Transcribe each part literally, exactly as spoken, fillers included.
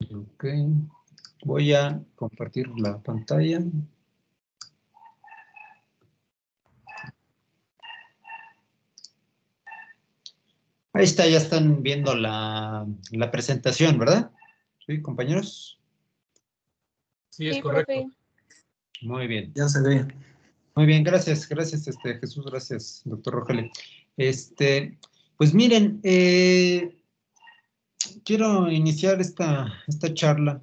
Ok, voy a compartir la pantalla. Ahí está, ya están viendo la, la presentación, ¿verdad? Sí, compañeros. Sí, es Sí, correcto. profe. Muy bien. Ya se ve. Muy bien, gracias, gracias, este, Jesús, gracias, doctor Rogelio. Este, pues miren, eh, quiero iniciar esta, esta charla.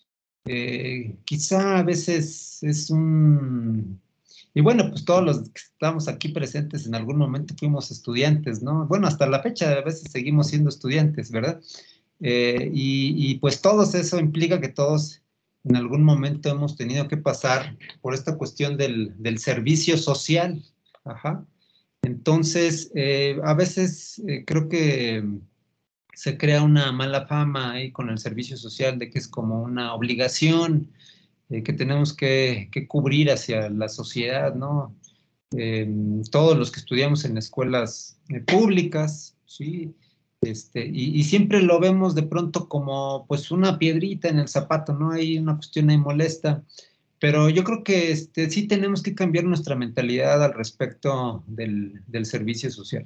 Eh, quizá a veces es un... Y bueno, pues todos los que estamos aquí presentes en algún momento fuimos estudiantes, ¿no? Bueno, hasta la fecha a veces seguimos siendo estudiantes, ¿verdad? Eh, y, y pues todo eso implica que todos en algún momento hemos tenido que pasar por esta cuestión del, del servicio social. Ajá. Entonces, eh, a veces eh, creo que se crea una mala fama ahí con el servicio social de que es como una obligación eh, que tenemos que, que cubrir hacia la sociedad, ¿no? Eh, todos los que estudiamos en escuelas eh, públicas, ¿sí? Este, y, y siempre lo vemos de pronto como pues una piedrita en el zapato, ¿no? Hay una cuestión ahí molesta, pero yo creo que este, sí tenemos que cambiar nuestra mentalidad al respecto del, del servicio social.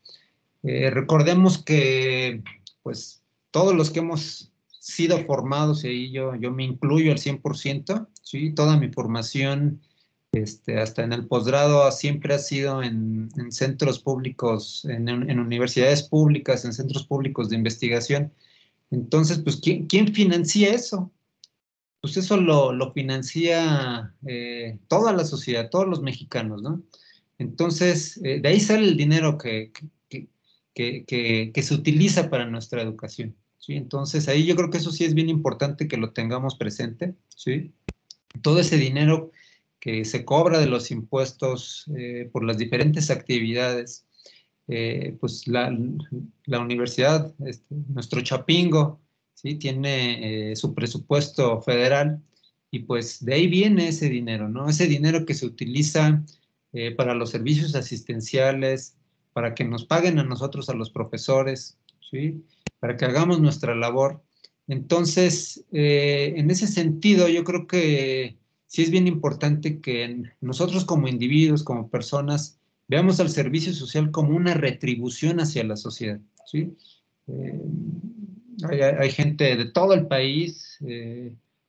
Eh, recordemos que pues todos los que hemos sido formados, y ahí yo, yo me incluyo al cien por ciento, ¿sí? Toda mi formación este, hasta en el posgrado siempre ha sido en, en centros públicos, en, en, universidades públicas, en centros públicos de investigación. Entonces, pues, ¿quién, quién financia eso? Pues eso lo, lo financia eh, toda la sociedad, todos los mexicanos, ¿no? Entonces, eh, de ahí sale el dinero que, que, que, que, que se utiliza para nuestra educación, ¿sí? Entonces, ahí yo creo que eso sí es bien importante que lo tengamos presente, ¿sí? Todo ese dinero que se cobra de los impuestos eh, por las diferentes actividades, eh, pues la, la universidad, este, nuestro Chapingo, ¿sí? Tiene eh, su presupuesto federal y pues de ahí viene ese dinero, ¿no? Ese dinero que se utiliza eh, para los servicios asistenciales, para que nos paguen a nosotros, a los profesores, ¿sí? Para que hagamos nuestra labor. Entonces, eh, en ese sentido, yo creo que sí es bien importante que nosotros como individuos, como personas, veamos al servicio social como una retribución hacia la sociedad, ¿sí? Eh, hay, hay, gente de todo el país, eh,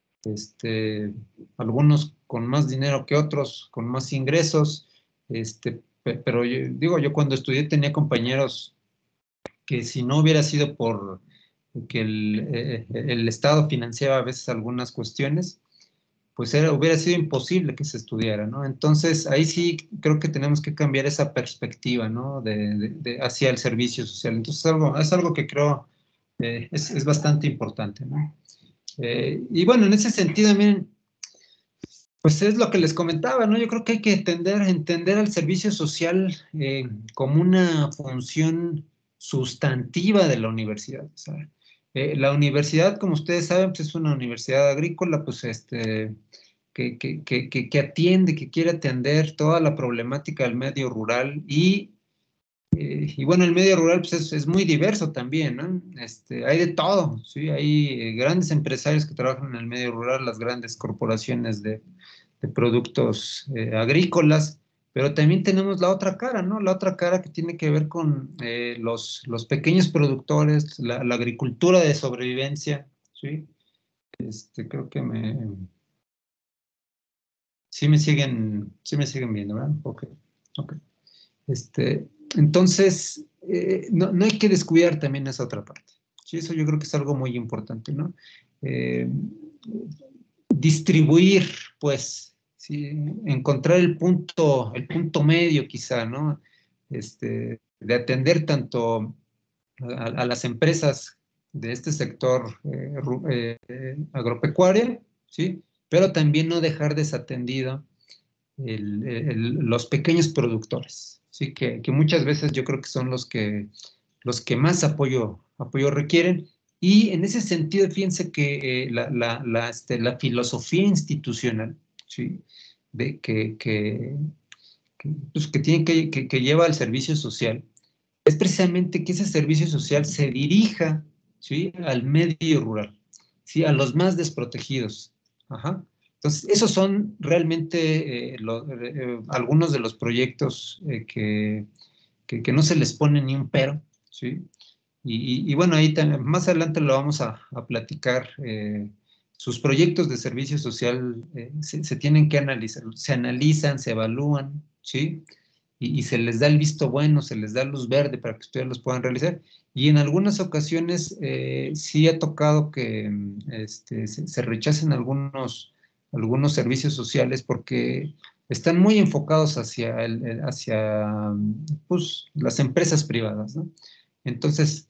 este, algunos con más dinero que otros, con más ingresos, este, pero yo, digo, yo cuando estudié tenía compañeros que si no hubiera sido por que el, eh, el Estado financiaba a veces algunas cuestiones, pues era, hubiera sido imposible que se estudiara, ¿no? Entonces, ahí sí creo que tenemos que cambiar esa perspectiva, ¿no? De, de, de hacia el servicio social. Entonces, es algo, es algo que creo eh, es, es, bastante importante, ¿no? Eh, y bueno, en ese sentido, miren, pues es lo que les comentaba, ¿no? Yo creo que hay que entender, entender al servicio social eh, como una función sustantiva de la universidad, o sea, eh, la universidad, como ustedes saben, pues es una universidad agrícola, pues este, que, que, que, que atiende, que quiere atender toda la problemática del medio rural y, eh, y bueno, el medio rural pues es, es muy diverso también, ¿no? Este, hay de todo, ¿sí? Hay eh, grandes empresarios que trabajan en el medio rural, las grandes corporaciones de, de productos eh, agrícolas, pero también tenemos la otra cara, ¿no? La otra cara que tiene que ver con eh, los, los pequeños productores, la, la agricultura de sobrevivencia, ¿sí? Este, creo que me... Sí me siguen, sí me siguen viendo, ¿verdad? Ok, ok. Este, entonces, eh, no, no hay que descuidar también esa otra parte. Sí, eso yo creo que es algo muy importante, ¿no? Eh, distribuir, pues, ¿sí? Encontrar el punto, el punto medio quizá, ¿no? Este, de atender tanto a, a las empresas de este sector eh, eh, agropecuario, ¿sí? Pero también no dejar desatendido el, el, los pequeños productores, ¿sí? Que, que muchas veces yo creo que son los que, los que más apoyo, apoyo requieren. Y en ese sentido, fíjense que eh, la, la, la, este, la filosofía institucional, ¿sí? De que, que, que, pues, que, tiene que, que, que lleva al servicio social, es precisamente que ese servicio social se dirija, ¿sí? Al medio rural. ¿sí? A los más desprotegidos. Ajá. Entonces, esos son realmente eh, lo, eh, algunos de los proyectos eh, que, que, que no se les pone ni un pero, ¿sí? Y, y, y bueno, ahí también, más adelante lo vamos a, a platicar. Eh, sus proyectos de servicio social eh, se, se tienen que analizar, se analizan, se evalúan, ¿sí? Y, y se les da el visto bueno, se les da luz verde para que ustedes los puedan realizar. Y en algunas ocasiones eh, sí ha tocado que este, se, se rechacen algunos, algunos servicios sociales porque están muy enfocados hacia, el, hacia pues, las empresas privadas, ¿no? Entonces,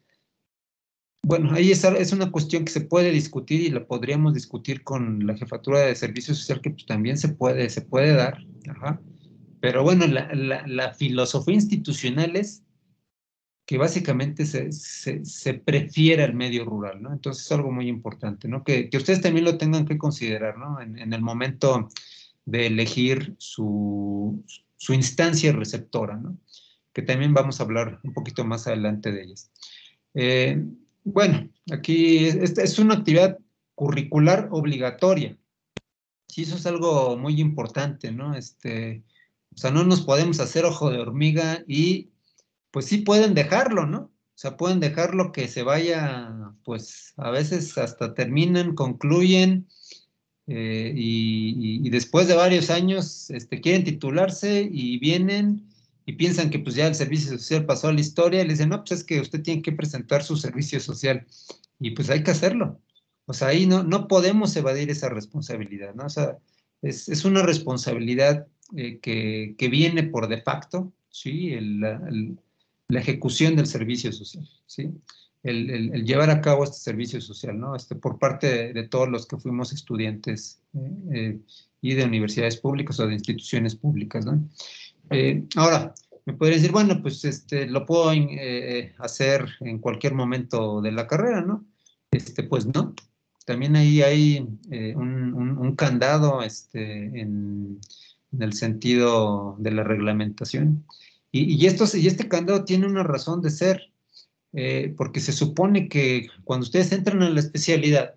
bueno, ahí es, es una cuestión que se puede discutir y la podríamos discutir con la Jefatura de Servicio Social, que pues, también se puede, se puede dar. Ajá. Pero bueno, la, la, la filosofía institucional es que básicamente se, se, se prefiere al medio rural, ¿no? Entonces es algo muy importante, ¿no? Que, que ustedes también lo tengan que considerar, ¿no? En, en el momento de elegir su, su instancia receptora, ¿no? Que también vamos a hablar un poquito más adelante de ellas. Eh, bueno, aquí es, es una actividad curricular obligatoria. Sí, eso es algo muy importante, ¿no? Este, o sea, no nos podemos hacer ojo de hormiga y pues sí pueden dejarlo, ¿no? O sea, pueden dejarlo que se vaya, pues a veces hasta terminan, concluyen eh, y, y, y después de varios años este, quieren titularse y vienen y piensan que pues ya el servicio social pasó a la historia y le dicen, no, pues es que usted tiene que presentar su servicio social y pues hay que hacerlo. O sea, ahí no, no podemos evadir esa responsabilidad, ¿no? O sea, es, es una responsabilidad eh, que, que viene por de facto, ¿sí? El, el, la ejecución del servicio social, ¿sí? El, el, el, llevar a cabo este servicio social, ¿no? Este, por parte de, de todos los que fuimos estudiantes eh, eh, y de universidades públicas o de instituciones públicas, ¿no? Eh, ahora, me podría decir, bueno, pues este, lo puedo eh, hacer en cualquier momento de la carrera, ¿no? Este, pues no. También ahí hay eh, un, un, un, candado este, en, en el sentido de la reglamentación. Y, y, estos, y este candado tiene una razón de ser. Eh, porque se supone que cuando ustedes entran en la especialidad,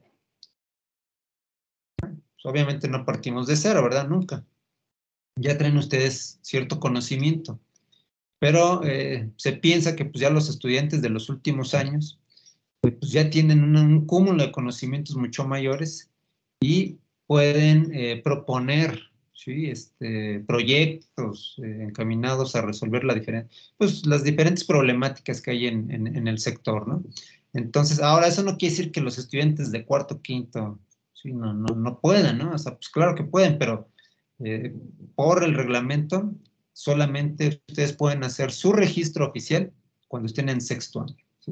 pues obviamente no partimos de cero, ¿verdad? Nunca. Ya traen ustedes cierto conocimiento, pero eh, se piensa que pues ya los estudiantes de los últimos años pues ya tienen una, un cúmulo de conocimientos mucho mayores y pueden eh, proponer ¿sí? este, proyectos eh, encaminados a resolver la diferen pues, las diferentes problemáticas que hay en, en, en, el sector, ¿no? Entonces, ahora eso no quiere decir que los estudiantes de cuarto, quinto, ¿sí? no, no, no puedan, ¿no? O sea, pues claro que pueden, pero eh, por el reglamento solamente ustedes pueden hacer su registro oficial cuando estén en sexto año, ¿sí?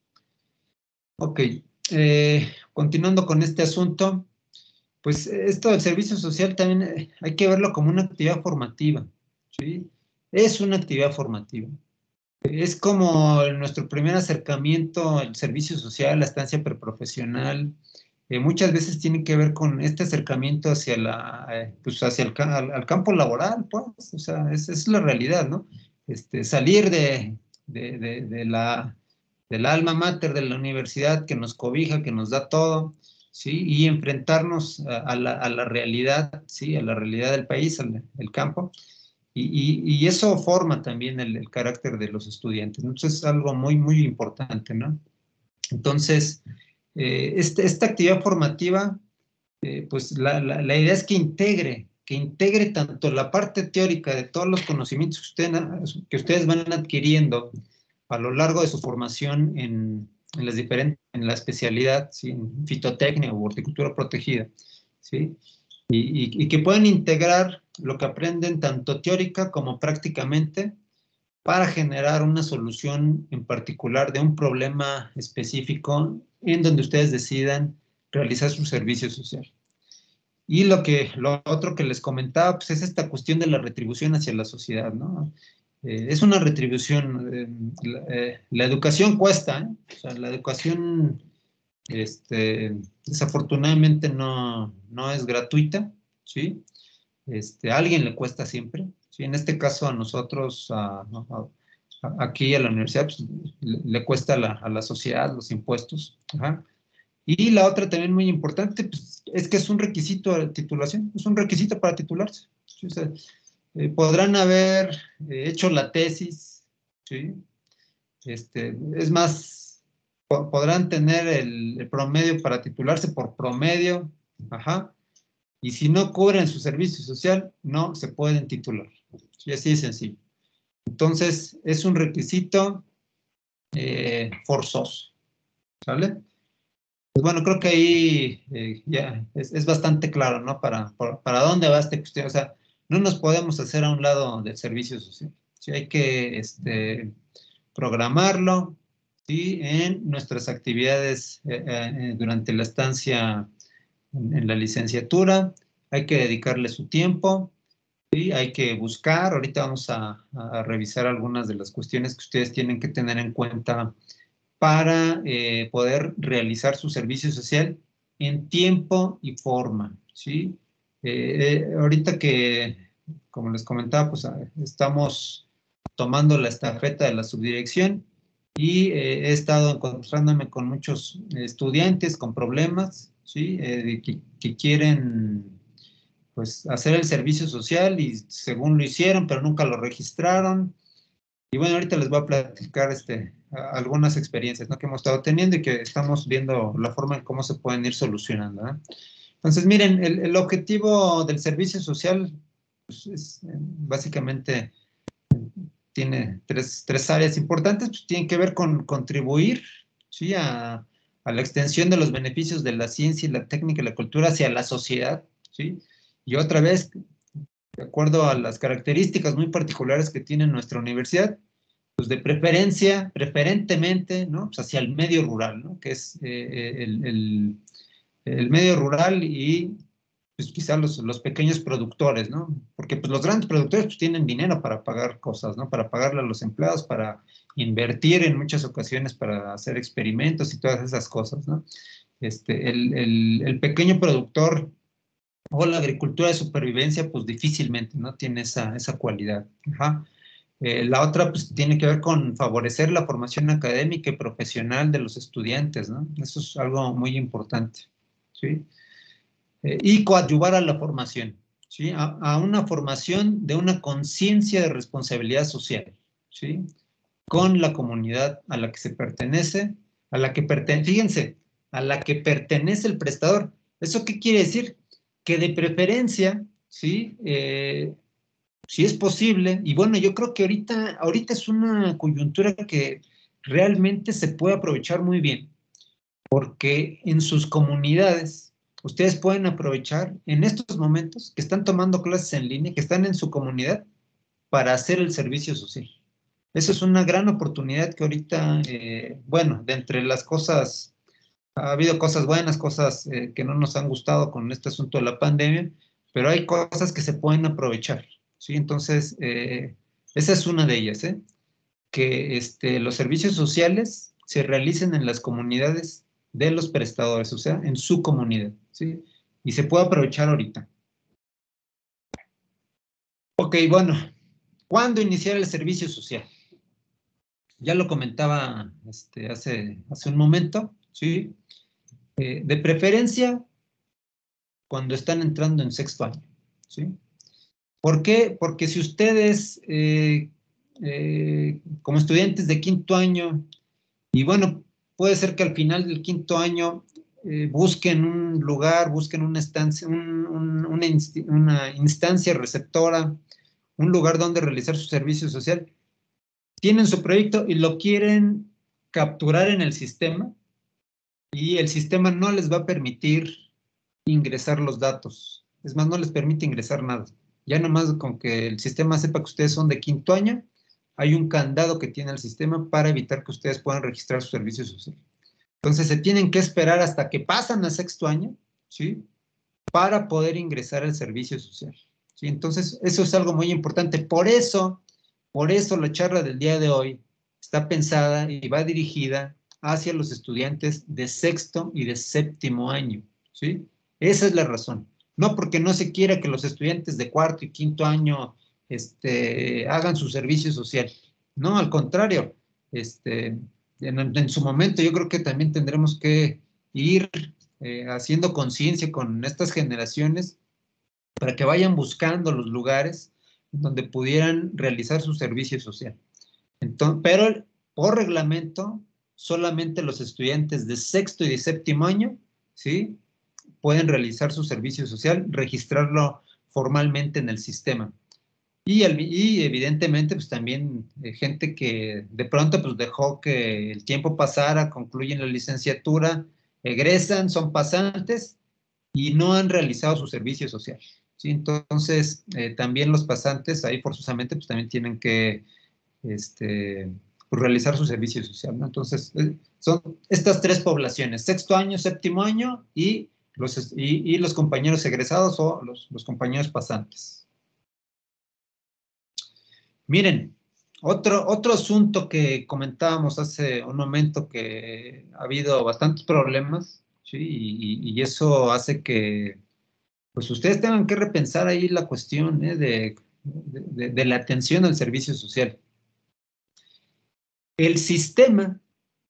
Ok, eh, continuando con este asunto, pues esto del servicio social también eh, hay que verlo como una actividad formativa, ¿sí? Es una actividad formativa. Es como nuestro primer acercamiento al servicio social, la estancia preprofesional. Eh, muchas veces tiene que ver con este acercamiento hacia la, eh, pues hacia el al, al, campo laboral, pues, o sea, es, es la realidad, ¿no? Este, salir de, de, de, de la del alma mater de la universidad que nos cobija, que nos da todo, ¿sí? Y enfrentarnos a, a, la, a la realidad, ¿sí? A la realidad del país, al el campo. Y, y, y, eso forma también el, el, carácter de los estudiantes. Entonces es algo muy, muy importante, ¿no? Entonces, eh, este, esta actividad formativa, eh, pues la, la, la idea es que integre, que integre tanto la parte teórica de todos los conocimientos que, usted, que ustedes van adquiriendo a lo largo de su formación en, en las diferentes, en la especialidad, ¿sí? En fitotecnia o horticultura protegida, ¿sí? Y, y, y que puedan integrar lo que aprenden tanto teórica como prácticamente para generar una solución en particular de un problema específico en donde ustedes decidan realizar su servicio social. Y lo, que, lo otro que les comentaba, pues es esta cuestión de la retribución hacia la sociedad, ¿no? Eh, es una retribución, eh, la, eh, la educación cuesta, ¿eh? O sea, la educación este, desafortunadamente no, no es gratuita, ¿sí? Este, a alguien le cuesta siempre, ¿sí? En este caso a nosotros, a, a, a, aquí a la universidad, pues, le, le, cuesta a la, a la sociedad los impuestos, ajá. Y la otra también muy importante, pues, es que es un requisito de titulación, es un requisito para titularse. ¿Sí? O sea, eh, podrán haber eh, hecho la tesis, ¿sí? Este, es más, po podrán tener el, el promedio para titularse por promedio, ajá, y si no cubren su servicio social, no se pueden titular. Y así de sencillo. Entonces, es un requisito eh, forzoso, ¿sale? Pues bueno, creo que ahí eh, ya es, es bastante claro, ¿no? Para, para, para dónde va esta cuestión. O sea, no nos podemos hacer a un lado del servicio social. Sí, hay que este, programarlo, ¿sí? En nuestras actividades eh, eh, durante la estancia en, en la licenciatura. Hay que dedicarle su tiempo, ¿sí? Hay que buscar. Ahorita vamos a, a revisar algunas de las cuestiones que ustedes tienen que tener en cuenta para eh, poder realizar su servicio social en tiempo y forma, ¿sí? Eh, eh, ahorita que, como les comentaba, pues estamos tomando la estafeta de la subdirección y eh, he estado encontrándome con muchos estudiantes con problemas, ¿sí? Eh, que, que quieren, pues, hacer el servicio social y según lo hicieron, pero nunca lo registraron. Y bueno, ahorita les voy a platicar este, algunas experiencias, ¿no? Que hemos estado teniendo y que estamos viendo la forma en cómo se pueden ir solucionando, ¿no? Entonces, miren, el, el objetivo del servicio social pues, es, eh, básicamente tiene tres, tres áreas importantes, pues tienen que ver con contribuir, ¿sí? a, a la extensión de los beneficios de la ciencia y la técnica y la cultura hacia la sociedad, ¿sí? Y otra vez, de acuerdo a las características muy particulares que tiene nuestra universidad, pues de preferencia, preferentemente, ¿no? Pues hacia el medio rural, ¿no? Que es eh, el, el, el, medio rural y pues quizás los, los pequeños productores, ¿no? Porque pues los grandes productores pues, tienen dinero para pagar cosas, ¿no? Para pagarle a los empleados, para invertir en muchas ocasiones, para hacer experimentos y todas esas cosas, ¿no? Este, el, el, el pequeño productor o la agricultura de supervivencia, pues difícilmente, ¿no? Tiene esa, esa cualidad. Ajá. Eh, la otra, pues, tiene que ver con favorecer la formación académica y profesional de los estudiantes, ¿no? Eso es algo muy importante, ¿sí? Eh, y coadyuvar a la formación, ¿sí? A, a una formación de una conciencia de responsabilidad social, ¿sí? Con la comunidad a la que se pertenece, a la que pertenece, fíjense, a la que pertenece el prestador. ¿Eso qué quiere decir? Que de preferencia, ¿sí? Eh, si es posible, y bueno, yo creo que ahorita, ahorita es una coyuntura que realmente se puede aprovechar muy bien, porque en sus comunidades ustedes pueden aprovechar en estos momentos que están tomando clases en línea, que están en su comunidad, para hacer el servicio social. Esa es una gran oportunidad que ahorita, eh, bueno, de entre las cosas, ha habido cosas buenas, cosas eh, que no nos han gustado con este asunto de la pandemia, pero hay cosas que se pueden aprovechar, ¿sí? Entonces, eh, esa es una de ellas, ¿eh? Que este, los servicios sociales se realicen en las comunidades de los prestadores, o sea, en su comunidad, ¿sí? Y se puede aprovechar ahorita. Ok, bueno, ¿cuándo iniciar el servicio social? Ya lo comentaba este, hace, hace un momento, ¿sí? Eh, de preferencia, cuando están entrando en sexto año, ¿sí? ¿Por qué? Porque si ustedes, eh, eh, como estudiantes de quinto año, y bueno, puede ser que al final del quinto año eh, busquen un lugar, busquen una instancia, un, un, una, inst una instancia receptora, un lugar donde realizar su servicio social, tienen su proyecto y lo quieren capturar en el sistema, y el sistema no les va a permitir ingresar los datos. Es más, no les permite ingresar nada. Ya nomás con que el sistema sepa que ustedes son de quinto año, hay un candado que tiene el sistema para evitar que ustedes puedan registrar su servicio social. Entonces, se tienen que esperar hasta que pasan a sexto año, ¿sí? Para poder ingresar al servicio social, ¿sí? Entonces, eso es algo muy importante. Por eso, por eso la charla del día de hoy está pensada y va dirigida hacia los estudiantes de sexto y de séptimo año, ¿sí? Esa es la razón. No porque no se quiera que los estudiantes de cuarto y quinto año este, hagan su servicio social. No, al contrario. Este, en, en su momento yo creo que también tendremos que ir eh, haciendo conciencia con estas generaciones para que vayan buscando los lugares donde pudieran realizar su servicio social. Entonces, pero por reglamento, solamente los estudiantes de sexto y de séptimo año, ¿sí?, pueden realizar su servicio social, registrarlo formalmente en el sistema. Y, el, y evidentemente, pues también eh, gente que de pronto pues dejó que el tiempo pasara, concluyen la licenciatura, egresan, son pasantes y no han realizado su servicio social, ¿sí? Entonces, eh, también los pasantes ahí forzosamente pues también tienen que este, pues, realizar su servicio social, ¿no? Entonces, eh, son estas tres poblaciones, sexto año, séptimo año y los, y, y los compañeros egresados o los, los compañeros pasantes. Miren, otro, otro asunto que comentábamos hace un momento, que ha habido bastantes problemas, ¿sí? Y, y eso hace que pues ustedes tengan que repensar ahí la cuestión, ¿eh? de, de, de la atención al servicio social. El sistema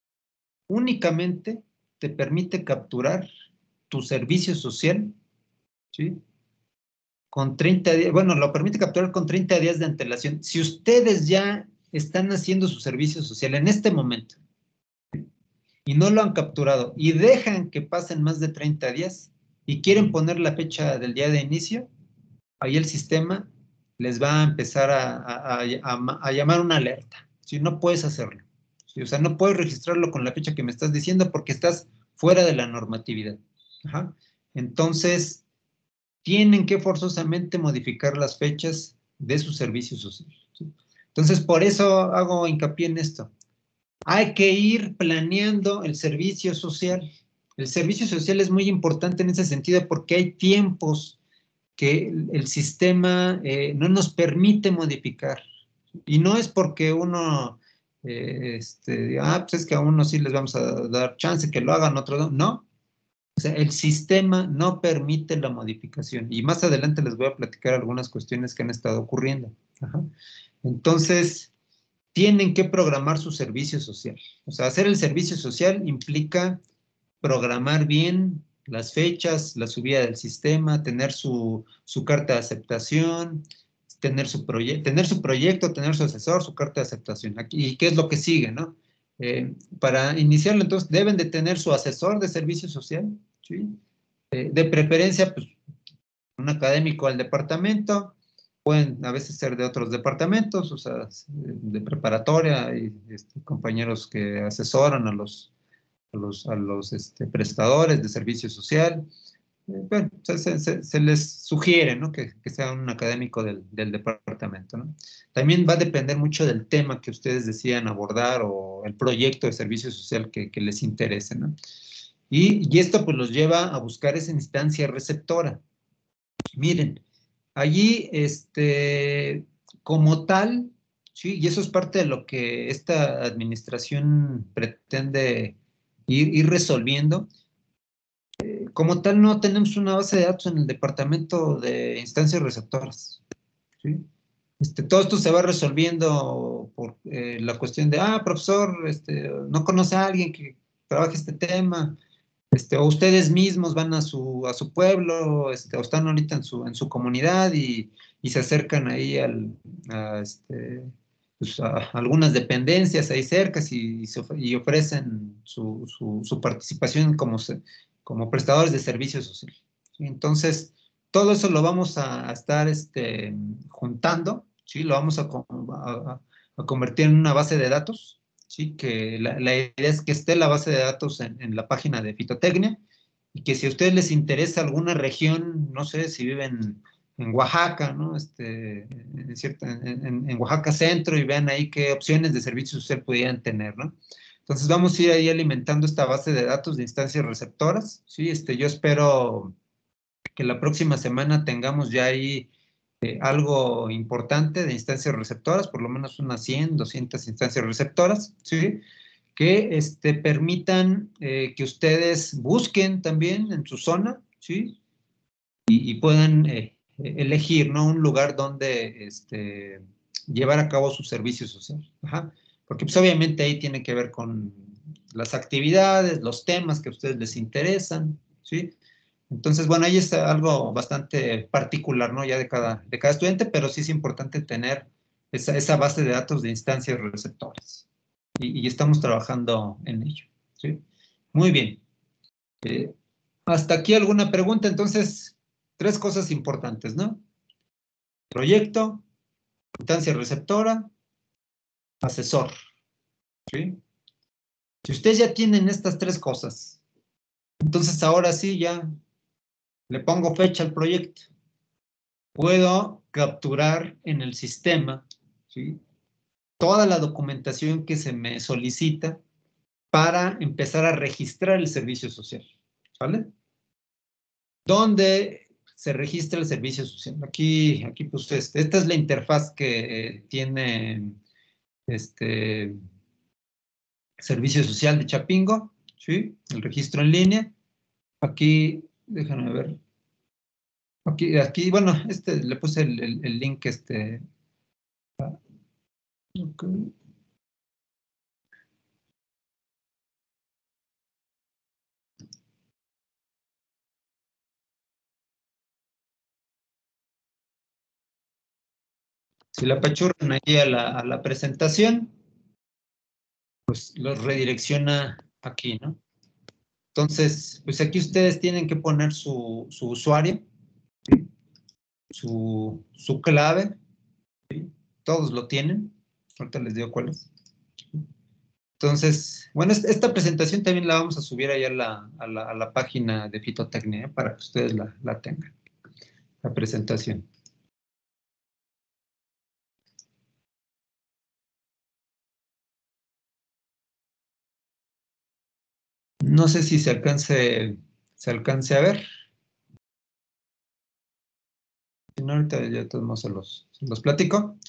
únicamente te permite capturar tu servicio social, ¿sí?, con treinta días, bueno, lo permite capturar con treinta días de antelación. Si ustedes ya están haciendo su servicio social en este momento y no lo han capturado y dejan que pasen más de treinta días y quieren poner la fecha del día de inicio, ahí el sistema les va a empezar a, a, a, a llamar una alerta. Si no puedes hacerlo, ¿sí? O sea, no puedes registrarlo con la fecha que me estás diciendo porque estás fuera de la normatividad. Ajá. Entonces, tienen que forzosamente modificar las fechas de su servicio social, ¿sí? Entonces, por eso hago hincapié en esto. Hay que ir planeando el servicio social. El servicio social es muy importante en ese sentido porque hay tiempos que el, el sistema eh, no nos permite modificar. Y no es porque uno, eh, este, ah, pues es que a unos sí les vamos a dar chance que lo hagan, otros no. No. O sea, el sistema no permite la modificación. Y más adelante les voy a platicar algunas cuestiones que han estado ocurriendo. Ajá. Entonces, tienen que programar su servicio social. O sea, hacer el servicio social implica programar bien las fechas, la subida del sistema, tener su, su carta de aceptación, tener su, tener su proyecto, tener su asesor, su carta de aceptación. Aquí, ¿y qué es lo que sigue, no? Eh, para iniciarlo, entonces, deben de tener su asesor de servicio social, ¿sí? Eh, de preferencia, pues, un académico al departamento, pueden a veces ser de otros departamentos, o sea, de preparatoria, y este, compañeros que asesoran a los, a los, a los este, prestadores de servicio social. Eh, bueno, se, se, se les sugiere, ¿no?, que, que sea un académico del, del departamento, ¿no? También va a depender mucho del tema que ustedes decidan abordar o el proyecto de servicio social que, que les interese, ¿no? Y, y esto pues los lleva a buscar esa instancia receptora. Miren, allí, este, como tal, sí, y eso es parte de lo que esta administración pretende ir, ir resolviendo. Eh, como tal, no tenemos una base de datos en el departamento de instancias receptoras, ¿sí? Este, todo esto se va resolviendo por eh, la cuestión de, ah, profesor, este, no conoce a alguien que trabaje este tema. Este, o ustedes mismos van a su, a su pueblo, este, o están ahorita en su, en su comunidad y, y se acercan ahí al, a, este, pues a algunas dependencias ahí cerca y, y, se, y ofrecen su, su, su participación como, se, como prestadores de servicios sociales. Entonces, todo eso lo vamos a, a estar este, juntando, ¿sí? Lo vamos a, a, a convertir en una base de datos. Sí, que la, la idea es que esté la base de datos en, en la página de Fitotecnia y que si a ustedes les interesa alguna región, no sé, si viven en Oaxaca, ¿no? Este, en, cierta, en, en Oaxaca Centro y vean ahí qué opciones de servicio social pudieran tener, ¿no? Entonces vamos a ir ahí alimentando esta base de datos de instancias receptoras, ¿sí? Este, yo espero que la próxima semana tengamos ya ahí Eh, algo importante de instancias receptoras, por lo menos unas cien, doscientas instancias receptoras, ¿sí? Que este, permitan eh, que ustedes busquen también en su zona, ¿sí? Y, y puedan eh, elegir, ¿no?, un lugar donde este, llevar a cabo su servicio social. Ajá. Porque pues obviamente ahí tiene que ver con las actividades, los temas que a ustedes les interesan, ¿sí? Entonces, bueno, ahí es algo bastante particular, ¿no? Ya de cada, de cada estudiante, pero sí es importante tener esa, esa base de datos de instancias receptoras. Y, y estamos trabajando en ello, ¿sí? Muy bien. Eh, hasta aquí alguna pregunta. Entonces, tres cosas importantes, ¿no? Proyecto, instancia receptora, asesor, ¿sí? Si ustedes ya tienen estas tres cosas, entonces ahora sí ya le pongo fecha al proyecto. Puedo capturar en el sistema, ¿sí?, toda la documentación que se me solicita para empezar a registrar el servicio social, ¿vale? ¿Dónde se registra el servicio social? Aquí, aquí pues este, esta es la interfaz que eh, tiene este servicio social de Chapingo, ¿sí? El registro en línea. Aquí, déjame ver. Aquí, aquí, bueno, este le puse el, el, el link, este. Okay. Si la apachurran ahí a la, a la presentación, pues los redirecciona aquí, ¿no? Entonces, pues aquí ustedes tienen que poner su, su usuario, ¿sí?, su, su clave, ¿sí? Todos lo tienen. Ahorita les digo cuál es. Entonces, bueno, esta presentación también la vamos a subir allá a la, a la, a la página de Fitotecnia, ¿eh?, para que ustedes la, la tengan, la presentación. No sé si se alcance, se alcance a ver. Si no, ahorita ya de todos modos se los, se los platico.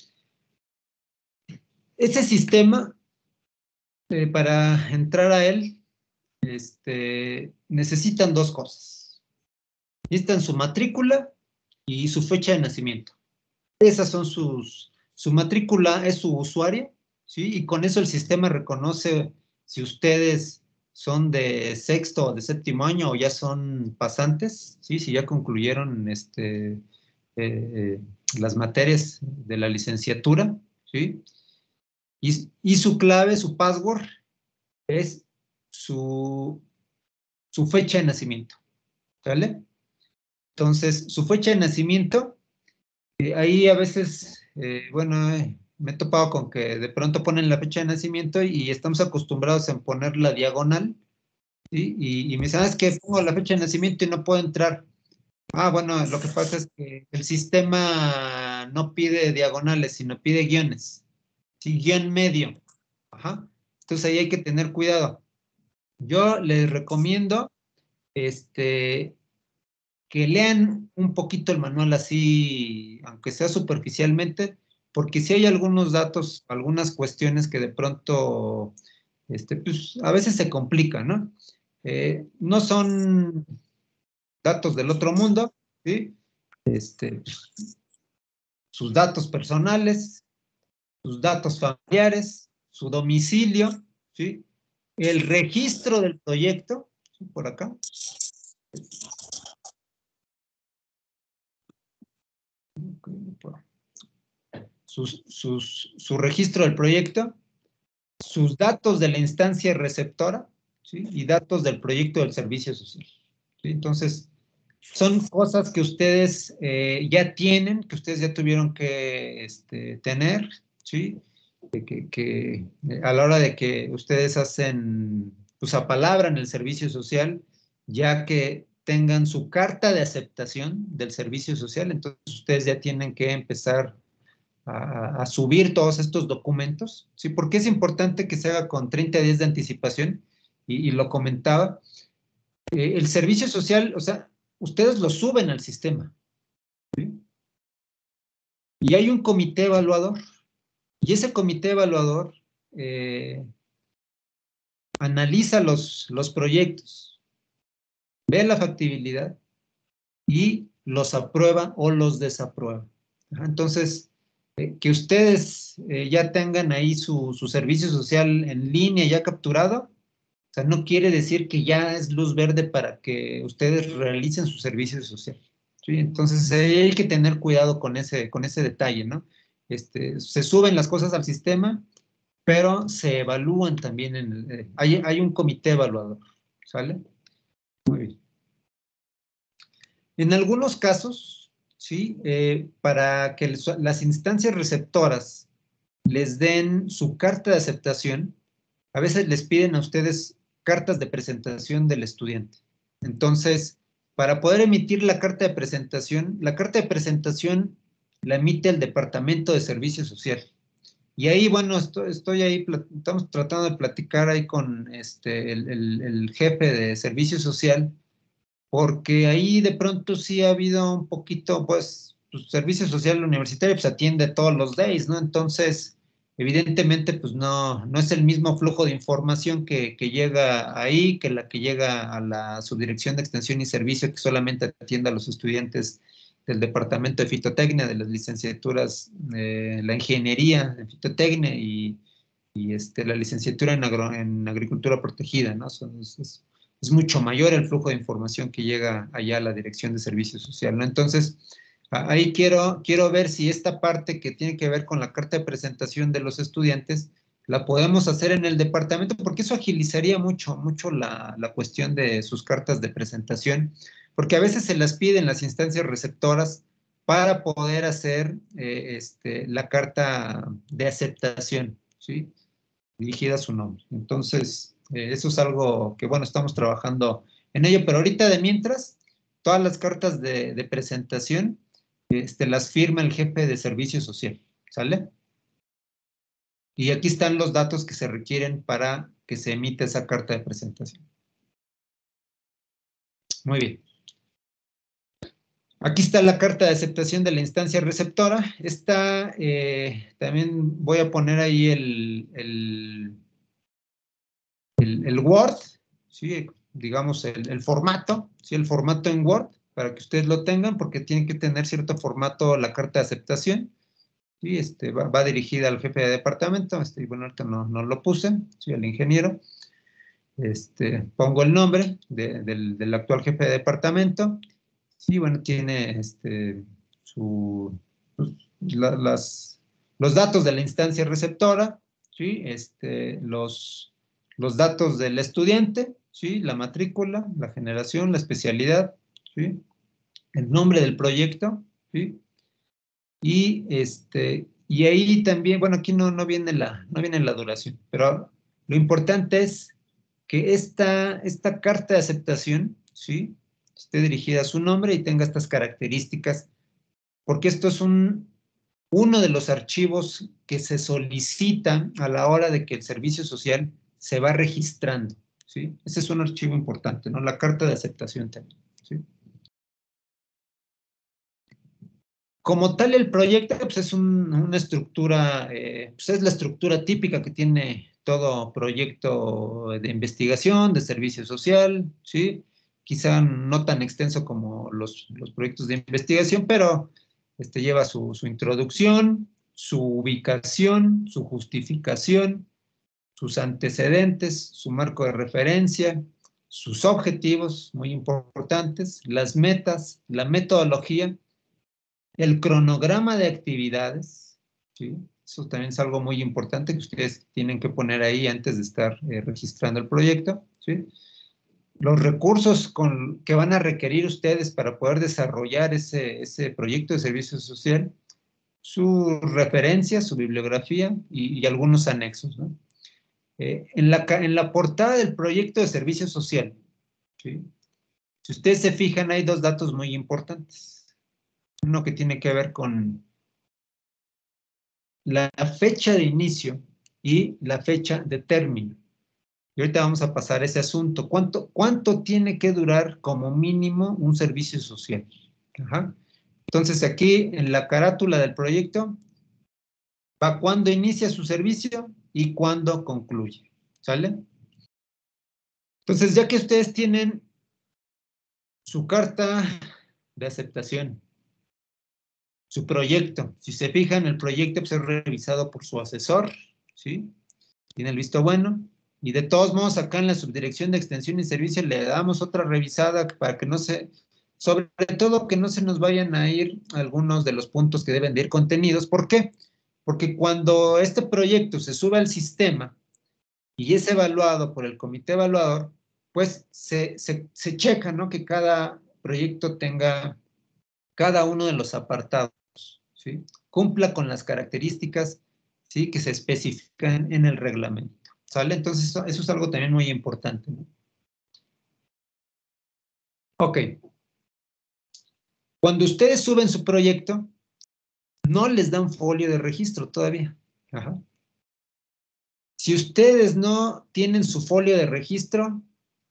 Ese sistema, eh, para entrar a él, este, necesitan dos cosas. Necesitan su matrícula y su fecha de nacimiento. Esas son sus, su matrícula es su usuario, ¿sí? Y con eso el sistema reconoce si ustedes son de sexto o de séptimo año o ya son pasantes, ¿sí? Si ya concluyeron este, eh, eh, las materias de la licenciatura, ¿sí? Y, y su clave, su password, es su, su fecha de nacimiento, ¿vale? Entonces, su fecha de nacimiento, eh, ahí a veces, eh, bueno, eh, me he topado con que de pronto ponen la fecha de nacimiento y estamos acostumbrados a poner la diagonal, ¿sí? Y, y me dicen, ah, es que pongo la fecha de nacimiento y no puedo entrar. Ah, bueno, lo que pasa es que el sistema no pide diagonales, sino pide guiones, ¿sí? Guión medio. Ajá. Entonces ahí hay que tener cuidado. Yo les recomiendo este, que lean un poquito el manual así, aunque sea superficialmente, porque si hay algunos datos, algunas cuestiones que de pronto, este, pues, a veces se complican, ¿no? Eh, no son datos del otro mundo, ¿sí? Este, sus datos personales, sus datos familiares, su domicilio, ¿sí? El registro del proyecto, ¿sí?, por acá. Sus, sus, su registro del proyecto, sus datos de la instancia receptora, ¿sí?, y datos del proyecto del servicio social, ¿sí? Entonces, son cosas que ustedes eh, ya tienen, que ustedes ya tuvieron que este, tener, ¿sí? Que, que a la hora de que ustedes hacen, pues, apalabran el servicio social, ya que tengan su carta de aceptación del servicio social, entonces ustedes ya tienen que empezar a, a subir todos estos documentos, ¿sí? Porque es importante que se haga con treinta días de anticipación, y, y lo comentaba, eh, el servicio social, o sea, ustedes lo suben al sistema, ¿sí? Y hay un comité evaluador, y ese comité evaluador eh, analiza los, los proyectos, ve la factibilidad y los aprueba o los desaprueba. Entonces, eh, que ustedes eh, ya tengan ahí su, su servicio social en línea ya capturado, O sea, no quiere decir que ya es luz verde para que ustedes realicen su servicio social. ¿Sí? Entonces, eh, hay que tener cuidado con ese, con ese detalle, ¿no? Este, se suben las cosas al sistema, pero se evalúan también en el, eh, hay, hay un comité evaluador, ¿sale? Muy bien. En algunos casos, ¿sí? Eh, para que les, las instancias receptoras les den su carta de aceptación, a veces les piden a ustedes cartas de presentación del estudiante. Entonces, para poder emitir la carta de presentación, la carta de presentación la emite el Departamento de Servicio Social. Y ahí, bueno, estoy, estoy ahí, estamos tratando de platicar ahí con este, el, el, el jefe de Servicio Social, porque ahí de pronto sí ha habido un poquito, pues, pues Servicio Social Universitario pues atiende todos los days, ¿no? Entonces, evidentemente, pues no, no es el mismo flujo de información que, que llega ahí, que la que llega a la Subdirección de Extensión y Servicio, que solamente atiende a los estudiantes del Departamento de Fitotecnia, de las licenciaturas, eh, la Ingeniería de Fitotecnia y, y este, la licenciatura en, agro, en Agricultura Protegida, ¿no? Son, es, es, es mucho mayor el flujo de información que llega allá a la Dirección de Servicio Social, ¿no? Entonces, ahí quiero, quiero ver si esta parte que tiene que ver con la carta de presentación de los estudiantes la podemos hacer en el departamento, porque eso agilizaría mucho, mucho la, la cuestión de sus cartas de presentación, porque a veces se las piden las instancias receptoras para poder hacer eh, este, la carta de aceptación, ¿sí? Dirigida a su nombre. Entonces, eh, eso es algo que, bueno, estamos trabajando en ello, pero ahorita de mientras, todas las cartas de, de presentación este, las firma el jefe de servicio social, ¿sale? Y aquí están los datos que se requieren para que se emita esa carta de presentación. Muy bien. Aquí está la carta de aceptación de la instancia receptora. Esta, eh, también voy a poner ahí el, el, el, el Word, ¿sí? Digamos el, el formato, ¿sí? El formato en Word, para que ustedes lo tengan, porque tienen que tener cierto formato la carta de aceptación. Sí, este, va, va dirigida al jefe de departamento, este, y bueno, ahorita no, no lo puse, soy el ingeniero. Este, pongo el nombre de, del, del actual jefe de departamento. Sí, bueno, tiene este, su, pues, la, las, los datos de la instancia receptora, ¿sí? Este, los, los datos del estudiante, ¿sí? La matrícula, la generación, la especialidad, ¿sí? El nombre del proyecto, ¿sí? Y, este, y ahí también, bueno, aquí no, no, viene la, no viene la duración, pero lo importante es que esta, esta carta de aceptación, ¿sí? Esté dirigida a su nombre y tenga estas características, porque esto es un, uno de los archivos que se solicitan a la hora de que el servicio social se va registrando, ¿sí? Ese es un archivo importante, ¿no? La carta de aceptación también, ¿sí? Como tal, el proyecto pues, es un, una estructura, eh, pues es la estructura típica que tiene todo proyecto de investigación, de servicio social, ¿sí? Quizá no tan extenso como los, los proyectos de investigación, pero este, lleva su, su introducción, su ubicación, su justificación, sus antecedentes, su marco de referencia, sus objetivos muy importantes, las metas, la metodología, el cronograma de actividades, ¿sí? Eso también es algo muy importante que ustedes tienen que poner ahí antes de estar eh, registrando el proyecto, ¿sí? Los recursos con, que van a requerir ustedes para poder desarrollar ese, ese proyecto de servicio social, sus referencias, su bibliografía y, y algunos anexos, ¿no? Eh, en, la, en la portada del proyecto de servicio social, ¿sí? Si ustedes se fijan, hay dos datos muy importantes. Uno que tiene que ver con la fecha de inicio y la fecha de término. Y ahorita vamos a pasar ese asunto. ¿Cuánto, cuánto tiene que durar como mínimo un servicio social? Ajá. Entonces aquí en la carátula del proyecto va cuándo inicia su servicio y cuándo concluye. ¿Sale? Entonces ya que ustedes tienen su carta de aceptación, su proyecto, si se fijan, el proyecto pues, es revisado por su asesor, ¿sí? Tiene el visto bueno. Y de todos modos, acá en la subdirección de extensión y servicio le damos otra revisada para que no se, sobre todo que no se nos vayan a ir algunos de los puntos que deben de ir contenidos. ¿Por qué? Porque cuando este proyecto se sube al sistema y es evaluado por el comité evaluador, pues se, se, se checa, ¿no? Que cada proyecto tenga cada uno de los apartados, ¿sí? Cumpla con las características, ¿sí? Que se especifican en el reglamento. ¿Sale? Entonces, eso, eso es algo también muy importante, ¿no? Ok. Cuando ustedes suben su proyecto, no les dan folio de registro todavía. Ajá. Si ustedes no tienen su folio de registro,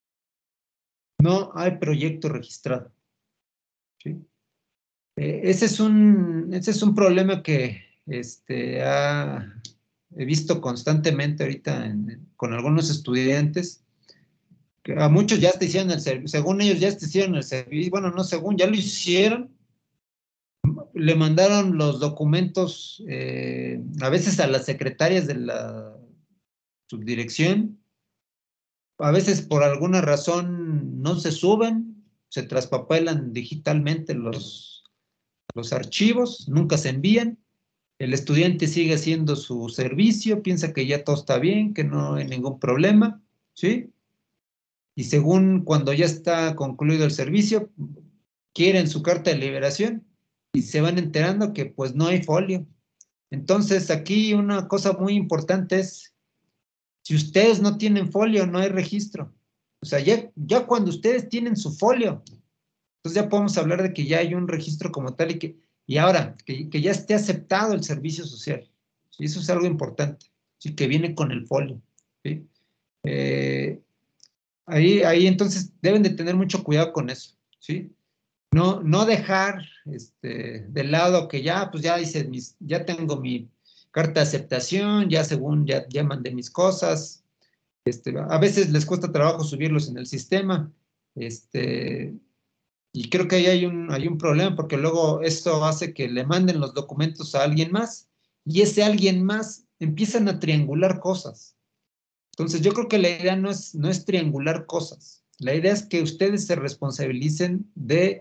no hay proyecto registrado. ¿Sí? Eh, ese, es un, ese es un problema que este, ha, he visto constantemente ahorita en, con algunos estudiantes. A muchos ya te hicieron el servicio, según ellos ya te hicieron el servicio, bueno, no según, ya lo hicieron, le mandaron los documentos eh, a veces a las secretarias de la subdirección, a veces por alguna razón no se suben, se traspapelan digitalmente los, los archivos, nunca se envían, el estudiante sigue haciendo su servicio, piensa que ya todo está bien, que no hay ningún problema, ¿sí? Y según cuando ya está concluido el servicio, quieren su carta de liberación y se van enterando que pues no hay folio. Entonces aquí una cosa muy importante es, si ustedes no tienen folio, no hay registro. O sea, ya, ya cuando ustedes tienen su folio, entonces ya podemos hablar de que ya hay un registro como tal y que, y ahora, que, que ya esté aceptado el servicio social. ¿Sí? Eso es algo importante, ¿sí? Que viene con el folio, ¿sí? Eh, Ahí, ahí entonces deben de tener mucho cuidado con eso, ¿sí? No, no dejar este, de lado que ya, pues ya hice mis, ya tengo mi carta de aceptación, ya según ya, ya mandé mis cosas. Este, a veces les cuesta trabajo subirlos en el sistema, este, y creo que ahí hay un, hay un problema porque luego esto hace que le manden los documentos a alguien más y ese alguien más empiezan a triangular cosas. Entonces, yo creo que la idea no es, no es triangular cosas. La idea es que ustedes se responsabilicen de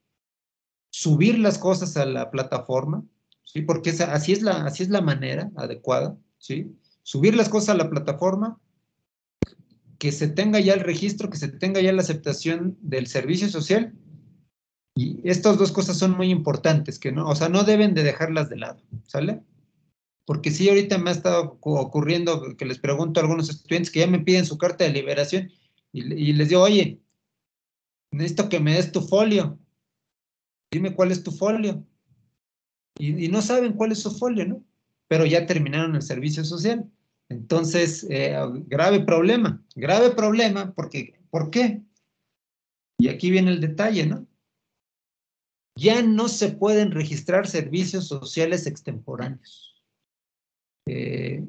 subir las cosas a la plataforma, ¿sí? Porque esa, así, es la, así es la manera adecuada, ¿sí? Subir las cosas a la plataforma, que se tenga ya el registro, que se tenga ya la aceptación del servicio social. Y estas dos cosas son muy importantes, que no, o sea, no deben de dejarlas de lado, ¿sale? Porque sí, ahorita me ha estado ocurriendo que les pregunto a algunos estudiantes que ya me piden su carta de liberación y, y les digo, oye, necesito que me des tu folio. Dime cuál es tu folio. Y, y no saben cuál es su folio, ¿no? Pero ya terminaron el servicio social. Entonces, eh, grave problema, grave problema, porque, ¿por qué? Y aquí viene el detalle, ¿no? Ya no se pueden registrar servicios sociales extemporáneos. Eh,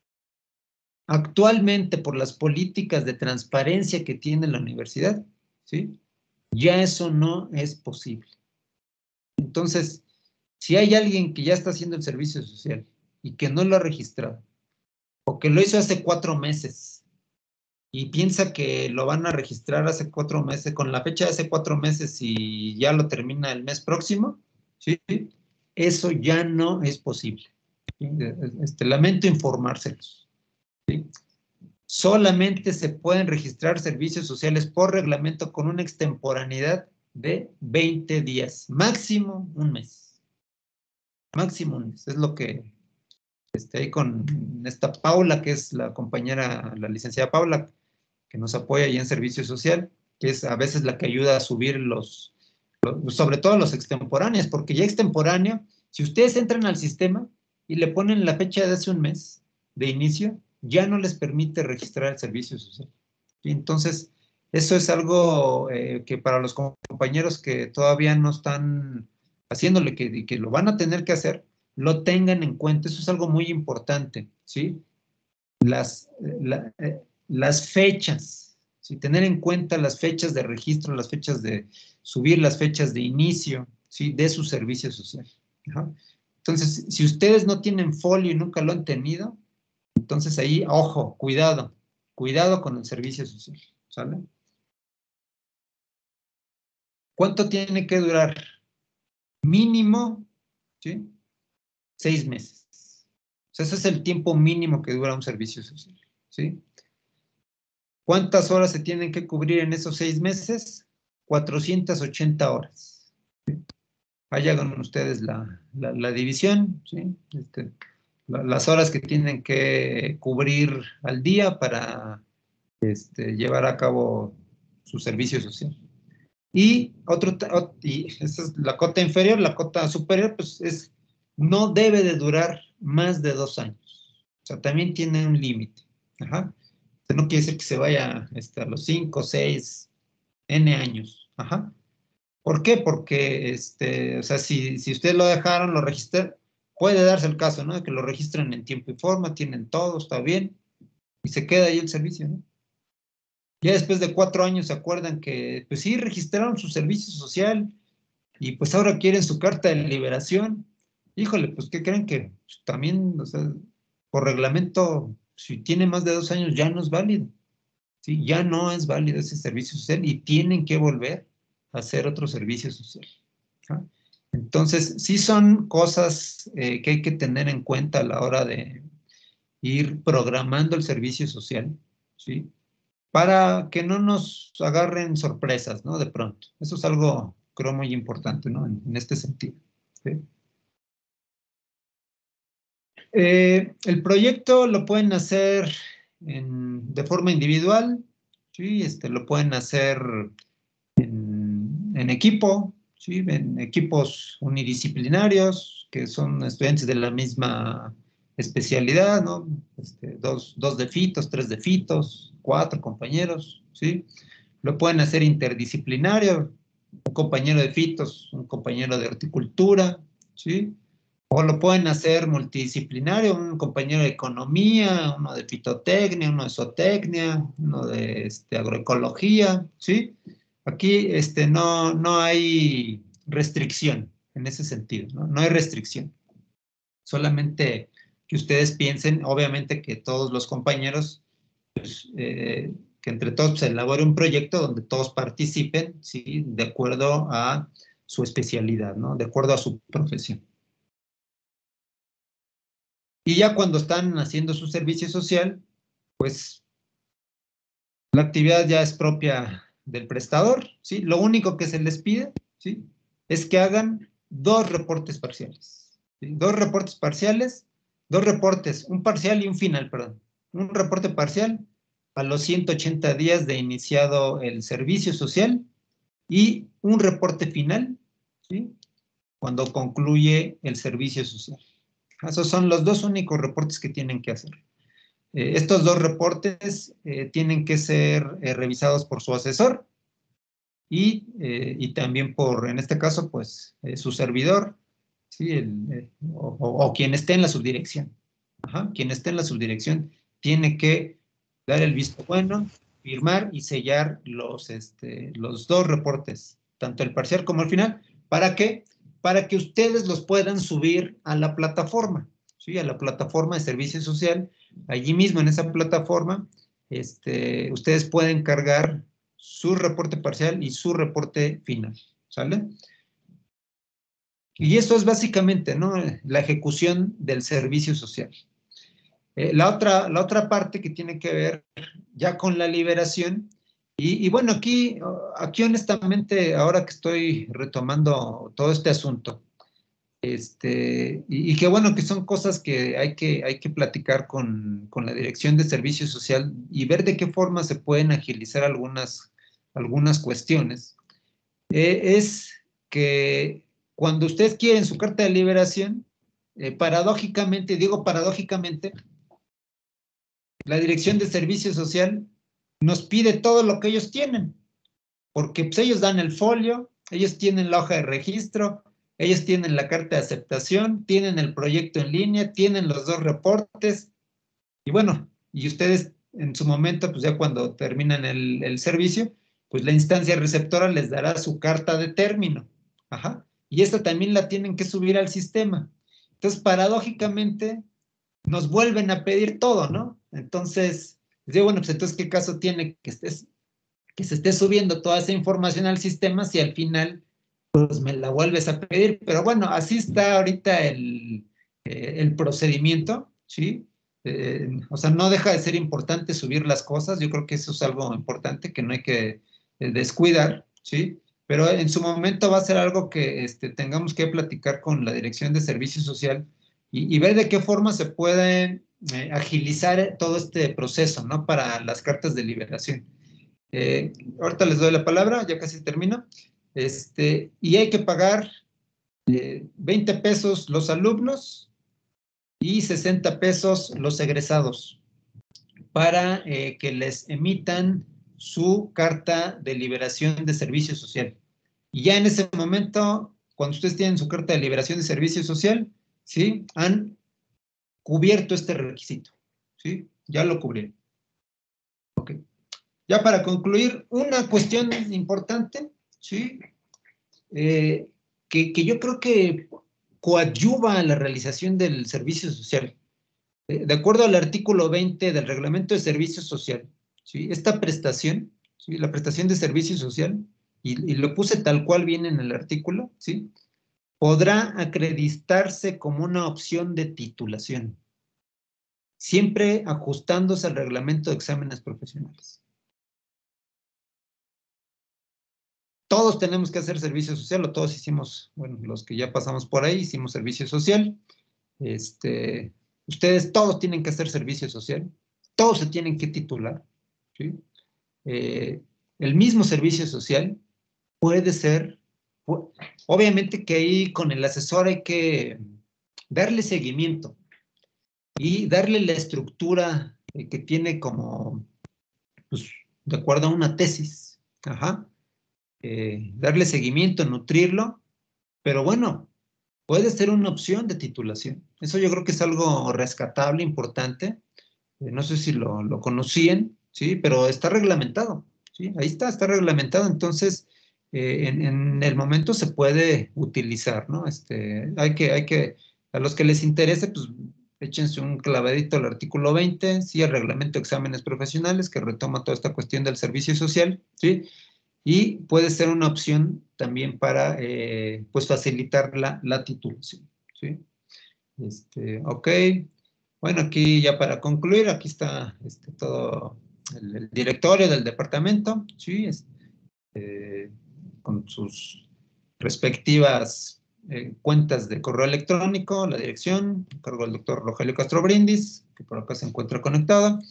Actualmente, por las políticas de transparencia que tiene la universidad, ¿sí? Ya eso no es posible. Entonces, si hay alguien que ya está haciendo el servicio social y que no lo ha registrado, o que lo hizo hace cuatro meses y piensa que lo van a registrar hace cuatro meses, con la fecha de hace cuatro meses y ya lo termina el mes próximo, ¿sí? Eso ya no es posible. ¿Sí? Este, lamento informárselos, ¿sí? Solamente se pueden registrar servicios sociales por reglamento con una extemporaneidad de veinte días, máximo un mes. Máximo un mes, es lo que este, hay con esta Paula, que es la compañera, la licenciada Paula, que nos apoya ahí en servicio social, que es a veces la que ayuda a subir los, los sobre todo los extemporáneos, porque ya extemporáneo, si ustedes entran al sistema y le ponen la fecha de hace un mes de inicio, ya no les permite registrar el servicio social. Y entonces, eso es algo eh, que para los compañeros que todavía no están haciéndole, que, que lo van a tener que hacer, lo tengan en cuenta. Eso es algo muy importante, ¿sí? Las, la, eh, las fechas, ¿sí? Tener en cuenta las fechas de registro, las fechas de subir, las fechas de inicio, ¿sí? De su servicio social. Ajá. Entonces, si ustedes no tienen folio y nunca lo han tenido, entonces ahí, ojo, cuidado, Cuidado con el servicio social, ¿sale? ¿Cuánto tiene que durar? Mínimo, ¿sí? Seis meses. O sea, ese es el tiempo mínimo que dura un servicio social, ¿sí? ¿Cuántas horas se tienen que cubrir en esos seis meses? cuatrocientas ochenta horas. ¿Sí? Ahí hagan ustedes la, la, la división, ¿sí? Este, la, las horas que tienen que cubrir al día para este, llevar a cabo su servicio social. Y otro, y esa es la cota inferior, la cota superior, pues es, no debe de durar más de dos años. O sea, también tiene un límite. Ajá. No quiere decir que se vaya este, a los cinco, seis, N años. Ajá. ¿Por qué? Porque, este, o sea, si, si ustedes lo dejaron, lo registraron, puede darse el caso, ¿no? De que lo registran en tiempo y forma, tienen todo, está bien, y se queda ahí el servicio, ¿no? Ya después de cuatro años se acuerdan que, pues sí, registraron su servicio social y pues ahora quieren su carta de liberación. Híjole, pues ¿qué creen? Que pues, también, o sea, por reglamento, si tiene más de dos años ya no es válido. ¿Sí? Ya no es válido ese servicio social y tienen que volver a hacer otro servicio social. ¿Ah? Entonces, sí son cosas eh, que hay que tener en cuenta a la hora de ir programando el servicio social, ¿sí? Para que no nos agarren sorpresas, ¿no? De pronto. Eso es algo, creo, muy importante, ¿no? En, en este sentido. ¿Sí? Eh, el proyecto lo pueden hacer en, de forma individual, ¿sí? Este, lo pueden hacer en, en equipo, ¿sí? En equipos unidisciplinarios, que son estudiantes de la misma especialidad, ¿no? Este, dos, dos de fitos, tres de fitos, cuatro compañeros, ¿sí? Lo pueden hacer interdisciplinario, un compañero de fitos, un compañero de horticultura, ¿sí? O lo pueden hacer multidisciplinario, un compañero de economía, uno de fitotecnia, uno de zootecnia, uno de este, agroecología, ¿sí? Aquí este, no, no hay restricción en ese sentido, ¿no? No hay restricción. Solamente que ustedes piensen, obviamente que todos los compañeros, pues, eh, que entre todos se elabore un proyecto donde todos participen, ¿sí? De acuerdo a su especialidad, ¿no? De acuerdo a su profesión. Y ya cuando están haciendo su servicio social, pues la actividad ya es propia del prestador, ¿sí? Lo único que se les pide, ¿sí? Es que hagan dos reportes parciales, ¿sí? Dos reportes parciales, dos reportes, un parcial y un final, perdón. Un reporte parcial a los ciento ochenta días de iniciado el servicio social y un reporte final, ¿sí? Cuando concluye el servicio social. Esos son los dos únicos reportes que tienen que hacer. Eh, estos dos reportes eh, tienen que ser eh, revisados por su asesor y, eh, y también por, en este caso, pues, eh, su servidor, ¿sí? El, eh, o, o, o quien esté en la subdirección. Ajá, quien esté en la subdirección tiene que dar el visto bueno, firmar y sellar los, este, los dos reportes, tanto el parcial como el final. ¿Para qué? Para que ustedes los puedan subir a la plataforma, ¿sí? A la plataforma de servicio social. Allí mismo en esa plataforma, este, ustedes pueden cargar su reporte parcial y su reporte final, ¿sale? Y eso es básicamente, ¿no? La ejecución del servicio social. Eh, la, otra, la otra parte que tiene que ver ya con la liberación, y, y bueno, aquí, aquí honestamente, ahora que estoy retomando todo este asunto, este, y, y que bueno, que son cosas que hay que, hay que platicar con, con la Dirección de Servicio Social y ver de qué forma se pueden agilizar algunas, algunas cuestiones, eh, es que cuando ustedes quieren su carta de liberación, eh, paradójicamente, digo paradójicamente, la Dirección de Servicio Social nos pide todo lo que ellos tienen, porque pues, ellos dan el folio, ellos tienen la hoja de registro, ellos tienen la carta de aceptación, tienen el proyecto en línea, tienen los dos reportes, y bueno, y ustedes en su momento, pues ya cuando terminan el, el servicio, pues la instancia receptora les dará su carta de término. Ajá. Y esta también la tienen que subir al sistema. Entonces, paradójicamente, nos vuelven a pedir todo, ¿no? Entonces, Les digo, bueno, pues entonces, ¿qué caso tiene que, estés, que se esté subiendo toda esa información al sistema si al final, pues me la vuelves a pedir? Pero bueno, así está ahorita el, eh, el procedimiento, ¿sí? Eh, o sea, no deja de ser importante subir las cosas. Yo creo que eso es algo importante que no hay que eh, descuidar, ¿sí? Pero en su momento va a ser algo que este, tengamos que platicar con la Dirección de Servicio Social y, y ver de qué forma se puede eh, agilizar todo este proceso, ¿no? Para las cartas de liberación. Eh, ahorita les doy la palabra, ya casi termino. Este, y hay que pagar eh, veinte pesos los alumnos y sesenta pesos los egresados para eh, que les emitan su carta de liberación de servicio social. Y ya en ese momento, cuando ustedes tienen su carta de liberación de servicio social, ¿sí? Han cubierto este requisito, ¿sí? Ya lo cubrieron. Ok. Ya para concluir, una cuestión importante, ¿sí? Eh, que, que yo creo que coadyuva a la realización del servicio social. Eh, de acuerdo al artículo veinte del Reglamento de Servicio Social, ¿sí? Esta prestación, ¿sí? La prestación de servicio social, y, y lo puse tal cual viene en el artículo, ¿sí? Podrá acreditarse como una opción de titulación, siempre ajustándose al reglamento de exámenes profesionales. Todos tenemos que hacer servicio social, o todos hicimos, bueno, los que ya pasamos por ahí, hicimos servicio social. Este, ustedes todos tienen que hacer servicio social, todos se tienen que titular, ¿sí? Eh, el mismo servicio social puede ser, pu- obviamente que ahí con el asesor hay que darle seguimiento y darle la estructura eh, que tiene como, pues, de acuerdo a una tesis, ajá, eh, darle seguimiento, nutrirlo, pero bueno, puede ser una opción de titulación. Eso yo creo que es algo rescatable, importante. Eh, no sé si lo, lo conocían, ¿sí? Pero está reglamentado, ¿sí? Ahí está, está reglamentado. Entonces, eh, en, en el momento se puede utilizar, ¿no? Este, hay que, hay que, a los que les interese, pues échense un clavadito al artículo veinte, sí, el reglamento de exámenes profesionales, que retoma toda esta cuestión del servicio social, ¿sí? Y puede ser una opción también para, eh, pues, facilitar la, la titulación, ¿sí? Este, ok. Bueno, aquí ya para concluir, aquí está este, todo el, el directorio del departamento, ¿sí? Este, con sus respectivas eh, cuentas de correo electrónico, la dirección, a cargo del doctor Rogelio Castro Brindis, que por acá se encuentra conectado.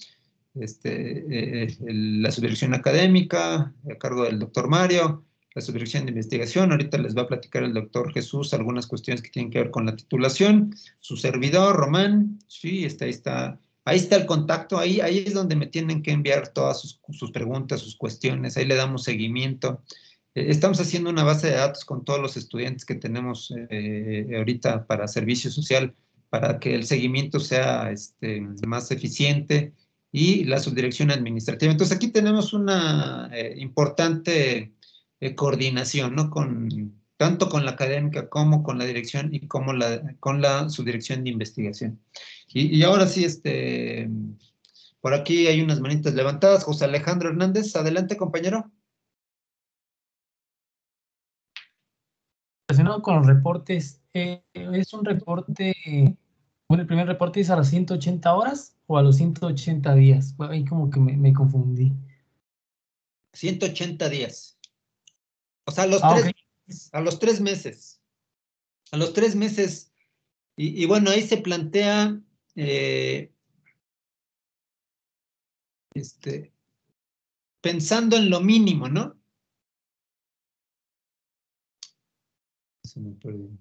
Este, eh, el, la subdirección académica, a cargo del doctor Mario, la subdirección de investigación, ahorita les va a platicar el doctor Jesús algunas cuestiones que tienen que ver con la titulación, su servidor, Román, sí, está, ahí está, ahí está el contacto, ahí, ahí es donde me tienen que enviar todas sus, sus preguntas, sus cuestiones, ahí le damos seguimiento. Eh, estamos haciendo una base de datos con todos los estudiantes que tenemos eh, ahorita para servicio social, para que el seguimiento sea este, más eficiente, y la subdirección administrativa. Entonces aquí tenemos una eh, importante eh, coordinación, ¿no? Con, tanto con la académica como con la dirección y como la, con la subdirección de investigación. Y, y ahora sí, este, por aquí hay unas manitas levantadas. José Alejandro Hernández, adelante, compañero. Relacionado con los reportes, eh, ¿es un reporte, bueno, el primer reporte es a las ciento ochenta horas o a los ciento ochenta días? Bueno, ahí como que me, me confundí. ciento ochenta días. O sea, a los Ah, tres, ok. a los tres meses. A los tres meses. Y, y bueno, ahí se plantea eh, este, pensando en lo mínimo, ¿no? Se me perdió. Ahí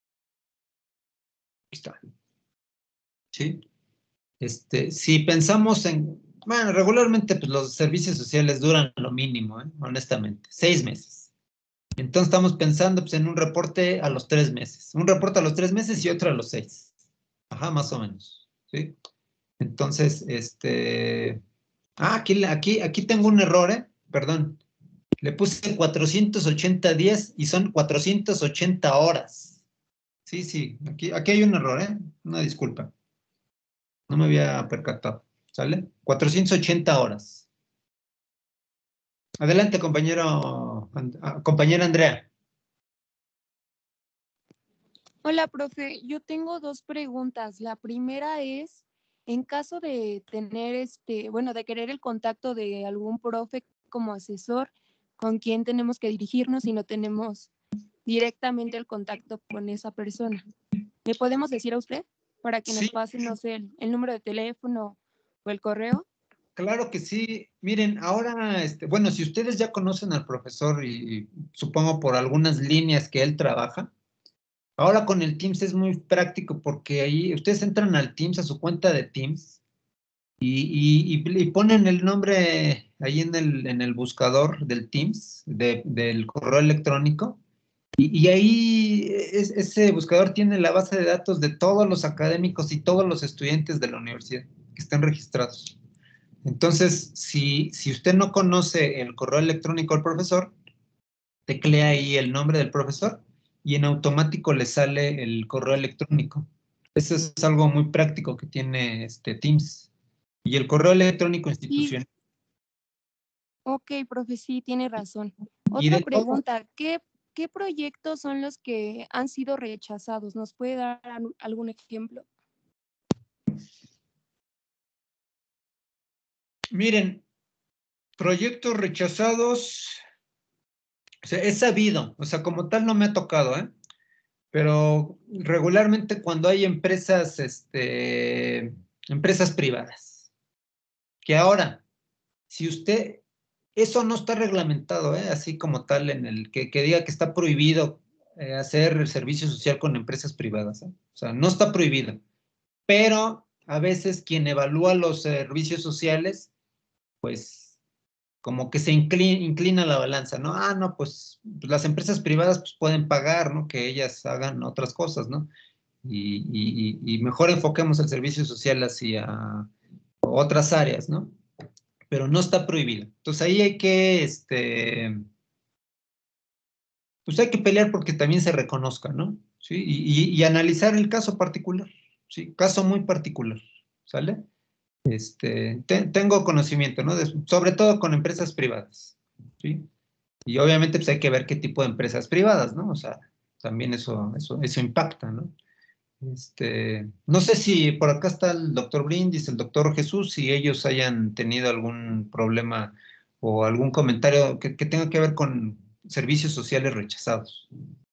está. ¿Sí? Este, si pensamos en, bueno, regularmente pues, los servicios sociales duran lo mínimo, ¿eh? Honestamente, seis meses. Entonces estamos pensando pues, en un reporte a los tres meses. Un reporte a los tres meses y otro a los seis. Ajá, más o menos. ¿Sí? Entonces, este... Ah, aquí, aquí, aquí tengo un error, ¿eh? Perdón. Le puse cuatrocientos ochenta días y son cuatrocientas ochenta horas. Sí, sí, aquí, aquí hay un error, ¿eh? Una disculpa. No me había percatado. ¿sale? cuatrocientas ochenta horas. Adelante, compañero, compañera Andrea. Hola, profe. Yo tengo dos preguntas. La primera es, en caso de tener este, bueno, de querer el contacto de algún profe como asesor, ¿con quién tenemos que dirigirnos si no tenemos directamente el contacto con esa persona? ¿Le podemos decir a usted para que nos Sí, pase, no sé, el, el número de teléfono o el correo? claro que sí. Miren, ahora, este, bueno, si ustedes ya conocen al profesor y, y supongo por algunas líneas que él trabaja, ahora con el Teams es muy práctico porque ahí ustedes entran al Teams, a su cuenta de Teams, y, y- y- y ponen el nombre ahí en el, en el buscador del Teams, de- del correo electrónico, y, y ahí es- ese buscador tiene la base de datos de todos los académicos y todos los estudiantes de la universidad que están registrados. Entonces, si, si usted no conoce el correo electrónico del profesor, teclea ahí el nombre del profesor y en automático le sale el correo electrónico. Eso es algo muy práctico que tiene este Teams. Y el correo electrónico Sí, institucional. ok, profe, sí, tiene razón. Y Otra de todo, pregunta, ¿qué, qué proyectos son los que han sido rechazados? ¿Nos puede dar al- algún ejemplo? miren, proyectos rechazados, o sea, es sabido, o sea, como tal no me ha tocado, ¿eh? Pero regularmente cuando hay empresas, este, empresas privadas, que ahora, si usted, eso no está reglamentado, ¿eh? Así como tal, en el que, que diga que está prohibido eh, hacer el servicio social con empresas privadas, ¿eh? O sea, no está prohibido, pero a veces quien evalúa los servicios sociales, pues como que se inclina, inclina la balanza, ¿no? Ah, no, pues, pues las empresas privadas pues, pueden pagar, ¿no? Que ellas hagan otras cosas, ¿no? Y, y, y mejor enfoquemos el servicio social hacia otras áreas, ¿no? Pero no está prohibido. Entonces ahí hay que, este, pues hay que pelear porque también se reconozca, ¿no? ¿Sí? Y, y, y analizar el caso particular, ¿sí? Caso muy particular, ¿sale? Este, te, tengo conocimiento, ¿no? De, sobre todo con empresas privadas, ¿sí? Y obviamente pues hay que ver qué tipo de empresas privadas, ¿no? O sea, también eso, eso, eso impacta, ¿no? Este, no sé si por acá está el doctor Brindis, el doctor Jesús, si ellos hayan tenido algún problema o algún comentario que, que tenga que ver con servicios sociales rechazados.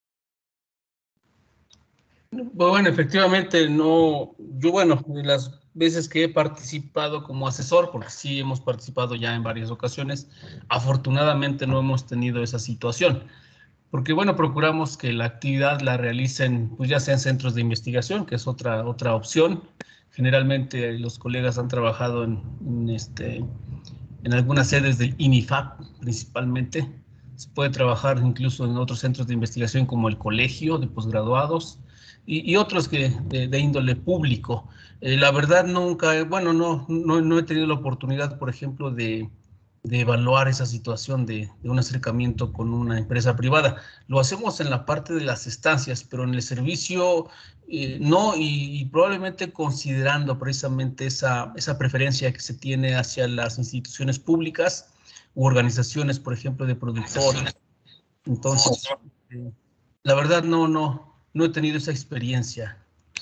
Bueno, efectivamente, no, yo bueno, de las veces que he participado como asesor, porque sí hemos participado ya en varias ocasiones, afortunadamente no hemos tenido esa situación, porque bueno, procuramos que la actividad la realicen, pues ya sea en centros de investigación, que es otra, otra opción. Generalmente los colegas han trabajado en, en este, en algunas sedes del INIFAP principalmente. Se puede trabajar incluso en otros centros de investigación como el colegio de posgraduados y, y otros que de, de índole público. Eh, la verdad nunca, bueno, no, no, no he tenido la oportunidad, por ejemplo, de, de evaluar esa situación de, de un acercamiento con una empresa privada. Lo hacemos en la parte de las estancias, pero en el servicio eh, no, y, y probablemente considerando precisamente esa, esa preferencia que se tiene hacia las instituciones públicas u organizaciones, por ejemplo, de productores. Entonces, eh, la verdad no, no, no he tenido esa experiencia.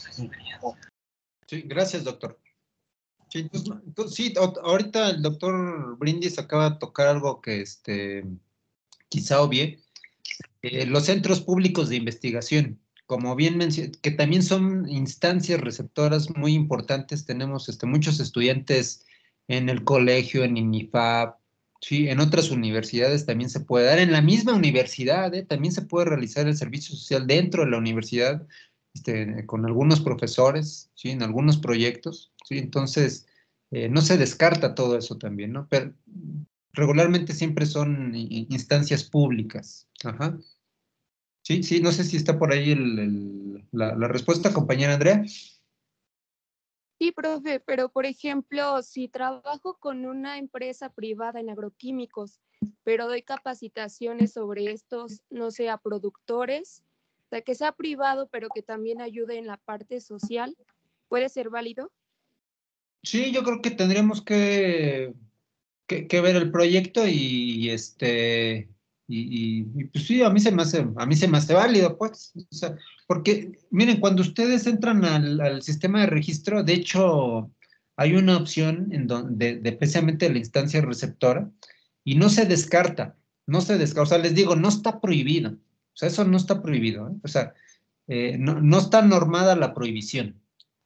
Sí, gracias, doctor. Sí, entonces, entonces, sí, ahorita el doctor Brindis acaba de tocar algo que este, quizá obvie, eh, los centros públicos de investigación, como bien mencioné, que también son instancias receptoras muy importantes. Tenemos este, muchos estudiantes en el colegio, en INIFAP, sí, en otras universidades también se puede dar, en la misma universidad, eh, también se puede realizar el servicio social dentro de la universidad, este, con algunos profesores, sí, en algunos proyectos, sí, entonces eh, no se descarta todo eso también, ¿no? Pero regularmente siempre son instancias públicas. Ajá. Sí, sí, no sé si está por ahí el, el- la, la respuesta, compañera Andrea. Sí, profe, pero por ejemplo, si trabajo con una empresa privada en agroquímicos, pero doy capacitaciones sobre estos, no sé, a productores, o sea, que sea privado, pero que también ayude en la parte social, ¿puede ser válido? Sí, yo creo que tendríamos que, que, que ver el proyecto y, y este y, y- y, pues sí, a mí se me hace, a mí se me hace válido, pues. O sea, porque, miren, cuando ustedes entran al, al sistema de registro, de hecho, hay una opción en donde, de, precisamente la instancia receptora, y no se descarta, no se descarta, o sea, les digo, no está prohibido. O sea, eso no está prohibido, ¿eh? O sea, eh, no, no está normada la prohibición.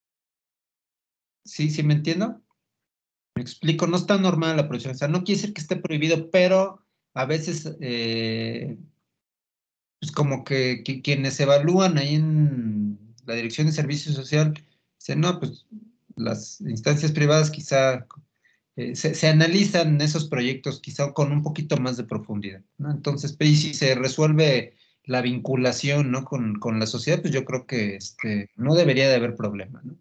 ¿Sí, sí me entiendo? Me explico, no está normal la prohibición, o sea, no quiere decir que esté prohibido, pero a veces, eh, pues como que, que quienes evalúan ahí en la Dirección de Servicio Social, dicen, no, pues las instancias privadas quizá eh, se, se analizan esos proyectos quizá con un poquito más de profundidad, ¿no? Entonces, pues, y si se resuelve la vinculación, ¿no? Con, con la sociedad, pues yo creo que este, no debería de haber problema, ¿no?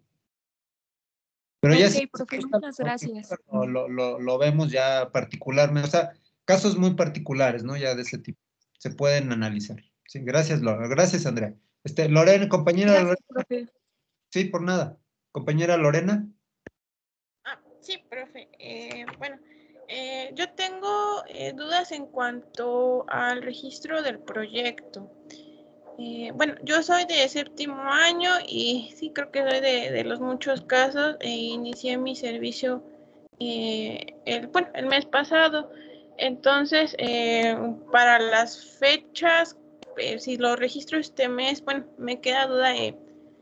Pero ya Ok, sí, profe, muchas gracias. lo, lo, lo, lo vemos ya particularmente, o sea, casos muy particulares, ¿no? Ya de ese tipo. Se pueden analizar. Sí, gracias, Lorena. Gracias, Andrea. Este, Lorena, compañera Lorena. Gracias, profe. Sí, por nada. Compañera Lorena. Ah, sí, profe. Eh, bueno, eh, yo tengo eh, dudas en cuanto al registro del proyecto. Eh, bueno, yo soy de séptimo año y sí creo que soy de, de los muchos casos. Eh, inicié mi servicio eh, el, bueno, el mes pasado. Entonces, eh, para las fechas, eh, si lo registro este mes, bueno, me queda duda eh,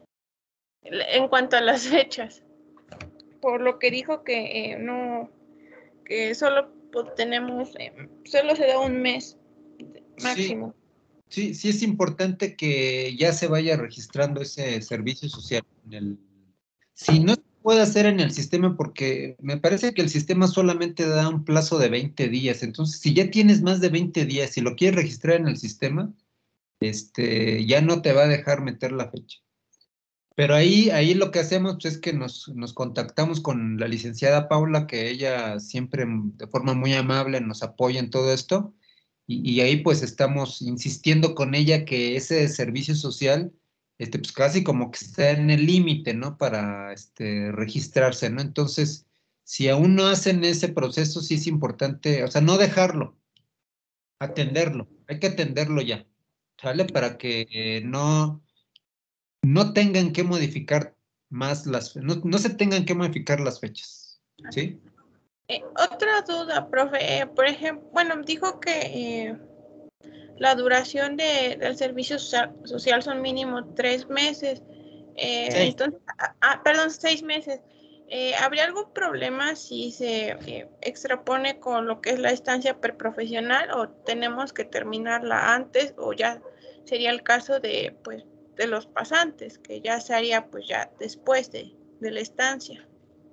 en cuanto a las fechas. Por lo que dijo que eh, no, que solo pues, tenemos, eh, solo se da un mes Sí, máximo. sí, sí es importante que ya se vaya registrando ese servicio social en el. Si no se puede hacer en el sistema, porque me parece que el sistema solamente da un plazo de veinte días. Entonces, si ya tienes más de veinte días y lo quieres registrar en el sistema, este, ya no te va a dejar meter la fecha. Pero ahí, ahí lo que hacemos pues, es que nos, nos contactamos con la licenciada Paula, que ella siempre de forma muy amable nos apoya en todo esto, y, y ahí pues estamos insistiendo con ella que ese servicio social, este, pues casi como que está en el límite, ¿no? Para este, registrarse, ¿no? Entonces, si aún no hacen ese proceso, sí es importante, o sea, no dejarlo, atenderlo, hay que atenderlo ya, ¿sale? Para que eh, no no tengan que modificar más las, no, no se tengan que modificar las fechas, ¿sí? Eh, otra duda, profe, eh, por ejemplo, bueno, dijo que eh, la duración de, del servicio social, social son mínimo tres meses. Eh, Seis. entonces, ah, ah, perdón, seis meses. Eh, ¿Habría algún problema si se eh, extrapone con lo que es la estancia preprofesional o tenemos que terminarla antes o ya sería el caso de, pues, de los pasantes, que ya se haría pues ya después de, de la estancia?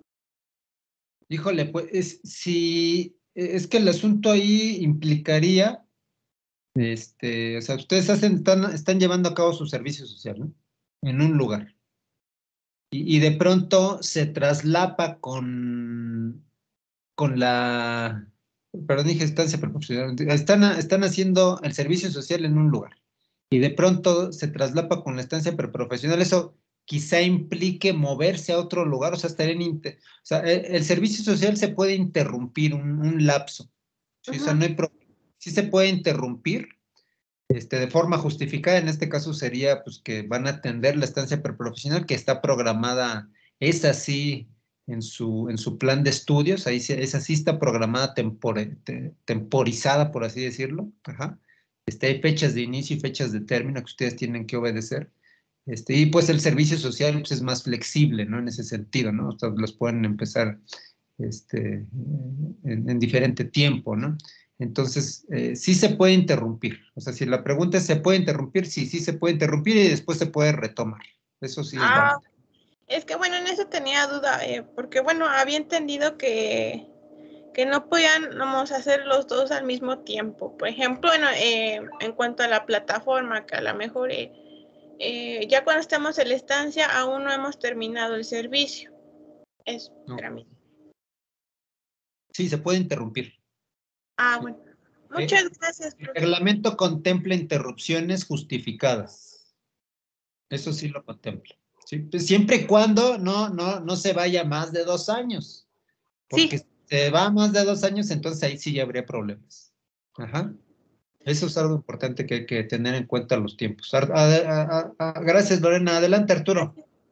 Híjole, pues es, si es que el asunto ahí implicaría, este, o sea, ustedes hacen, están, están llevando a cabo su servicio social, ¿no? En un lugar. Y, y de pronto se traslapa con, con la, perdón, dije estancia preprofesional, están, están haciendo el servicio social en un lugar. Y de pronto se traslapa con la estancia preprofesional, eso quizá implique moverse a otro lugar, o sea, estar en, inter, o sea, el, el, servicio social se puede interrumpir un, un lapso, ¿sí? Uh-huh. O sea, no hay problema, sí se puede interrumpir, este, de forma justificada, en este caso sería, pues, que van a atender la estancia preprofesional, que está programada, es así, en su, en su plan de estudios, ahí esa sí está programada tempore, te, temporizada, por así decirlo, ajá. Este, hay fechas de inicio y fechas de término que ustedes tienen que obedecer. Este, y pues el servicio social pues, es más flexible, ¿no? En ese sentido, ¿no? O sea, los pueden empezar este, en, en diferente tiempo, ¿no? Entonces, eh, sí se puede interrumpir. O sea, si la pregunta es, ¿se puede interrumpir? Sí, sí se puede interrumpir y después se puede retomar. Eso sí es ah, válido. Es que, bueno, en eso tenía duda, eh, porque, bueno, había entendido que que no podíamos hacer los dos al mismo tiempo. Por ejemplo, bueno, eh, en cuanto a la plataforma, que a lo mejor eh, eh, ya cuando estamos en la estancia aún no hemos terminado el servicio. Es No. para mí. Sí, se puede interrumpir. Ah, sí. Bueno. Muchas eh, gracias, el profe. reglamento contempla interrupciones justificadas. Eso sí lo contempla. Sí, pues siempre y cuando no, no, no se vaya más de dos años. Porque Sí. si se va más de dos años, entonces ahí sí ya habría problemas. Ajá. Eso es algo importante que hay que tener en cuenta los tiempos. A- a- a- a- gracias, Lorena. Adelante, Arturo.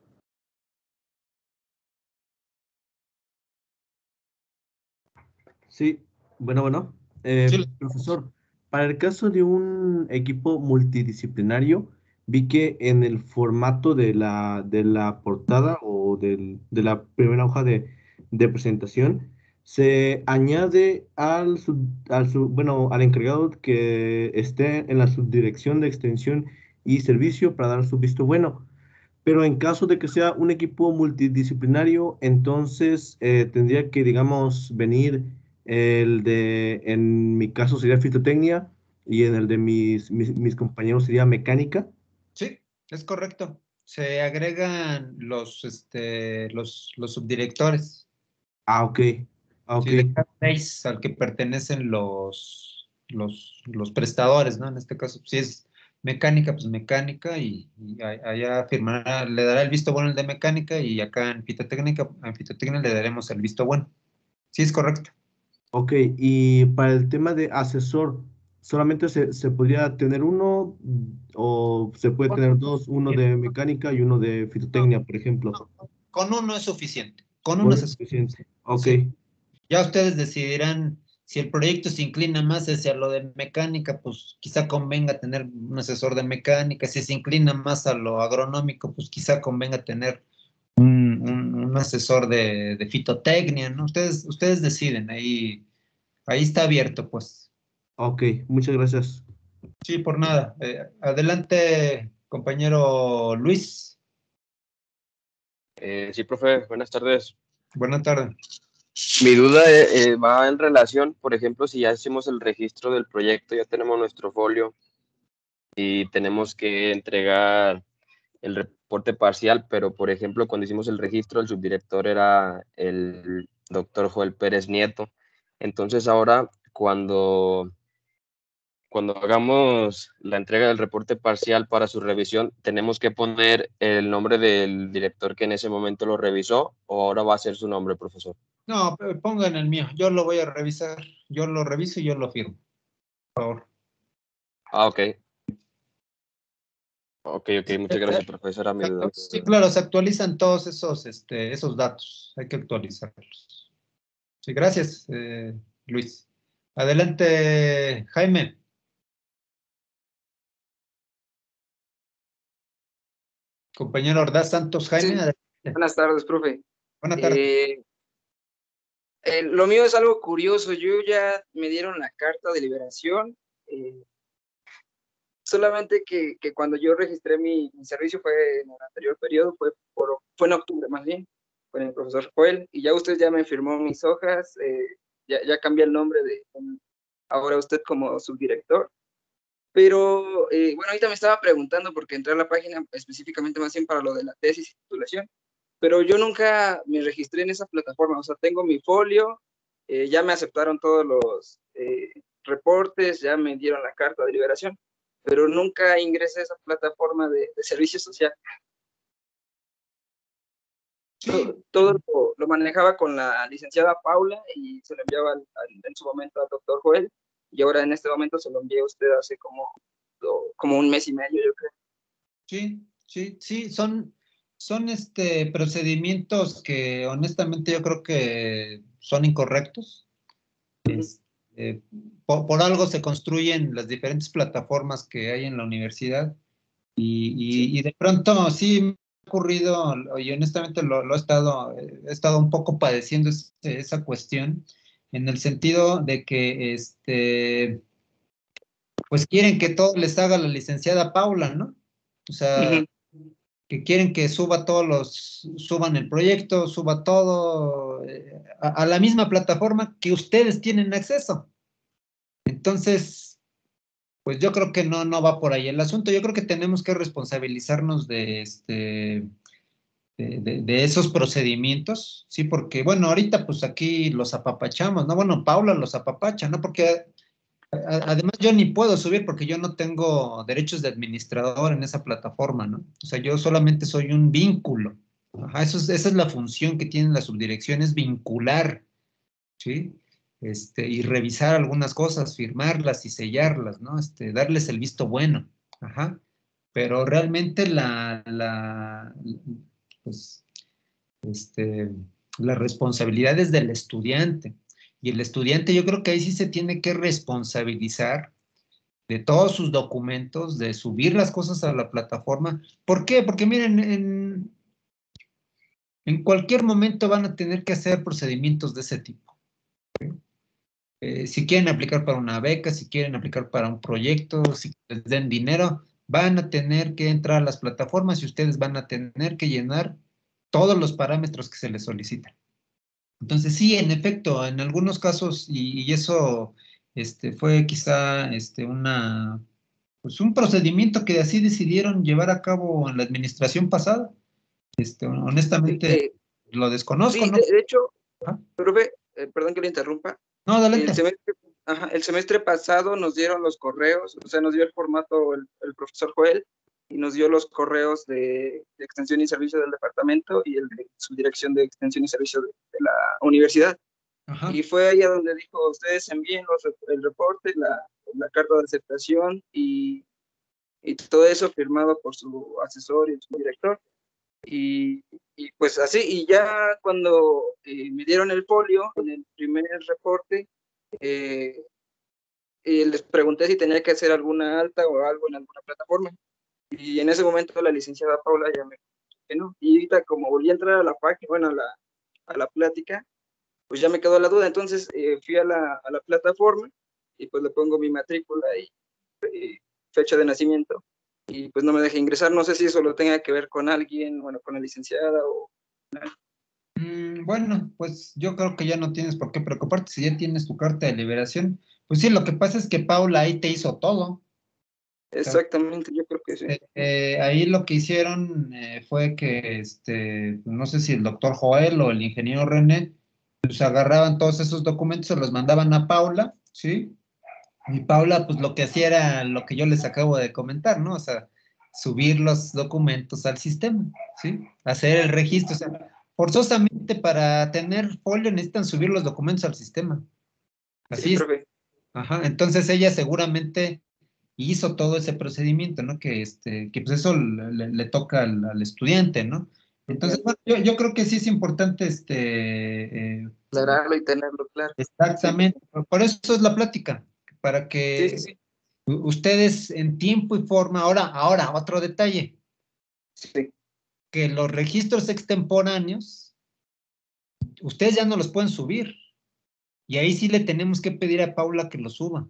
Sí, bueno, bueno. Eh, Sí. profesor, para el caso de un equipo multidisciplinario, vi que en el formato de la, de la portada o del- de la primera hoja de, de presentación, se añade al, sub- al sub- bueno, al encargado que esté en la subdirección de extensión y servicio para dar su visto bueno. Pero en caso de que sea un equipo multidisciplinario, entonces eh, tendría que, digamos, venir el de, en mi caso sería fitotecnia y en el de mis, mis, mis compañeros sería mecánica. Sí, es correcto. Se agregan los, este, los, los subdirectores. Ah, ok, ah, ok, Sí, de cada seis al que pertenecen los, los, los prestadores, ¿no? En este caso, si es mecánica, pues mecánica, y, y a- allá firmará, le dará el visto bueno el de mecánica, y acá en fitotécnica, en fitotécnica le daremos el visto bueno. Sí, es correcto. ok. Y para el tema de asesor, ¿solamente se, se podría tener uno o se puede tener dos, uno de mecánica y uno de No, fitotecnia, por ejemplo? no, con uno es suficiente. Con uno ¿Con es es suficiente. suficiente? Ok, Sí. Ya ustedes decidirán si el proyecto se inclina más hacia lo de mecánica, pues quizá convenga tener un asesor de mecánica. Si se inclina más a lo agronómico, pues quizá convenga tener un, un- un asesor de, de fitotecnia, ¿no? Ustedes, ustedes deciden, ahí, ahí está abierto, pues. ok, muchas gracias. Sí, por nada. Eh, adelante, compañero Luis. Eh, sí, profe, buenas tardes. Buena tarde. Mi duda eh, eh, va en relación, por ejemplo, si ya hicimos el registro del proyecto, ya tenemos nuestro folio y tenemos que entregar el reporte parcial, pero por ejemplo, cuando hicimos el registro, el subdirector era el doctor Joel Pérez Nieto. Entonces ahora, cuando, cuando hagamos la entrega del reporte parcial para su revisión, ¿tenemos que poner el nombre del director que en ese momento lo revisó o ahora va a ser su nombre, profesor? No, p- pongan el mío. Yo lo voy a revisar. Yo lo reviso y yo lo firmo, por favor. Ah, ok. Ok, ok, muchas gracias, profesor. Era mi duda. Sí, claro, se actualizan todos esos, este, esos datos. Hay que actualizarlos. Sí, gracias, eh, Luis. Adelante, Jaime. Compañero Ordaz Santos, Jaime. Sí, Adelante. buenas tardes, profe. Buenas tardes. Eh, eh, lo mío es algo curioso. Yo ya me dieron la carta de liberación. eh, solamente que, que cuando yo registré mi, mi servicio fue en el anterior periodo, fue, por, fue en octubre más bien, con el profesor Joel. Y ya usted ya me firmó mis hojas. eh, ya, ya cambié el nombre de ahora usted como subdirector. Pero eh, bueno, ahorita me estaba preguntando porque entré a la página específicamente más bien para lo de la tesis y titulación. Pero yo nunca me registré en esa plataforma, o sea, tengo mi folio, eh, ya me aceptaron todos los eh, reportes, ya me dieron la carta de liberación, pero nunca ingresé a esa plataforma de, de servicio social. Sí, Todo, todo lo, lo manejaba con la licenciada Paula y se lo enviaba al, al, en su momento al doctor Joel, y ahora en este momento se lo envié a usted hace como, como un mes y medio, yo creo. sí, sí, sí, son, son este, procedimientos que honestamente yo creo que son incorrectos. Es, eh, por, por algo se construyen las diferentes plataformas que hay en la universidad, y, Sí. y, y de pronto sí me ha ocurrido, y honestamente lo, lo he estado, he estado un poco padeciendo ese- esa cuestión, en el sentido de que este, pues quieren que todo les haga la licenciada Paula, ¿no? O sea, Uh-huh. que quieren que suba todos los, suban el proyecto, suba todo eh, a, a la misma plataforma que ustedes tienen acceso. Entonces, pues yo creo que no, no va por ahí el asunto. Yo creo que tenemos que responsabilizarnos de, este, de, de- de esos procedimientos, ¿sí? Porque, bueno, ahorita pues aquí los apapachamos, ¿no? Bueno, Paula los apapacha, ¿no? Porque Además, yo ni puedo subir porque yo no tengo derechos de administrador en esa plataforma, ¿no? O sea, yo solamente soy un vínculo. Ajá, eso es, esa es la función que tienen las subdirecciones, vincular, ¿sí? Este, y revisar algunas cosas, firmarlas y sellarlas, ¿no? Este, darles el visto bueno. Ajá. Pero realmente la, la, pues, este, la responsabilidad es del estudiante. Y el estudiante yo creo que ahí sí se tiene que responsabilizar de todos sus documentos, de subir las cosas a la plataforma. ¿Por qué? Porque miren, en, en cualquier momento van a tener que hacer procedimientos de ese tipo. Eh, si quieren aplicar para una beca, si quieren aplicar para un proyecto, si les den dinero, van a tener que entrar a las plataformas y ustedes van a tener que llenar todos los parámetros que se les solicitan. Entonces, sí, en efecto, en algunos casos, y, y eso este, fue quizá este, una, pues un procedimiento que así decidieron llevar a cabo en la administración pasada. Este, honestamente, Eh, lo desconozco, sí, ¿no? de, de hecho, Ajá. profe, eh, perdón que le interrumpa. No, adelante. El semestre, ajá, el semestre pasado nos dieron los correos, o sea, nos dio el formato el, el profesor Joel y nos dio los correos de, de extensión y servicio del departamento y el de su dirección de extensión y servicio de, de la universidad. Ajá. Y fue ahí a donde dijo, ustedes envíen los, el reporte, la, la carta de aceptación y, y todo eso firmado por su asesor y su director. Y, y pues así, y ya cuando eh, me dieron el folio en el primer reporte, eh, y les pregunté si tenía que hacer alguna alta o algo en alguna plataforma. Y en ese momento la licenciada Paula ya me dijo que no. Y ahorita como volví a entrar a la página, bueno, a la, a la plática, pues ya me quedó la duda. Entonces eh, fui a la, a la plataforma y pues le pongo mi matrícula y, y fecha de nacimiento. Y pues no me deja ingresar. No sé si eso lo tenga que ver con alguien, bueno, con la licenciada o... Mm, bueno, pues yo creo que ya no tienes por qué preocuparte si ya tienes tu carta de liberación. Pues sí, lo que pasa es que Paula ahí te hizo todo. Exactamente, yo creo que sí. Eh, eh, ahí lo que hicieron eh, fue que, este, no sé si el doctor Joel o el ingeniero René, pues agarraban todos esos documentos, se los mandaban a Paula, ¿sí? Y Paula, pues lo que hacía era lo que yo les acabo de comentar, ¿no? O sea, subir los documentos al sistema, ¿sí? Hacer el registro, o sea, forzosamente para tener folio necesitan subir los documentos al sistema. Así Sí, es. profe. Ajá, entonces ella seguramente hizo todo ese procedimiento, ¿no? Que, este, que pues eso le, le- le toca al, al estudiante, ¿no? Entonces, bueno, yo, yo creo que sí es importante, este, eh, Aclararlo y tenerlo claro. exactamente, por por eso es la plática, para Sí, que sí, sí. u- ustedes en tiempo y forma, ahora, ahora, otro detalle, Sí, que los registros extemporáneos, ustedes ya no los pueden subir, y ahí sí le tenemos que pedir a Paula que los suba,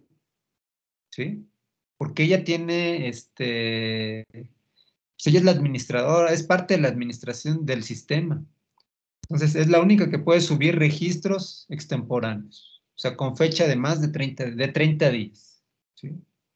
¿sí? Porque ella tiene, este, pues ella es la administradora, es parte de la administración del sistema. Entonces, es la única que puede subir registros extemporáneos, o sea, con fecha de más de treinta, de treinta días, ¿sí?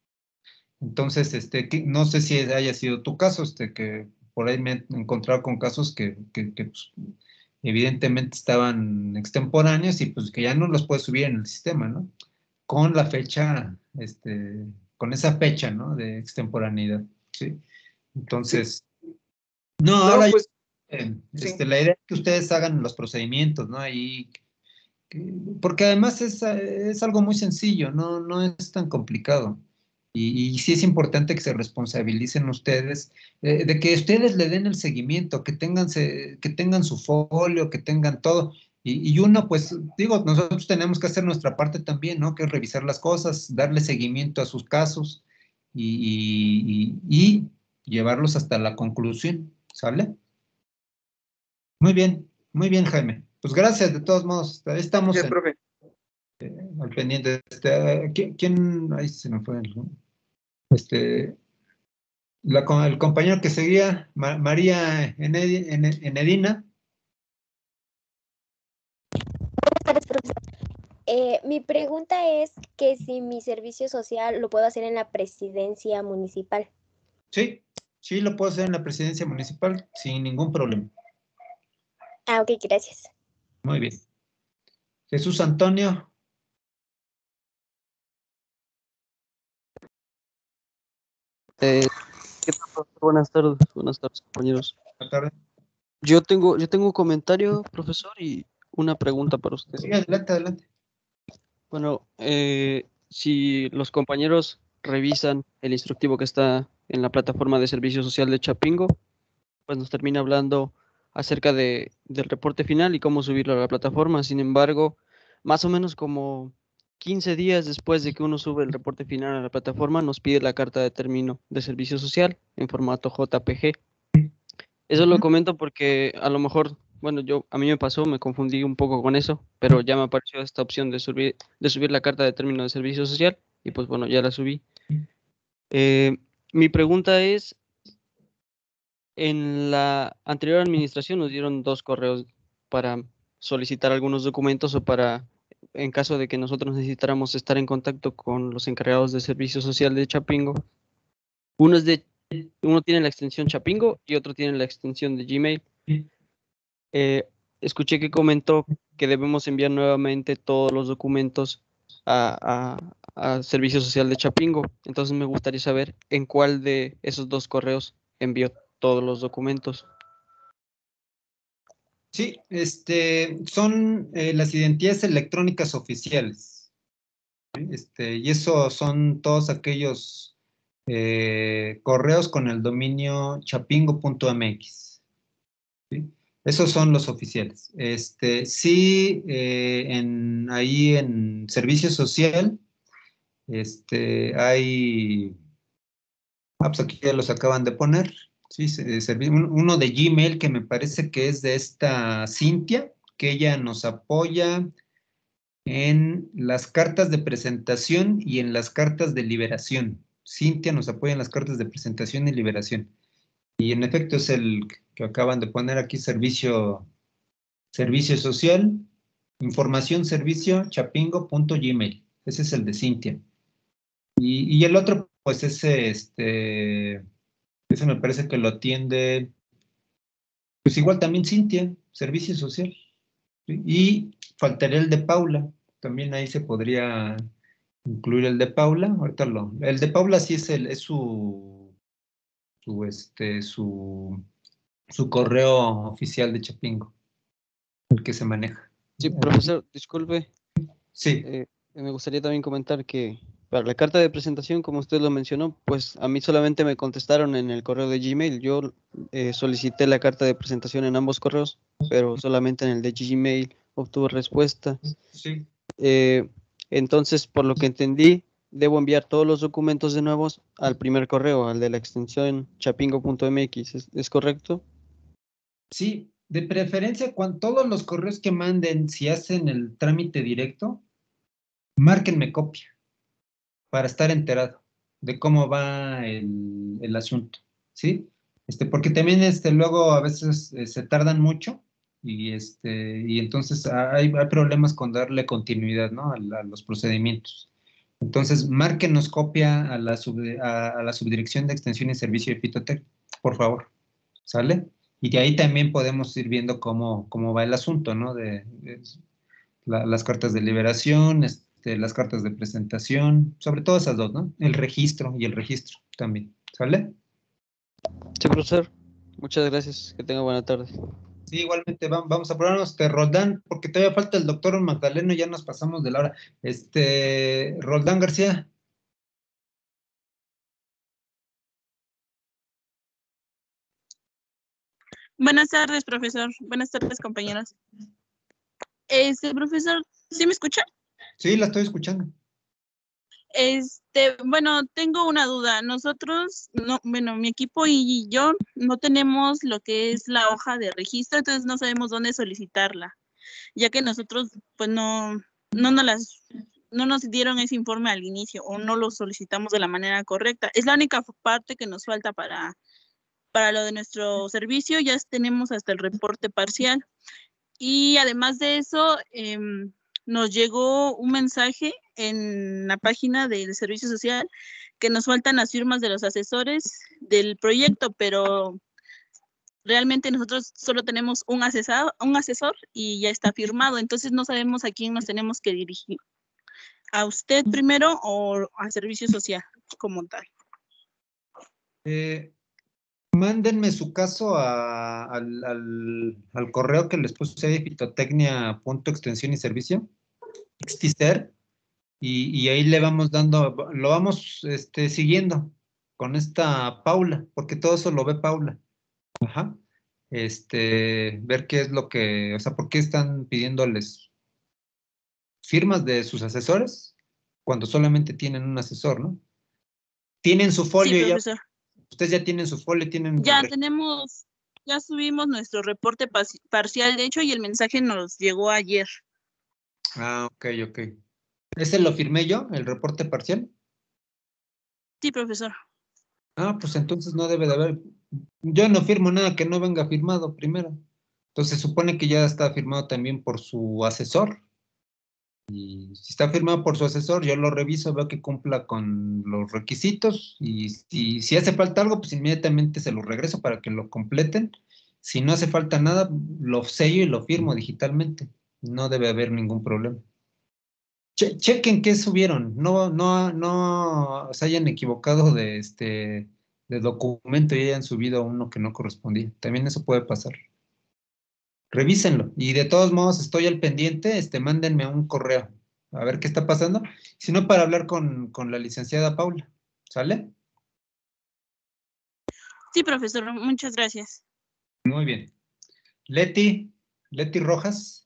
Entonces, este, que- no sé si haya sido tu caso, este, que por ahí me he encontrado con casos que, que, que, pues, evidentemente estaban extemporáneos y pues que ya no los puedes subir en el sistema, ¿no? Con la fecha, este, con esa fecha, ¿no? De extemporaneidad, ¿sí? Entonces, no, no, ahora pues eh, sí. este, la idea es que ustedes hagan los procedimientos, ¿no? Ahí, que- porque además es, eh, es algo muy sencillo, no, no es tan complicado. Y, y sí es importante que se responsabilicen ustedes, eh, de que ustedes le den el seguimiento, que tengan, se- que tengan su folio, que tengan todo. Y, y uno, pues, digo, nosotros tenemos que hacer nuestra parte también, ¿no? Que es revisar las cosas, darle seguimiento a sus casos y, y y- y llevarlos hasta la conclusión, ¿sale? Muy bien, muy bien, Jaime. Pues gracias, de todos modos, ahí estamos Gracias, en- profe. al pendiente. Este, ¿quién, quién? Ahí se me fue el, este, la, co- el compañero que seguía, Ma- María Enedi- Ene- Enedina. Buenas tardes, profesor. Eh, mi pregunta es que si mi servicio social lo puedo hacer en la presidencia municipal. Sí, sí, lo puedo hacer en la presidencia municipal sin ningún problema. Ah, ok, gracias. Muy bien. Jesús Antonio. Eh, ¿qué tal, profesor? Buenas tardes, buenas tardes, compañeros. Buenas tardes. Yo tengo, yo tengo un comentario, profesor, y una pregunta para usted. Sí, adelante, adelante. Bueno, eh, si los compañeros revisan el instructivo que está en la plataforma de servicio social de Chapingo, pues nos termina hablando acerca de, del reporte final y cómo subirlo a la plataforma. Sin embargo, más o menos como quince días después de que uno sube el reporte final a la plataforma, nos pide la carta de término de servicio social en formato J P G. Eso lo comento porque a lo mejor, bueno, yo a mí me pasó, me confundí un poco con eso, pero ya me apareció esta opción de subir, de subir la carta de término de servicio social y pues bueno, ya la subí. Eh, mi pregunta es, en la anterior administración nos dieron dos correos para solicitar algunos documentos o para, en caso de que nosotros necesitáramos estar en contacto con los encargados de servicio social de Chapingo. Uno es de, uno tiene la extensión Chapingo y otro tiene la extensión de Gmail. Eh, escuché que comentó que debemos enviar nuevamente todos los documentos a, a, a Servicio Social de Chapingo. Entonces me gustaría saber en cuál de esos dos correos envió todos los documentos. Sí, este, son eh, las identidades electrónicas oficiales. ¿Sí? Este, y eso son todos aquellos eh, correos con el dominio chapingo punto m x. ¿Sí? Esos son los oficiales. Este, sí, eh, en, ahí en servicio social, este, hay, ah, pues aquí ya los acaban de poner. Sí, uno de Gmail que me parece que es de esta Cintia, que ella nos apoya en las cartas de presentación y en las cartas de liberación. Cintia nos apoya en las cartas de presentación y liberación. Y en efecto es el que acaban de poner aquí, servicio, servicio social, información servicio chapingo punto gmail. Ese es el de Cintia. Y, y el otro, pues ese, este... Ese me parece que lo atiende, pues igual también Cintia, Servicio Social. ¿Sí? Y faltaría el de Paula. También ahí se podría incluir el de Paula. Ahorita lo. El de Paula sí es el, es su, su este, su, su correo oficial de Chapingo, el que se maneja. Sí, profesor, disculpe. Sí. Eh, me gustaría también comentar que para la carta de presentación, como usted lo mencionó, pues a mí solamente me contestaron en el correo de Gmail. Yo eh, solicité la carta de presentación en ambos correos, pero solamente en el de Gmail obtuve respuesta. Sí. Eh, entonces, por lo que entendí, debo enviar todos los documentos de nuevo al primer correo, al de la extensión chapingo punto m x. ¿Es, ¿Es correcto? Sí, de preferencia, cuando todos los correos que manden, si hacen el trámite directo, márquenme copia para estar enterado de cómo va el, el asunto, ¿sí? Este, porque también este, luego a veces eh, se tardan mucho y, este, y entonces hay, hay problemas con darle continuidad, ¿no? a, la, a los procedimientos. Entonces, márquenos copia a la, sub, a, a la subdirección de extensión y servicio de Fitotec, por favor, ¿sale? Y de ahí también podemos ir viendo cómo, cómo va el asunto, ¿no? De, de la, las cartas de liberación, este, las cartas de presentación, sobre todo esas dos, ¿no? El registro y el registro también, ¿sale? Sí, profesor. Muchas gracias. Que tenga buena tarde. Sí, igualmente vamos, vamos a probarnos, este, Roldán, porque todavía falta el doctor Magdaleno, ya nos pasamos de la hora. Este, Roldán García. Buenas tardes, profesor. Buenas tardes, compañeros. Este, profesor, ¿sí me escucha? Sí, la estoy escuchando. Este, bueno, tengo una duda. Nosotros, no, bueno, mi equipo y yo no tenemos lo que es la hoja de registro, entonces no sabemos dónde solicitarla, ya que nosotros, pues no, no nos las, no nos dieron ese informe al inicio o no lo solicitamos de la manera correcta. Es la única parte que nos falta para, para lo de nuestro servicio. Ya tenemos hasta el reporte parcial. Y además de eso, eh, nos llegó un mensaje en la página del Servicio Social que nos faltan las firmas de los asesores del proyecto, pero realmente nosotros solo tenemos un asesor, un asesor y ya está firmado, entonces no sabemos a quién nos tenemos que dirigir. ¿A usted primero o al Servicio Social como tal? Eh, mándenme su caso a- al, al- al correo que les puse ahí, fitotecnia punto extensión y servicio, Xticer, y, y ahí le vamos dando, lo vamos este, siguiendo con esta Paula, porque todo eso lo ve Paula. Ajá. Este, ver qué es lo que, o sea, por qué están pidiéndoles firmas de sus asesores cuando solamente tienen un asesor, ¿no? Tienen su Sí, folio ya, profesor. ustedes ya tienen su folio, tienen el Ya re- tenemos, ya subimos nuestro reporte pas- parcial, de hecho, y el mensaje nos llegó ayer. Ah, ok, ok. ¿Ese lo firmé yo, el reporte parcial? Sí, profesor. Ah, pues entonces no debe de haber. Yo no firmo nada que no venga firmado primero. Entonces supone que ya está firmado también por su asesor. Y si está firmado por su asesor, yo lo reviso, veo que cumpla con los requisitos y si, si hace falta algo, pues inmediatamente se lo regreso para que lo completen. Si no hace falta nada, lo sello y lo firmo digitalmente. No debe haber ningún problema. Che- chequen qué subieron, no, no, no se hayan equivocado de este de documento y hayan subido uno que no correspondía. También eso puede pasar. Revísenlo. Y de todos modos estoy al pendiente, este, mándenme un correo a ver qué está pasando. Si no, para hablar con, con la licenciada Paula. ¿Sale? Sí, profesor, muchas gracias. Muy bien. Leti, Leti Rojas.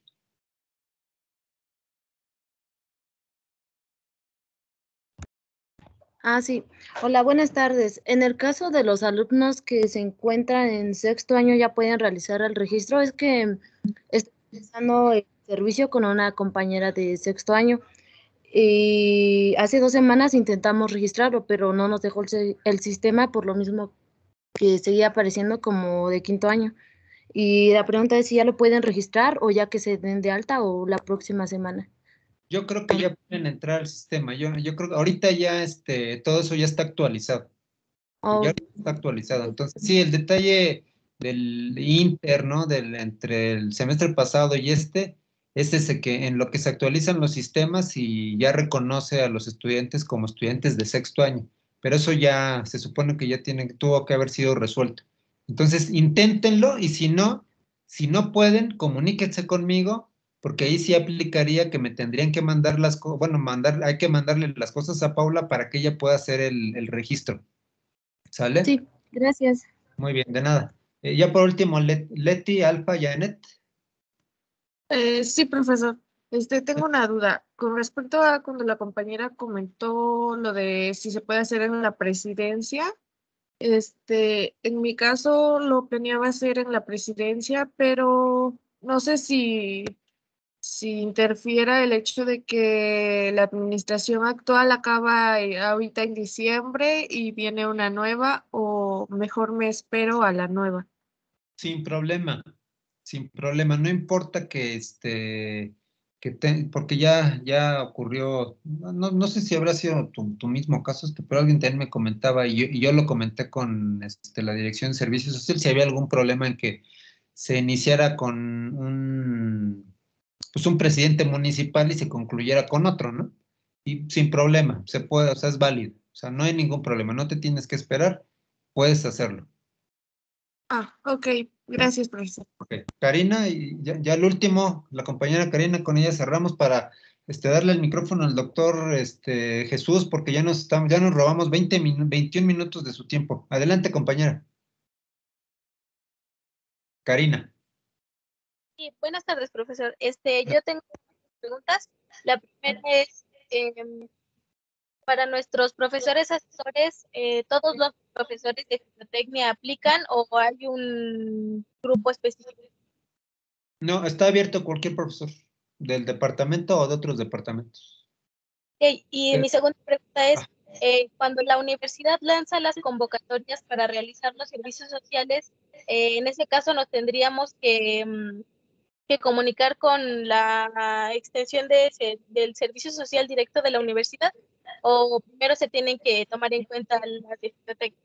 Ah, sí. Hola, buenas tardes. En el caso de los alumnos que se encuentran en sexto año ya pueden realizar el registro. Es que estoy realizando el servicio con una compañera de sexto año y hace dos semanas intentamos registrarlo, pero no nos dejó el, si- el sistema por lo mismo que seguía apareciendo como de quinto año. Y la pregunta es si ya lo pueden registrar o ya que se den de alta o la próxima semana. Yo creo que ya pueden entrar al sistema. Yo, yo creo que ahorita ya este, todo eso ya está actualizado. Oh, Ya está actualizado. Entonces, sí, el detalle del Inter, ¿no? Del, entre el semestre pasado y este, es ese que en lo que se actualizan los sistemas y ya reconoce a los estudiantes como estudiantes de sexto año. Pero eso ya se supone que ya tiene, tuvo que haber sido resuelto. Entonces, inténtenlo y si no, si no pueden, comuníquense conmigo, porque ahí sí aplicaría que me tendrían que mandar las cosas, bueno, mandar, hay que mandarle las cosas a Paula para que ella pueda hacer el, el registro. ¿Sale? sí, gracias. Muy bien, de nada. Eh, ya por último, Let- Leti, Alfa, Janet. Eh, sí, profesor. Este, tengo una duda. Con respecto a cuando la compañera comentó lo de si se puede hacer en la presidencia, este, en mi caso lo planeaba hacer en la presidencia, pero no sé si, si interfiera el hecho de que la administración actual acaba eh, ahorita en diciembre y viene una nueva, o mejor me espero a la nueva. Sin problema, sin problema. No importa que este, que te- porque ya, ya ocurrió, no, no, no sé si habrá sido tu, tu mismo caso, este, pero alguien también me comentaba y yo, y yo lo comenté con este, la Dirección de Servicios Sociales, si había algún problema en que se iniciara con un, pues un presidente municipal y se concluyera con otro, ¿no? Y sin problema, se puede, o sea, es válido, o sea, no hay ningún problema, no te tienes que esperar, puedes hacerlo. Ah, ok. Gracias, profesor. Ok, Karina, y ya, ya el último, la compañera Karina, con ella cerramos para este, darle el micrófono al doctor este, Jesús, porque ya nos, estamos, ya nos robamos veinte minu- veintiún minutos de su tiempo. Adelante, compañera. Karina. Sí, buenas tardes, profesor. Este, yo tengo preguntas. La primera es, em, para nuestros profesores asesores, eh, ¿todos los profesores de fitotecnia aplican o hay un grupo específico? No, está abierto cualquier profesor del departamento o de otros departamentos. Ok, y Eh, mi segunda pregunta es, ah, eh, cuando la universidad lanza las convocatorias para realizar los servicios sociales, eh, en ese caso nos tendríamos que, mm, que comunicar con la extensión de ese- del servicio social directo de la universidad, o primero se tienen que tomar en cuenta las de fitotecnia.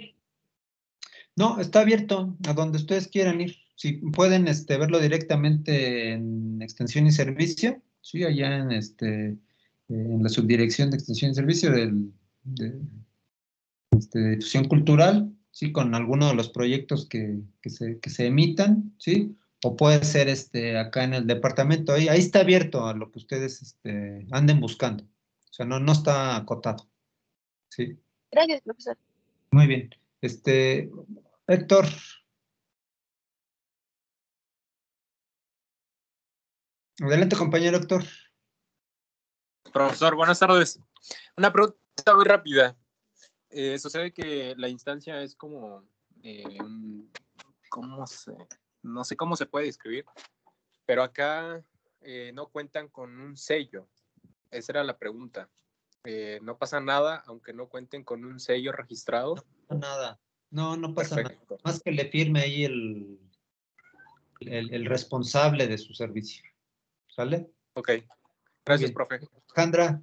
no, está abierto a donde ustedes quieran ir. Si pueden este, verlo directamente en Extensión y Servicio, sí, allá en, este, en la subdirección de Extensión y Servicio del, de- este, de difusión cultural, ¿sí? Con alguno de los proyectos que, que, se, que se emitan, ¿sí? O puede ser este, acá en el departamento, ahí, ahí está abierto a lo que ustedes este, anden buscando. O sea, no, no está acotado, ¿sí? Gracias, profesor. Muy bien. Este, Héctor. Adelante, compañero Héctor. Profesor, buenas tardes. Una pregunta muy rápida. Eh, sucede que la instancia es como, eh, un, ¿cómo se, no sé cómo se puede describir, pero acá eh, no cuentan con un sello. Esa era la pregunta. Eh, ¿no pasa nada aunque no cuenten con un sello registrado? No, nada. No, no pasa Perfecto. nada. Más que le firme ahí el, el, el responsable de su servicio. ¿Sale? Ok. Gracias, profe. Alejandra.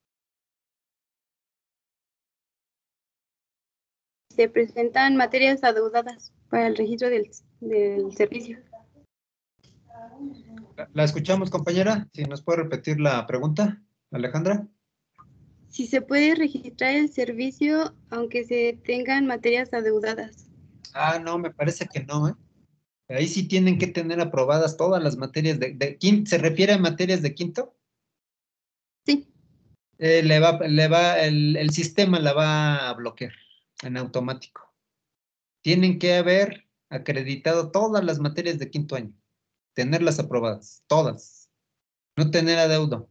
Se presentan materias adeudadas para el registro del, del servicio. ¿La, la escuchamos, compañera? Si nos puede repetir la pregunta, Alejandra. Si se puede registrar el servicio aunque se tengan materias adeudadas. Ah, no, me parece que no, ¿eh? Ahí sí tienen que tener aprobadas todas las materias de, de quinto. ¿Se refiere a materias de quinto? Sí. Eh, le va, le va, el, el sistema la va a bloquear en automático. Tienen que haber acreditado todas las materias de quinto año. Tenerlas aprobadas, todas. No tener adeudo.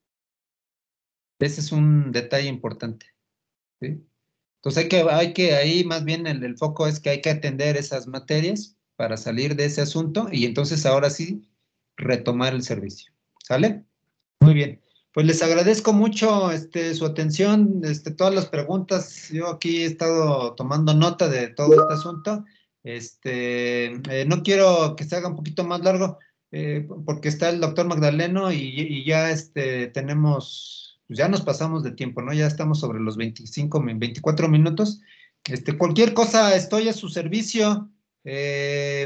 Ese es un detalle importante, ¿sí? Entonces hay que, hay que, ahí más bien el, el foco es que hay que atender esas materias para salir de ese asunto y entonces ahora sí retomar el servicio. ¿Sale? Muy bien. Pues les agradezco mucho este, su atención, este, todas las preguntas. Yo aquí he estado tomando nota de todo este asunto. Este, eh, no quiero que se haga un poquito más largo eh, porque está el doctor Magdaleno y, y ya este, tenemos, pues ya nos pasamos de tiempo, ¿no? Ya estamos sobre los veinticinco, veinticuatro minutos. Este, cualquier cosa, estoy a su servicio. Eh,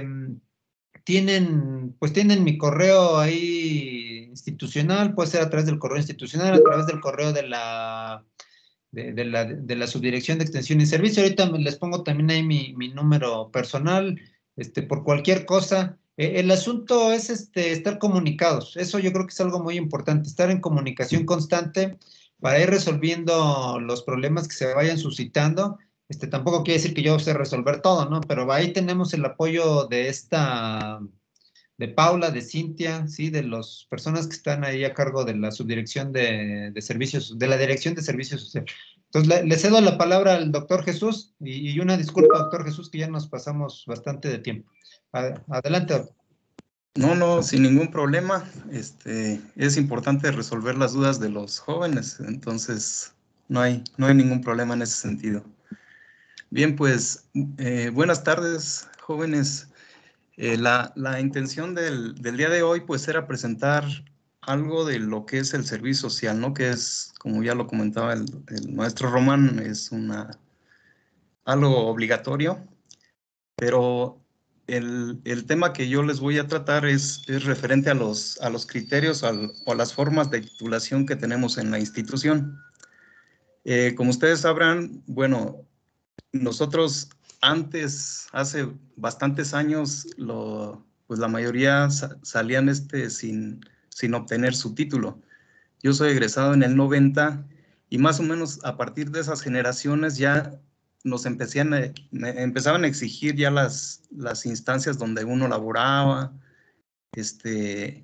tienen, pues tienen mi correo ahí institucional, puede ser a través del correo institucional, a través del correo de la, de, de la, de la subdirección de extensión y servicio. Ahorita les pongo también ahí mi, mi número personal, este, por cualquier cosa. Eh, el asunto es este, estar comunicados. Eso yo creo que es algo muy importante, estar en comunicación constante para ir resolviendo los problemas que se vayan suscitando. Este, tampoco quiere decir que yo sé resolver todo, ¿no? Pero ahí tenemos el apoyo de esta, de Paula, de Cintia, ¿sí? De las personas que están ahí a cargo de la subdirección de, de servicios, de la dirección de servicios sociales. Entonces, le, le cedo la palabra al doctor Jesús y, y una disculpa, doctor Jesús, que ya nos pasamos bastante de tiempo. A, adelante, doctor. No, no, sin ningún problema. Este, es importante resolver las dudas de los jóvenes, entonces no hay, no hay ningún problema en ese sentido. Bien, pues, eh, buenas tardes, jóvenes. Eh, la, la intención del, del día de hoy, pues, era presentar algo de lo que es el servicio social, ¿no? Que es, como ya lo comentaba el, el maestro Román, es una, algo obligatorio, pero el, el tema que yo les voy a tratar es, es referente a los, a los criterios al, o a las formas de titulación que tenemos en la institución. Eh, como ustedes sabrán, bueno, nosotros antes, hace bastantes años, lo, pues la mayoría sa salían este sin, sin obtener su título. Yo soy egresado en el noventa y más o menos a partir de esas generaciones ya nos empezaban a, empezaban a exigir ya las, las instancias donde uno laboraba, este,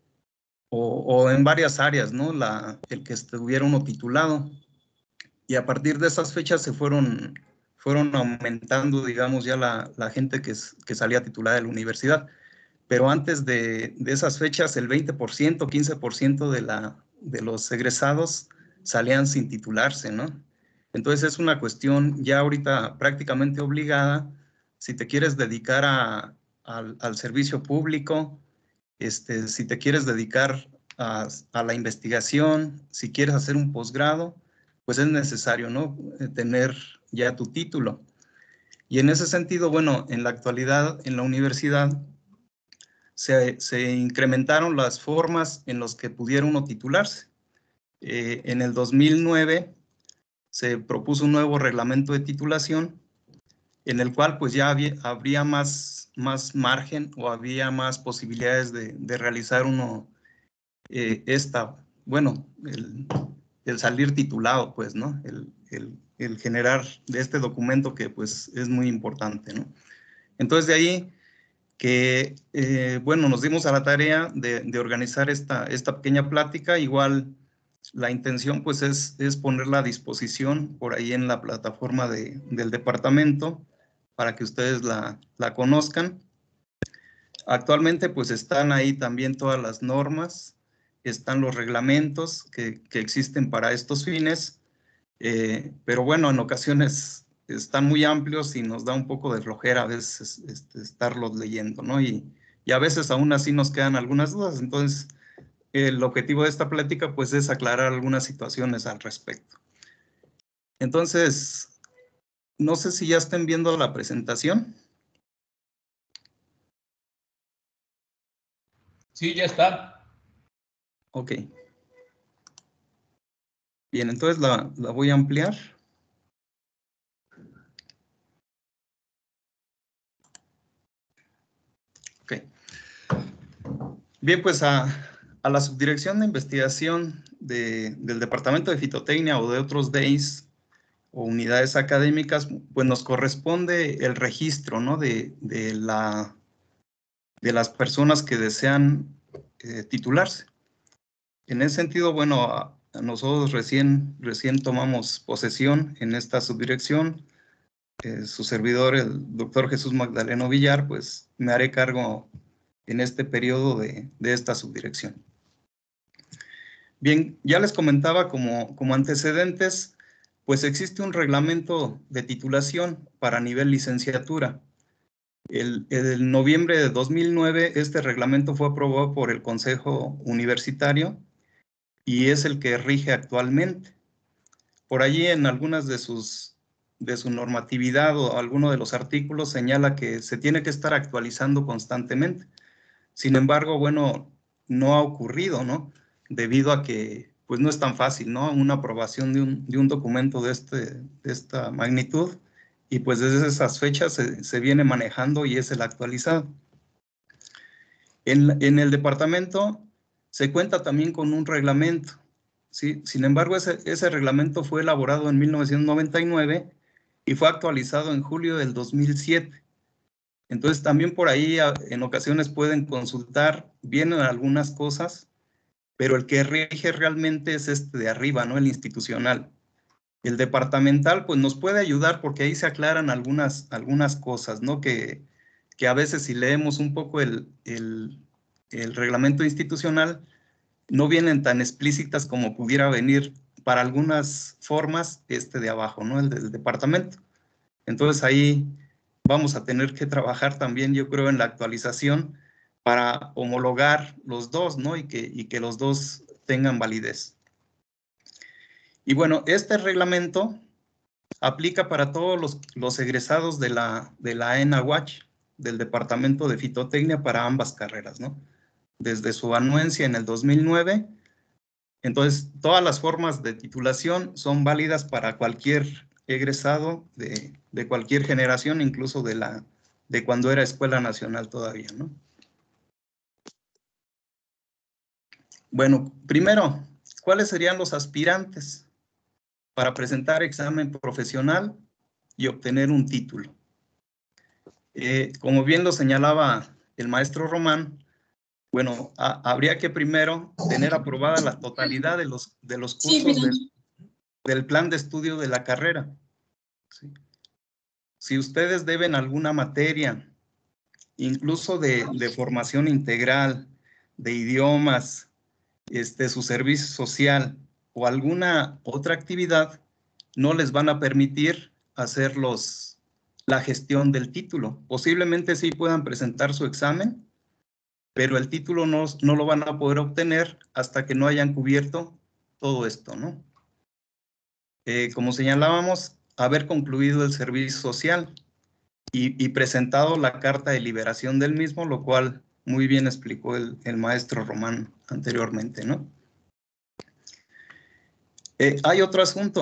o, o en varias áreas, ¿no? La, el que estuviera uno titulado. Y a partir de esas fechas se fueron, fueron aumentando, digamos, ya la, la gente que, que salía titulada de la universidad. Pero antes de, de esas fechas, el veinte por ciento, quince por ciento de, la, de los egresados salían sin titularse, ¿no? Entonces es una cuestión ya ahorita prácticamente obligada. Si te quieres dedicar a, a, al servicio público, este, si te quieres dedicar a, a la investigación, si quieres hacer un posgrado, pues es necesario, ¿no? Tener ya tu título. Y en ese sentido, bueno, en la actualidad, en la universidad, se, se incrementaron las formas en las que pudiera uno titularse. Eh, en el dos mil nueve se propuso un nuevo reglamento de titulación, en el cual pues ya había, habría más, más margen o había más posibilidades de, de realizar uno, eh, esta, bueno, el, el salir titulado, pues, ¿no? El, el, el generar de este documento que pues es muy importante, ¿no? Entonces de ahí que, eh, bueno, nos dimos a la tarea de, de organizar esta, esta pequeña plática. Igual la intención pues es, es ponerla a disposición por ahí en la plataforma de, del departamento para que ustedes la, la conozcan. Actualmente pues están ahí también todas las normas, están los reglamentos que, que existen para estos fines, eh, pero bueno, en ocasiones están muy amplios y nos da un poco de flojera a veces este, estarlos leyendo, ¿no? Y, y a veces aún así nos quedan algunas dudas. Entonces, el objetivo de esta plática pues es aclarar algunas situaciones al respecto. Entonces, no sé si ya estén viendo la presentación. Sí, ya está. Ok. Bien, entonces la, la voy a ampliar. Ok. Bien, pues a, a la Subdirección de Investigación de, del Departamento de Fitotecnia o de otros D E Is o unidades académicas, pues nos corresponde el registro, ¿no? de, de, la, de las personas que desean eh, titularse. En ese sentido, bueno, a, a nosotros recién, recién tomamos posesión en esta subdirección. Eh, su servidor, el doctor Jesús Magdaleno Villar, pues me haré cargo en este periodo de, de esta subdirección. Bien, ya les comentaba como, como antecedentes, pues existe un reglamento de titulación para nivel licenciatura. El, el noviembre de dos mil nueve, este reglamento fue aprobado por el Consejo Universitario y es el que rige actualmente. Por allí en algunas de sus de su normatividad o alguno de los artículos señala que se tiene que estar actualizando constantemente. Sin embargo, bueno, no ha ocurrido, ¿no? Debido a que, pues no es tan fácil, ¿no? Una aprobación de un, de un documento de, este, de esta magnitud, y pues desde esas fechas se, se viene manejando y es el actualizado. En, en el departamento se cuenta también con un reglamento, ¿sí? Sin embargo, ese, ese reglamento fue elaborado en mil novecientos noventa y nueve y fue actualizado en julio del dos mil siete. Entonces, también por ahí en ocasiones pueden consultar, vienen algunas cosas, pero el que rige realmente es este de arriba, ¿no? El institucional. El departamental, pues nos puede ayudar porque ahí se aclaran algunas, algunas cosas, ¿no? Que, que a veces si leemos un poco el, el, el reglamento institucional, no vienen tan explícitas como pudiera venir para algunas formas este de abajo, ¿no? El del departamento. Entonces ahí vamos a tener que trabajar también, yo creo, en la actualización para homologar los dos, ¿no? Y que, y que los dos tengan validez. Y bueno, este reglamento aplica para todos los, los egresados de la, de la ENAHUACH, del Departamento de Fitotecnia para ambas carreras, ¿no? Desde su anuencia en el dos mil nueve. Entonces, todas las formas de titulación son válidas para cualquier egresado de, de cualquier generación, incluso de, la, de cuando era Escuela Nacional todavía, ¿no? Bueno, primero, ¿cuáles serían los aspirantes para presentar examen profesional y obtener un título? Eh, como bien lo señalaba el maestro Román, bueno, a, habría que primero tener aprobada la totalidad de los, de los cursos del, del plan de estudio de la carrera. ¿Sí? Si ustedes deben alguna materia, incluso de, de formación integral, de idiomas, este, su servicio social o alguna otra actividad, no les van a permitir hacer los, la gestión del título. Posiblemente sí puedan presentar su examen, pero el título no, no lo van a poder obtener hasta que no hayan cubierto todo esto, ¿no? Eh, como señalábamos, haber concluido el servicio social y, y presentado la carta de liberación del mismo, lo cual muy bien explicó el, el maestro Román anteriormente, ¿no? Eh, hay otro asunto.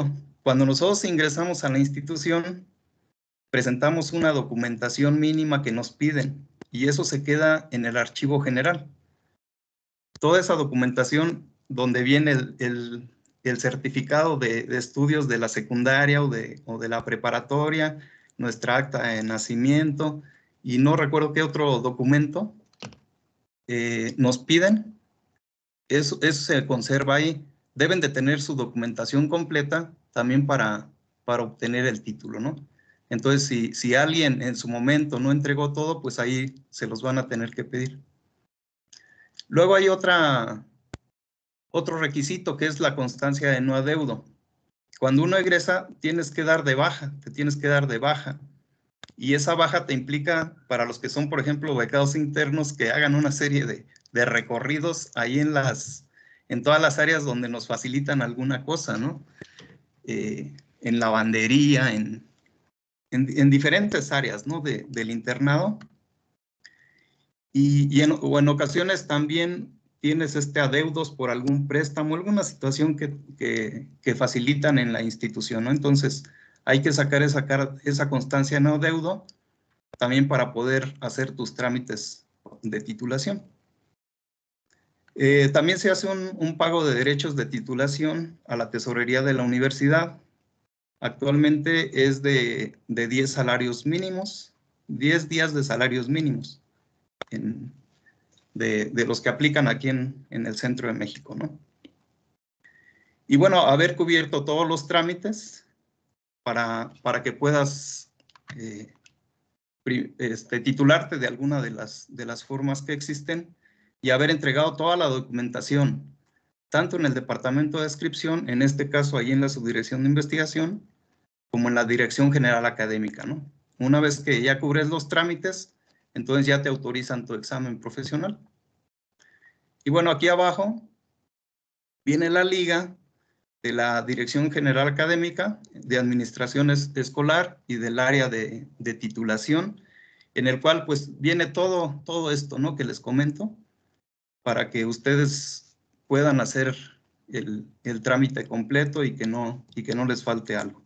Cuando nosotros ingresamos a la institución, presentamos una documentación mínima que nos piden y eso se queda en el archivo general. Toda esa documentación donde viene el, el, el certificado de, de estudios de la secundaria o de, o de la preparatoria, nuestra acta de nacimiento y no recuerdo qué otro documento eh, nos piden, eso, eso se conserva ahí. Deben de tener su documentación completa también para, para obtener el título, ¿no? Entonces, si, si alguien en su momento no entregó todo, pues ahí se los van a tener que pedir. Luego hay otra, otro requisito que es la constancia de no adeudo. Cuando uno egresa, tienes que dar de baja, te tienes que dar de baja. Y esa baja te implica, para los que son, por ejemplo, becados internos, que hagan una serie de, de recorridos ahí en, las, en todas las áreas donde nos facilitan alguna cosa, ¿no? Eh, en lavandería, en... En, en diferentes áreas, ¿no? de, del internado. Y, y en, o en ocasiones también tienes este adeudos por algún préstamo, alguna situación que, que, que facilitan en la institución, ¿no? Entonces, hay que sacar esa, esa constancia no adeudo también para poder hacer tus trámites de titulación. Eh, también se hace un, un pago de derechos de titulación a la tesorería de la universidad. Actualmente es de, de diez salarios mínimos, diez días de salarios mínimos, en, de, de los que aplican aquí en, en el centro de México, ¿no? Y bueno, haber cubierto todos los trámites para, para que puedas eh, este, titularte de alguna de las, de las formas que existen y haber entregado toda la documentación, tanto en el departamento de adscripción, en este caso ahí en la subdirección de investigación, como en la dirección general académica, ¿no? Una vez que ya cubres los trámites, entonces ya te autorizan tu examen profesional. Y bueno, aquí abajo viene la liga de la Dirección General Académica, de Administración Escolar y del área de, de titulación, en el cual pues viene todo, todo esto, ¿no? Que les comento, para que ustedes puedan hacer el, el trámite completo y que, no, y que no les falte algo.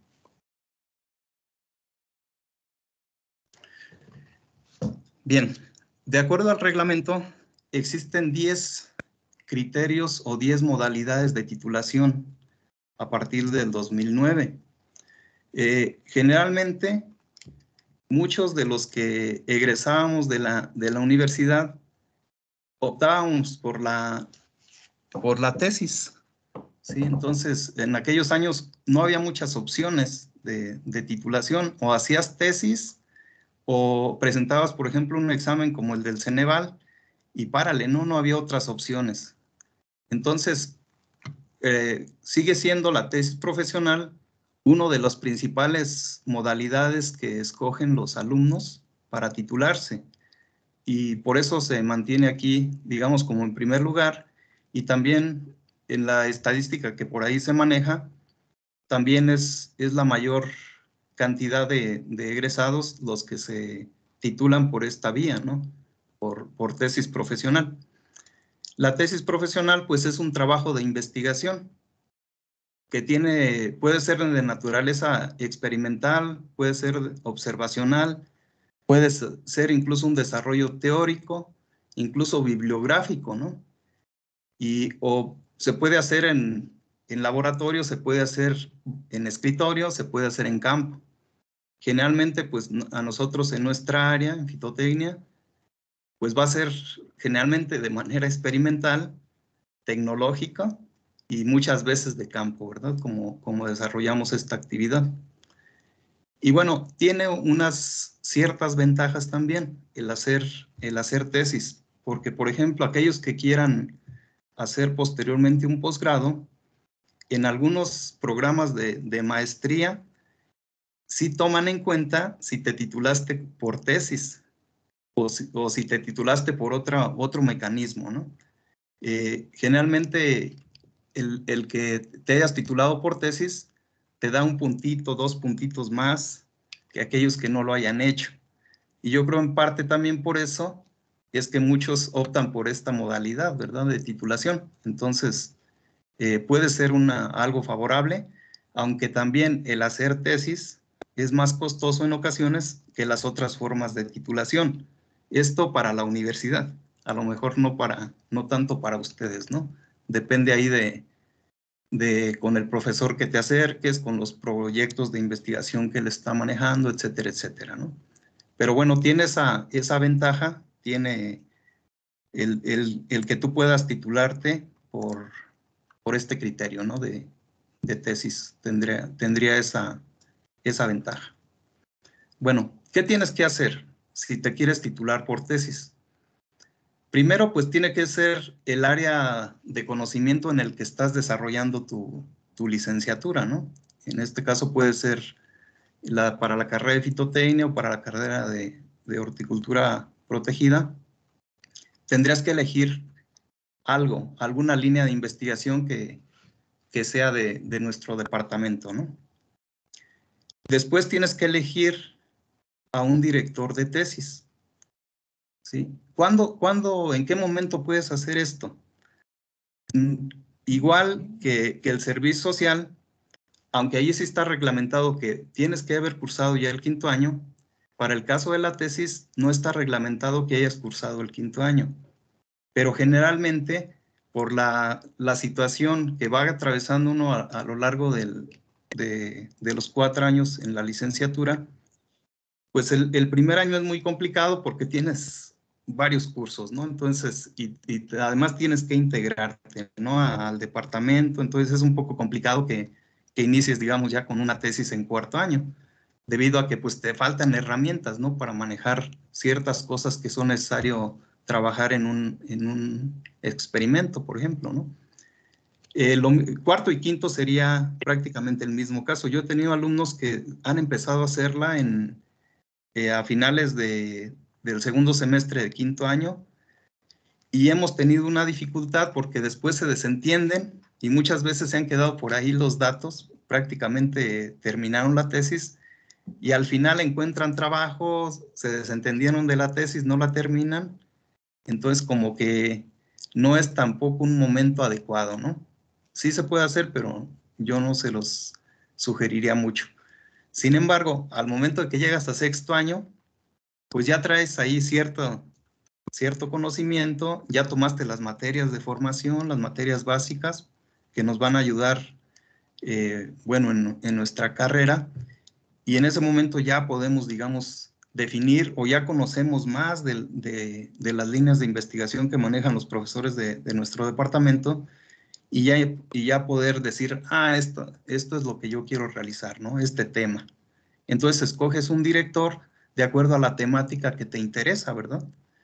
Bien, de acuerdo al reglamento, existen diez criterios o diez modalidades de titulación a partir del dos mil nueve. Eh, generalmente, muchos de los que egresábamos de la, de la universidad optábamos por la, por la tesis, ¿sí? Entonces, en aquellos años no había muchas opciones de, de titulación, o hacías tesis o presentabas, por ejemplo, un examen como el del Ceneval y párale, no, no había otras opciones. Entonces, eh, sigue siendo la tesis profesional uno de las principales modalidades que escogen los alumnos para titularse. Y por eso se mantiene aquí, digamos, como en primer lugar, y también en la estadística que por ahí se maneja, también es, es la mayor cantidad de, de egresados los que se titulan por esta vía, ¿no? Por, por tesis profesional. La tesis profesional, pues, es un trabajo de investigación que tiene, puede ser de naturaleza experimental, puede ser observacional, puede ser incluso un desarrollo teórico, incluso bibliográfico, ¿no? Y, o se puede hacer en, en laboratorio, se puede hacer en escritorio, se puede hacer en campo. Generalmente, pues, a nosotros en nuestra área, en fitotecnia, pues va a ser generalmente de manera experimental, tecnológica y muchas veces de campo, ¿verdad? Como, como desarrollamos esta actividad. Y bueno, tiene unas ciertas ventajas también el hacer, el hacer tesis, porque, por ejemplo, aquellos que quieran hacer posteriormente un posgrado, en algunos programas de, de maestría, sí toman en cuenta si te titulaste por tesis o si, o si te titulaste por otra, otro mecanismo, ¿no? Eh, generalmente, el, el que te hayas titulado por tesis te da un puntito, dos puntitos más que aquellos que no lo hayan hecho. Y yo creo en parte también por eso es que muchos optan por esta modalidad, ¿verdad?, de titulación. Entonces, eh, puede ser una, algo favorable. aunque también el hacer tesis es más costoso en ocasiones que las otras formas de titulación. Esto para la universidad, a lo mejor no, para, no tanto para ustedes, ¿no? Depende ahí de, de con el profesor que te acerques, con los proyectos de investigación que él está manejando, etcétera, etcétera, ¿no? Pero bueno, tiene esa, esa ventaja, tiene el, el, el que tú puedas titularte por, por este criterio, ¿no? De, de tesis, tendría, tendría esa, esa ventaja. Bueno, ¿qué tienes que hacer si te quieres titular por tesis? Primero, pues tiene que ser el área de conocimiento en el que estás desarrollando tu, tu licenciatura, ¿no? En este caso puede ser la, para la carrera de fitotecnia o para la carrera de, de horticultura protegida. Tendrías que elegir algo, alguna línea de investigación que, que sea de, de nuestro departamento, ¿no? Después tienes que elegir a un director de tesis, ¿sí? ¿Cuándo, cuándo, en qué momento puedes hacer esto? Mm, igual que, que el servicio social, aunque ahí sí está reglamentado que tienes que haber cursado ya el quinto año, para el caso de la tesis no está reglamentado que hayas cursado el quinto año. Pero generalmente, por la, la situación que va atravesando uno a, a lo largo del, de, de los cuatro años en la licenciatura, pues el, el primer año es muy complicado porque tienes varios cursos, ¿no? Entonces, y, y además tienes que integrarte, ¿no? A, al departamento, entonces es un poco complicado que, que inicies, digamos, ya con una tesis en cuarto año, debido a que pues te faltan herramientas, ¿no? Para manejar ciertas cosas que son necesario trabajar en un, en un experimento, por ejemplo, ¿no? Eh, lo, cuarto y quinto sería prácticamente el mismo caso. Yo he tenido alumnos que han empezado a hacerla en, eh, a finales de, del segundo semestre de quinto año y hemos tenido una dificultad porque después se desentienden y muchas veces se han quedado por ahí los datos, prácticamente terminaron la tesis y al final encuentran trabajo, se desentendieron de la tesis, no la terminan. Entonces, como que no es tampoco un momento adecuado, ¿no? Sí se puede hacer, pero yo no se los sugeriría mucho. Sin embargo, al momento de que llegas a sexto año, pues ya traes ahí cierto, cierto conocimiento, ya tomaste las materias de formación, las materias básicas, que nos van a ayudar, eh, bueno, en, en nuestra carrera, y en ese momento ya podemos, digamos, definir o ya conocemos más de, de, de las líneas de investigación que manejan los profesores de, de nuestro departamento y ya, y ya poder decir, ah, esto, esto es lo que yo quiero realizar, ¿no? Este tema. Entonces escoges un director de acuerdo a la temática que te interesa, ¿verdad?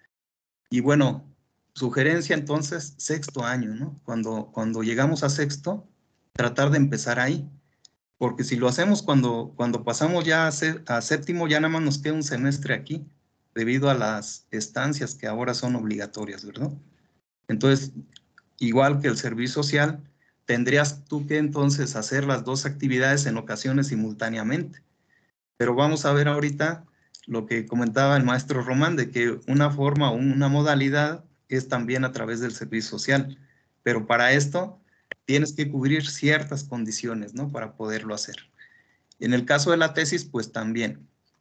Y bueno, sugerencia entonces, sexto año, ¿no? Cuando, cuando llegamos a sexto, tratar de empezar ahí. Porque si lo hacemos cuando, cuando pasamos ya a, sé, a séptimo, ya nada más nos queda un semestre aquí, debido a las estancias que ahora son obligatorias, ¿verdad? Entonces, igual que el servicio social, tendrías tú que entonces hacer las dos actividades en ocasiones simultáneamente. Pero vamos a ver ahorita lo que comentaba el maestro Román, de que una forma o una modalidad es también a través del servicio social. Pero para esto tienes que cubrir ciertas condiciones, ¿no? Para poderlo hacer. En el caso de la tesis, pues también.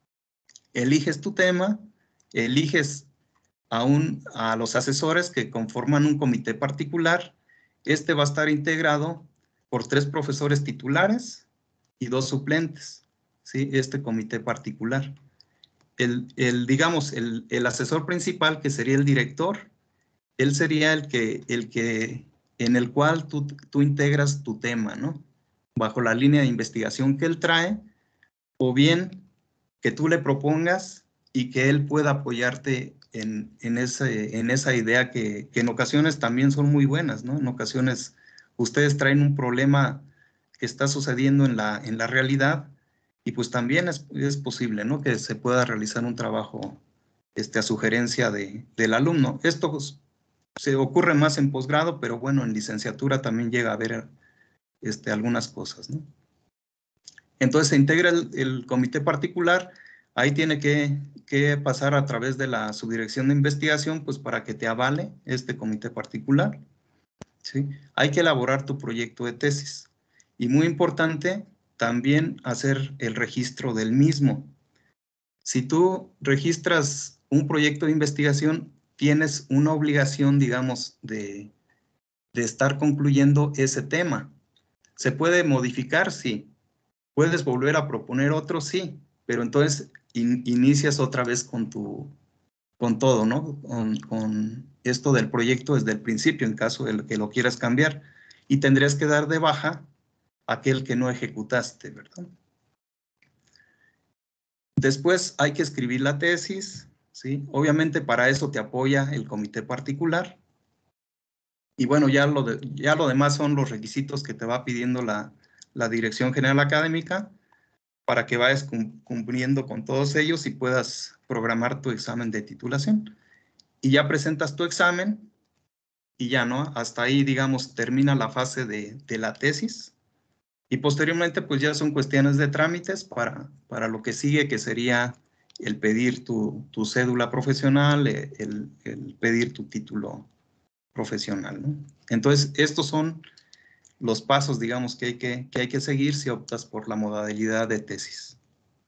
Eliges tu tema, eliges a, un, a los asesores que conforman un comité particular. Este va a estar integrado por tres profesores titulares y dos suplentes, ¿sí? Este comité particular. El, el digamos, el, el asesor principal, que sería el director, él sería el que... El que en el cual tú, tú integras tu tema, ¿no? Bajo la línea de investigación que él trae, o bien que tú le propongas y que él pueda apoyarte en, en, ese, en esa idea que, que en ocasiones también son muy buenas, ¿no? En ocasiones ustedes traen un problema que está sucediendo en la, en la realidad y pues también es, es posible, ¿no? Que se pueda realizar un trabajo este, a sugerencia de, del alumno. Esto pues, se ocurre más en posgrado, pero bueno, en licenciatura también llega a haber este, algunas cosas, ¿no? Entonces se integra el, el comité particular, ahí tiene que, que pasar a través de la subdirección de investigación, pues para que te avale este comité particular, ¿sí? Hay que elaborar tu proyecto de tesis. Y muy importante, también hacer el registro del mismo. Si tú registras un proyecto de investigación, tienes una obligación, digamos, de, de estar concluyendo ese tema. ¿Se puede modificar? Sí. ¿Puedes volver a proponer otro? Sí. Pero entonces in, inicias otra vez con tu, con todo, ¿no? Con, con esto del proyecto desde el principio, en caso de que lo quieras cambiar. Y tendrías que dar de baja aquel que no ejecutaste, ¿verdad? Después hay que escribir la tesis, ¿sí? Obviamente para eso te apoya el comité particular. Y bueno, ya lo, de, ya lo demás son los requisitos que te va pidiendo la, la Dirección General Académica para que vayas cumpliendo con todos ellos y puedas programar tu examen de titulación. Y ya presentas tu examen y ya, ¿no? Hasta ahí, digamos, termina la fase de, de la tesis. Y posteriormente, pues ya son cuestiones de trámites para, para lo que sigue, que sería el pedir tu, tu cédula profesional, el, el pedir tu título profesional, ¿no? Entonces, estos son los pasos, digamos, que hay que, que hay que seguir si optas por la modalidad de tesis.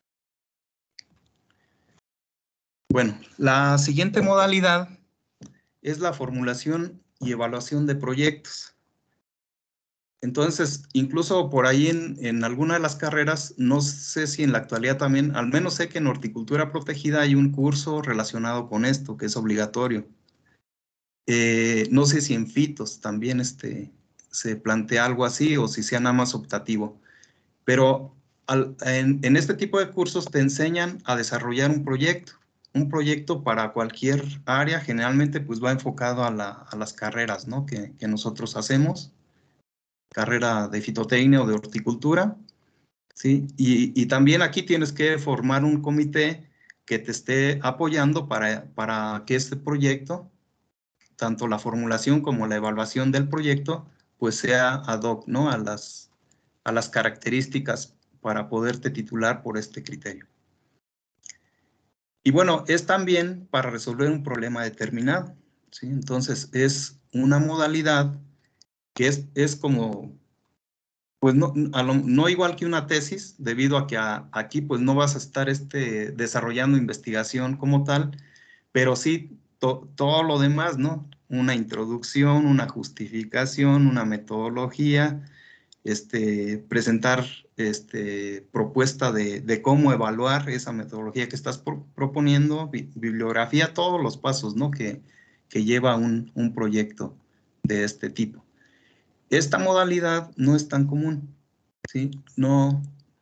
Bueno, la siguiente modalidad es la formulación y evaluación de proyectos. Entonces, incluso por ahí en, en alguna de las carreras, no sé si en la actualidad también, al menos sé que en horticultura protegida hay un curso relacionado con esto, que es obligatorio. Eh, no sé si en fitos también este, se plantea algo así o si sea nada más optativo. Pero al, en, en este tipo de cursos te enseñan a desarrollar un proyecto. Un proyecto para cualquier área, generalmente pues va enfocado a, la, a las carreras, ¿no? que, que nosotros hacemos. Carrera de fitotecnia o de horticultura, ¿sí? Y, y también aquí tienes que formar un comité que te esté apoyando para, para que este proyecto, tanto la formulación como la evaluación del proyecto, pues sea ad hoc, ¿no? A las, a las características para poderte titular por este criterio. Y bueno, es también para resolver un problema determinado, ¿sí? Entonces, es una modalidad que es, es como, pues no, a lo, no igual que una tesis, debido a que a, aquí pues no vas a estar este, desarrollando investigación como tal, pero sí to, todo lo demás, ¿no? Una introducción, una justificación, una metodología, este, presentar este, propuesta de, de cómo evaluar esa metodología que estás pro, proponiendo, bi, bibliografía, todos los pasos, ¿no? que, que lleva un, un proyecto de este tipo. Esta modalidad no es tan común, ¿sí? No,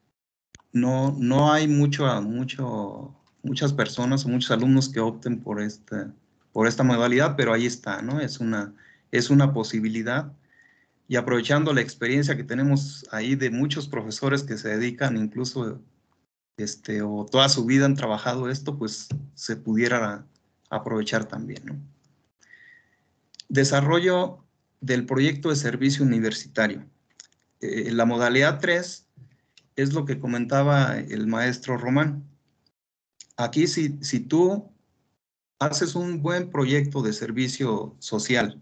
no, no hay mucho, mucho, muchas personas o muchos alumnos que opten por esta, por esta modalidad, pero ahí está, ¿no? Es una, es una posibilidad. Y aprovechando la experiencia que tenemos ahí de muchos profesores que se dedican incluso, este, o toda su vida han trabajado esto, pues se pudiera aprovechar también, ¿no? Desarrollo del proyecto de servicio universitario. Eh, la modalidad tres es lo que comentaba el maestro Román. Aquí si, si tú haces un buen proyecto de servicio social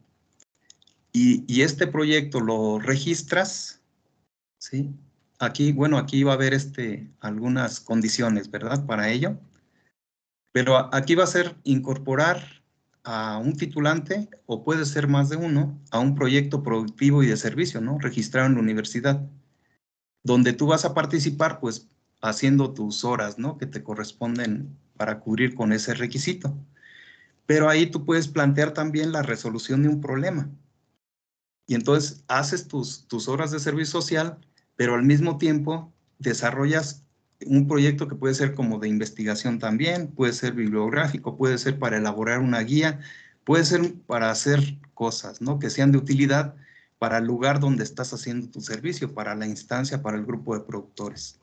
y, y este proyecto lo registras, ¿sí? Aquí, bueno, aquí va a haber este, algunas condiciones, ¿verdad? Para ello. Pero aquí va a ser incorporar a un titulante, o puede ser más de uno, a un proyecto productivo y de servicio, ¿no? Registrado en la universidad, donde tú vas a participar, pues, haciendo tus horas, ¿no? Que te corresponden para cubrir con ese requisito. Pero ahí tú puedes plantear también la resolución de un problema. Y entonces haces tus, tus horas de servicio social, pero al mismo tiempo desarrollas un proyecto que puede ser como de investigación también, puede ser bibliográfico, puede ser para elaborar una guía, puede ser para hacer cosas, ¿no? Que sean de utilidad para el lugar donde estás haciendo tu servicio, para la instancia, para el grupo de productores.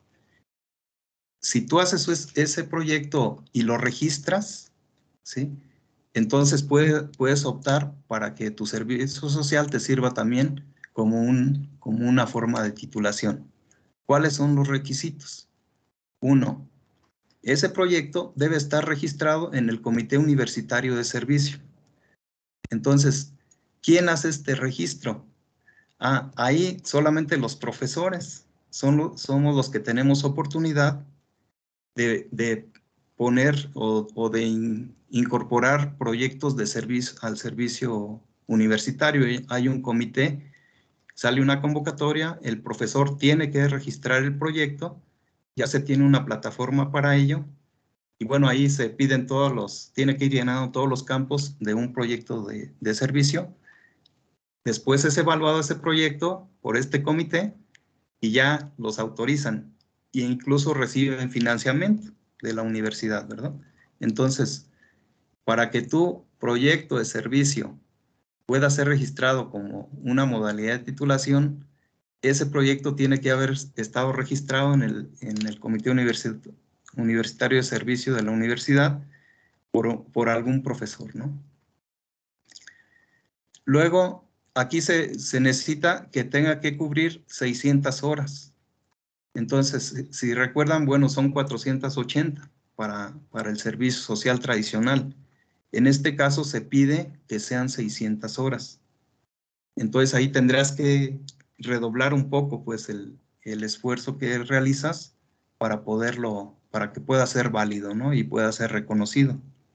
Si tú haces ese proyecto y lo registras, ¿sí? Entonces puedes, puedes optar para que tu servicio social te sirva también como, un, como una forma de titulación. ¿Cuáles son los requisitos? Uno, ese proyecto debe estar registrado en el Comité Universitario de Servicio. Entonces, ¿quién hace este registro? Ah, ahí solamente los profesores, son lo- somos los que tenemos oportunidad de, de poner o, o de in- incorporar proyectos de servicio al servicio universitario. Hay un comité, sale una convocatoria, el profesor tiene que registrar el proyecto, ya se tiene una plataforma para ello, y bueno, ahí se piden todos los, tiene que ir llenando todos los campos de un proyecto de, de servicio. Después es evaluado ese proyecto por este comité y ya los autorizan e incluso reciben financiamiento de la universidad, ¿verdad? Entonces, para que tu proyecto de servicio pueda ser registrado como una modalidad de titulación, ese proyecto tiene que haber estado registrado en el, en el Comité Universi- Universitario de Servicio de la universidad por, por algún profesor, ¿no? Luego, aquí se, se necesita que tenga que cubrir seiscientas horas. Entonces, si, si recuerdan, bueno, son cuatrocientas ochenta para, para el servicio social tradicional. En este caso se pide que sean seiscientas horas. Entonces ahí tendrás que redoblar un poco pues el, el esfuerzo que realizas para poderlo, para que pueda ser válido, ¿no? Y pueda ser reconocido.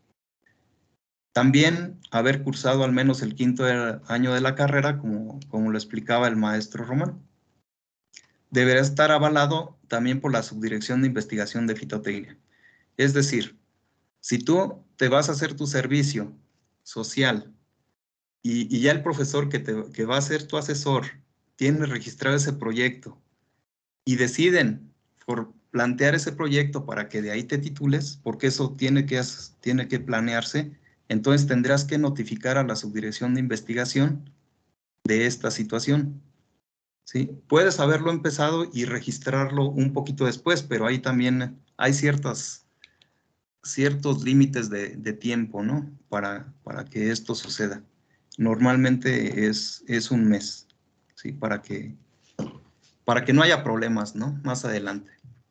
También haber cursado al menos el quinto de- año de la carrera, como, como lo explicaba el maestro Román. Deberá estar avalado también por la Subdirección de Investigación de Fitotecnia. Es decir, si tú te vas a hacer tu servicio social y, y ya el profesor que, te, que va a ser tu asesor tiene registrado ese proyecto y deciden por plantear ese proyecto para que de ahí te titules, porque eso tiene que, tiene que planearse, entonces tendrás que notificar a la Subdirección de Investigación de esta situación. ¿Sí? Puedes haberlo empezado y registrarlo un poquito después, pero ahí también hay ciertas, ciertos límites de, de tiempo, ¿no? Para, para que esto suceda. Normalmente es, es un mes, ¿sí? Para que, para que no haya problemas, ¿no? Más adelante.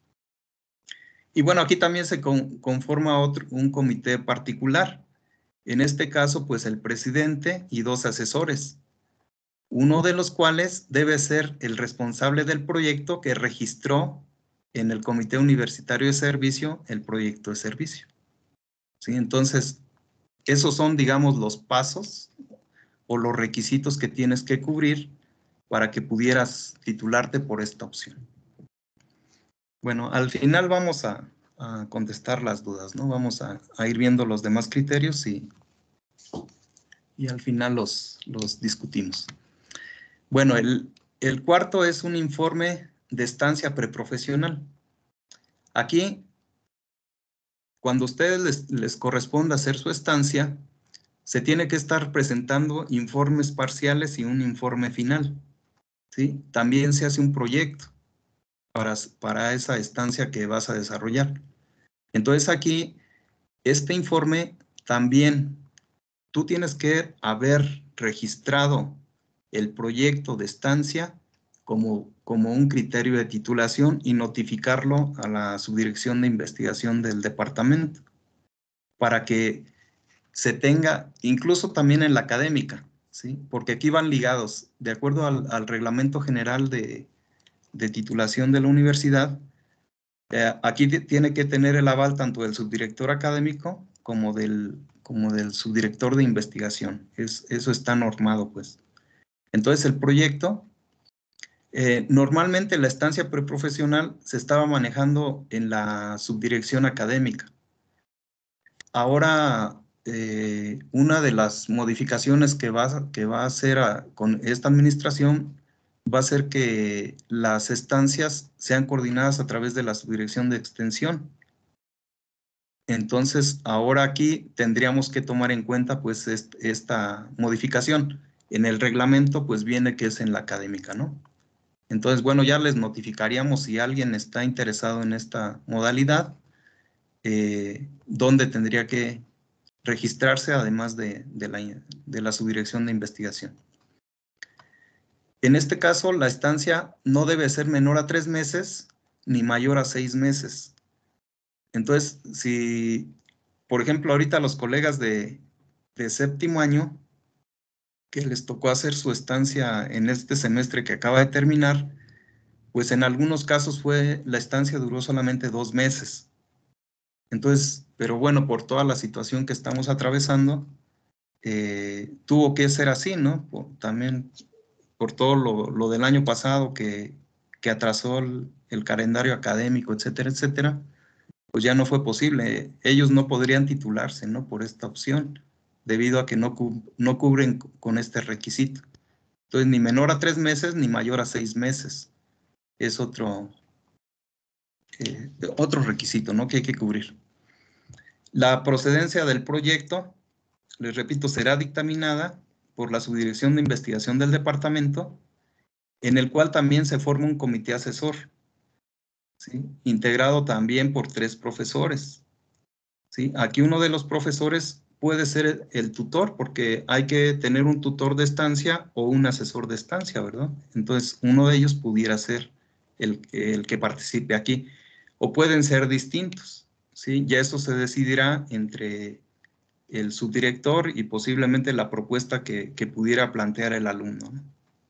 Y bueno, aquí también se con, conforma otro, un comité particular. En este caso, pues el presidente y dos asesores, uno de los cuales debe ser el responsable del proyecto que registró en el Comité Universitario de Servicio el proyecto de servicio. ¿Sí? Entonces, esos son, digamos, los pasos o los requisitos que tienes que cubrir para que pudieras titularte por esta opción. Bueno, al final vamos a, a contestar las dudas, ¿no? Vamos a, a ir viendo los demás criterios y, y al final los, los discutimos. Bueno, el, el cuarto es un informe de estancia preprofesional. Aquí, cuando a ustedes les, les corresponda hacer su estancia, se tiene que estar presentando informes parciales y un informe final, ¿sí? También se hace un proyecto para, para esa estancia que vas a desarrollar. Entonces aquí, este informe también, tú tienes que haber registrado el proyecto de estancia como, como un criterio de titulación y notificarlo a la Subdirección de Investigación del departamento para que se tenga, incluso también en la académica, ¿sí? Porque aquí van ligados, de acuerdo al, al reglamento general de, de titulación de la universidad, eh, aquí tiene que tener el aval tanto del subdirector académico como del, como del subdirector de investigación. Es, eso está normado, pues. Entonces, el proyecto, eh, normalmente la estancia preprofesional se estaba manejando en la subdirección académica. Ahora, eh, una de las modificaciones que va, que va a hacer a, con esta administración va a ser que las estancias sean coordinadas a través de la subdirección de extensión. Entonces, ahora aquí tendríamos que tomar en cuenta pues est esta modificación. En el reglamento pues viene que es en la académica, ¿no? Entonces, bueno, ya les notificaríamos si alguien está interesado en esta modalidad, eh, dónde tendría que registrarse además de, de, la, de la subdirección de investigación. En este caso, la estancia no debe ser menor a tres meses ni mayor a seis meses. Entonces, si, por ejemplo, ahorita los colegas de, de séptimo año, que les tocó hacer su estancia en este semestre que acaba de terminar, pues en algunos casos fue, la estancia duró solamente dos meses. Entonces, pero bueno, por toda la situación que estamos atravesando, eh, tuvo que ser así, ¿no? Por, también por todo lo, lo del año pasado que, que atrasó el, el calendario académico, etcétera, etcétera, pues ya no fue posible. Ellos no podrían titularse, ¿no? Por esta opción, debido a que no, cu no cubren con este requisito. Entonces, ni menor a tres meses, ni mayor a seis meses. Es otro, eh, otro requisito, ¿no? Que hay que cubrir. La procedencia del proyecto, les repito, será dictaminada por la Subdirección de Investigación del Departamento, en el cual también se forma un comité asesor, ¿sí? Integrado también por tres profesores, ¿sí? Aquí uno de los profesores puede ser el tutor, porque hay que tener un tutor de estancia o un asesor de estancia, ¿verdad? Entonces, uno de ellos pudiera ser el, el que participe aquí, o pueden ser distintos, ¿sí? Ya eso se decidirá entre el subdirector y posiblemente la propuesta que, que pudiera plantear el alumno, ¿no?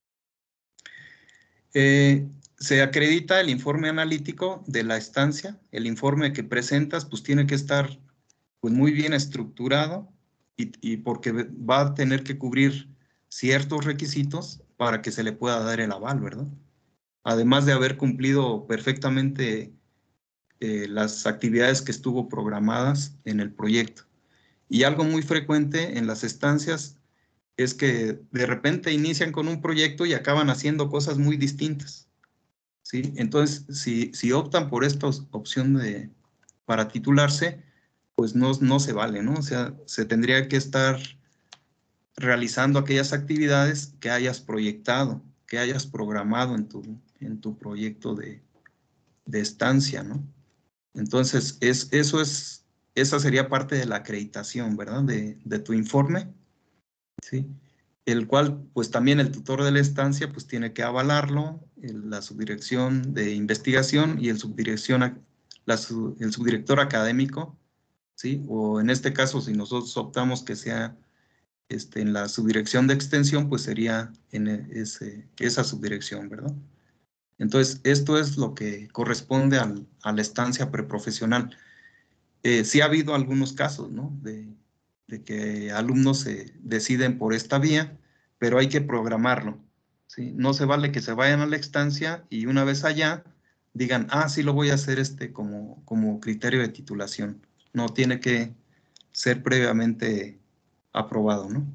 Eh, se acredita el informe analítico de la estancia. El informe que presentas pues tiene que estar pues muy bien estructurado y, y porque va a tener que cubrir ciertos requisitos para que se le pueda dar el aval, ¿verdad? Además de haber cumplido perfectamente eh, las actividades que estuvo programadas en el proyecto. Y algo muy frecuente en las estancias es que de repente inician con un proyecto y acaban haciendo cosas muy distintas, ¿sí? Entonces, si, si optan por esta opción de, para titularse, pues no, no se vale, ¿no? O sea, se tendría que estar realizando aquellas actividades que hayas proyectado, que hayas programado en tu, en tu proyecto de, de estancia, ¿no? Entonces, es, eso es, esa sería parte de la acreditación, ¿verdad? De, de tu informe, ¿sí? El cual, pues también el tutor de la estancia, pues tiene que avalarlo, el, la subdirección de investigación y el, subdirección, la, el subdirector académico, ¿sí? O en este caso, si nosotros optamos que sea este, en la subdirección de extensión, pues sería en ese, esa subdirección, ¿verdad? Entonces, esto es lo que corresponde al, a la estancia preprofesional. Eh, sí ha habido algunos casos, ¿no? De, de que alumnos se deciden por esta vía, pero hay que programarlo, ¿sí? No se vale que se vayan a la estancia y una vez allá digan, ah, sí lo voy a hacer este como, como criterio de titulación. No, tiene que ser previamente aprobado, ¿no?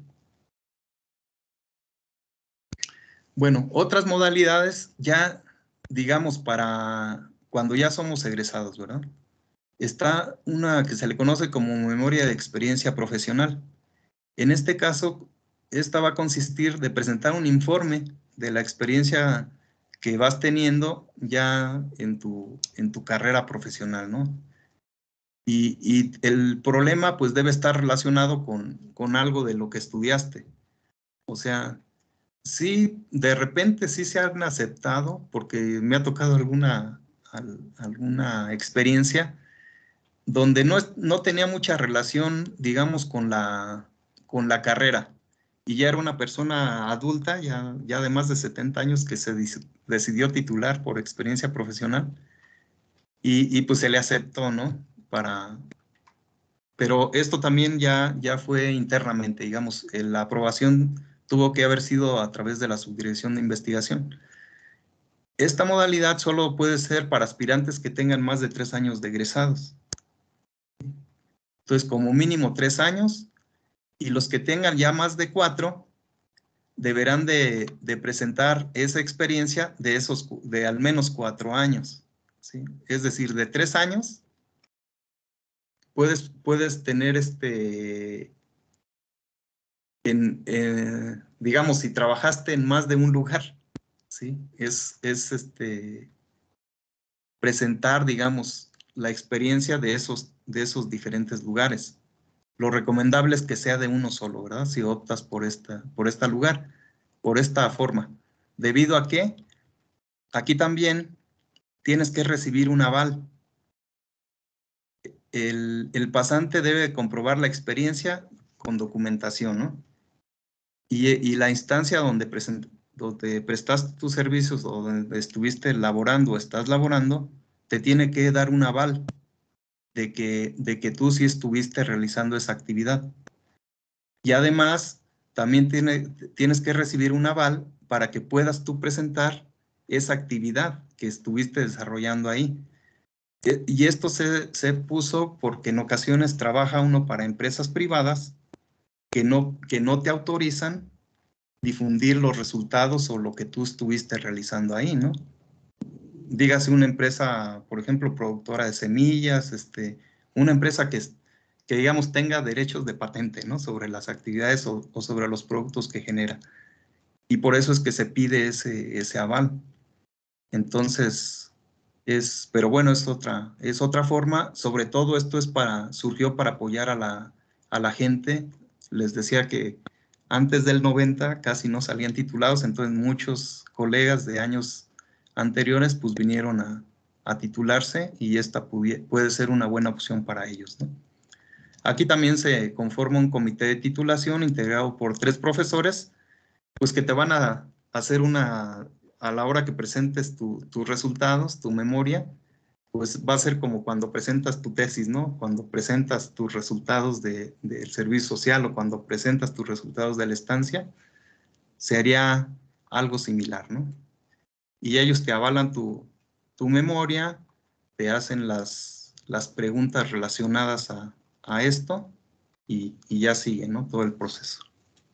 Bueno, otras modalidades ya, digamos, para cuando ya somos egresados, ¿verdad? Está una que se le conoce como memoria de experiencia profesional. En este caso, esta va a consistir de presentar un informe de la experiencia que vas teniendo ya en tu, en tu carrera profesional, ¿no? Y, y el problema pues debe estar relacionado con, con algo de lo que estudiaste. O sea, sí, de repente sí se han aceptado, porque me ha tocado alguna, al, alguna experiencia donde no, no tenía mucha relación, digamos, con la, con la carrera. Y ya era una persona adulta, ya, ya de más de setenta años, que se decidió titular por experiencia profesional. Y, y pues se le aceptó, ¿no? Para... Pero esto también ya, ya fue internamente, digamos, la aprobación tuvo que haber sido a través de la Subdirección de Investigación. Esta modalidad solo puede ser para aspirantes que tengan más de tres años de egresados. Entonces, como mínimo tres años, y los que tengan ya más de cuatro, deberán de, de presentar esa experiencia de, esos, de al menos cuatro años, ¿sí? Es decir, de tres años, puedes, puedes tener este... En, eh, digamos, si trabajaste en más de un lugar, ¿sí? Es, es este, presentar, digamos, la experiencia de esos, de esos diferentes lugares. Lo recomendable es que sea de uno solo, ¿verdad? Si optas por esta, por este lugar, por esta forma. Debido a que aquí también tienes que recibir un aval. El, el pasante debe comprobar la experiencia con documentación, ¿no? Y, y la instancia donde present, donde prestaste tus servicios o donde estuviste laborando o estás laborando, te tiene que dar un aval de que, de que tú sí estuviste realizando esa actividad. Y además, también tiene, tienes que recibir un aval para que puedas tú presentar esa actividad que estuviste desarrollando ahí. Y esto se, se puso porque en ocasiones trabaja uno para empresas privadas que no, que no te autorizan difundir los resultados o lo que tú estuviste realizando ahí, ¿no? Dígase una empresa, por ejemplo, productora de semillas, este, una empresa que, que digamos tenga derechos de patente, ¿no? Sobre las actividades o, o sobre los productos que genera. Y por eso es que se pide ese, ese aval. Entonces, es, pero bueno, es otra, es otra forma. Sobre todo esto es para, surgió para apoyar a la, a la gente. Les decía que antes del noventa casi no salían titulados, entonces muchos colegas de años anteriores pues vinieron a, a titularse y esta puede, puede ser una buena opción para ellos, ¿no? Aquí también se conforma un comité de titulación integrado por tres profesores, pues que te van a hacer una, a la hora que presentes tu, tus resultados, tu memoria, pues va a ser como cuando presentas tu tesis, ¿no? Cuando presentas tus resultados de, del servicio social o cuando presentas tus resultados de la estancia, sería algo similar, ¿no? Y ellos te avalan tu, tu memoria, te hacen las, las preguntas relacionadas a, a esto y, y ya sigue, ¿no? Todo el proceso.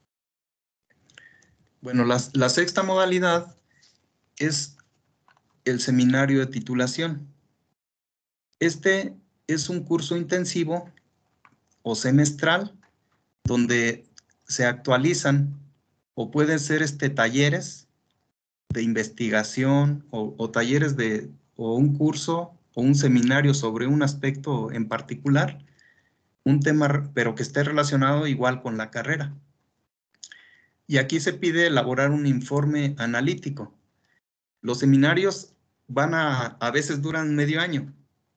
Bueno, la, la sexta modalidad es el seminario de titulación. Este es un curso intensivo o semestral donde se actualizan o pueden ser este, talleres de investigación o, o talleres de o un curso o un seminario sobre un aspecto en particular, un tema pero que esté relacionado igual con la carrera. Y aquí se pide elaborar un informe analítico. Los seminarios van a, a veces duran medio año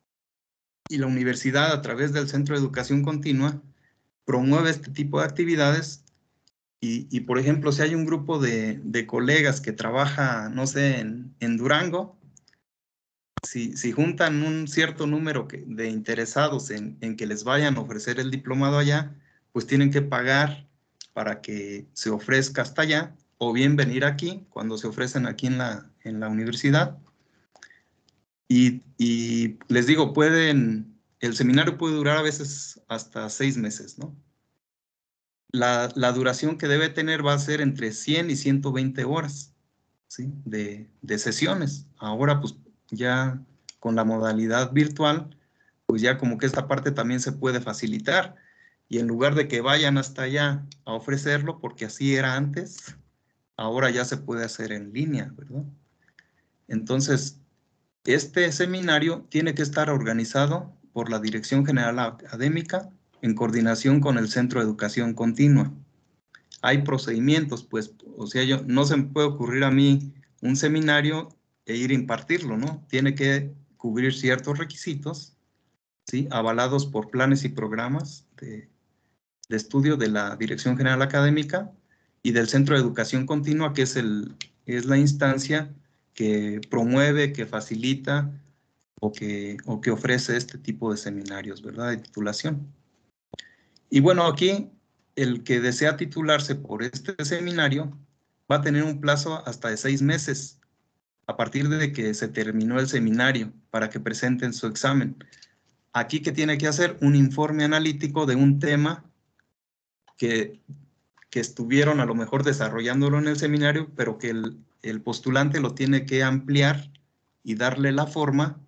y la universidad a través del Centro de Educación Continua promueve este tipo de actividades. Y, y, por ejemplo, si hay un grupo de, de colegas que trabaja, no sé, en, en Durango, si, si juntan un cierto número que, de interesados en, en que les vayan a ofrecer el diplomado allá, pues tienen que pagar para que se ofrezca hasta allá, o bien venir aquí, cuando se ofrecen aquí en la, en la universidad. Y, y les digo, pueden, el seminario puede durar a veces hasta seis meses, ¿no? La, la duración que debe tener va a ser entre cien y ciento veinte horas, ¿sí? de, de sesiones. Ahora, pues ya con la modalidad virtual, pues ya como que esta parte también se puede facilitar. Y en lugar de que vayan hasta allá a ofrecerlo, porque así era antes, ahora ya se puede hacer en línea, ¿verdad? Entonces, este seminario tiene que estar organizado por la Dirección General Académica en coordinación con el Centro de Educación Continua. Hay procedimientos, pues, o sea, yo, no se me puede ocurrir a mí un seminario e ir a impartirlo, ¿no? Tiene que cubrir ciertos requisitos, ¿sí? Avalados por planes y programas de, de estudio de la Dirección General Académica y del Centro de Educación Continua, que es, el, es la instancia que promueve, que facilita o que, o que ofrece este tipo de seminarios, ¿verdad? De titulación. Y bueno, aquí el que desea titularse por este seminario va a tener un plazo hasta de seis meses a partir de que se terminó el seminario para que presenten su examen. Aquí, ¿qué tiene que hacer? Un informe analítico de un tema que, que estuvieron a lo mejor desarrollándolo en el seminario, pero que el, el postulante lo tiene que ampliar y darle la forma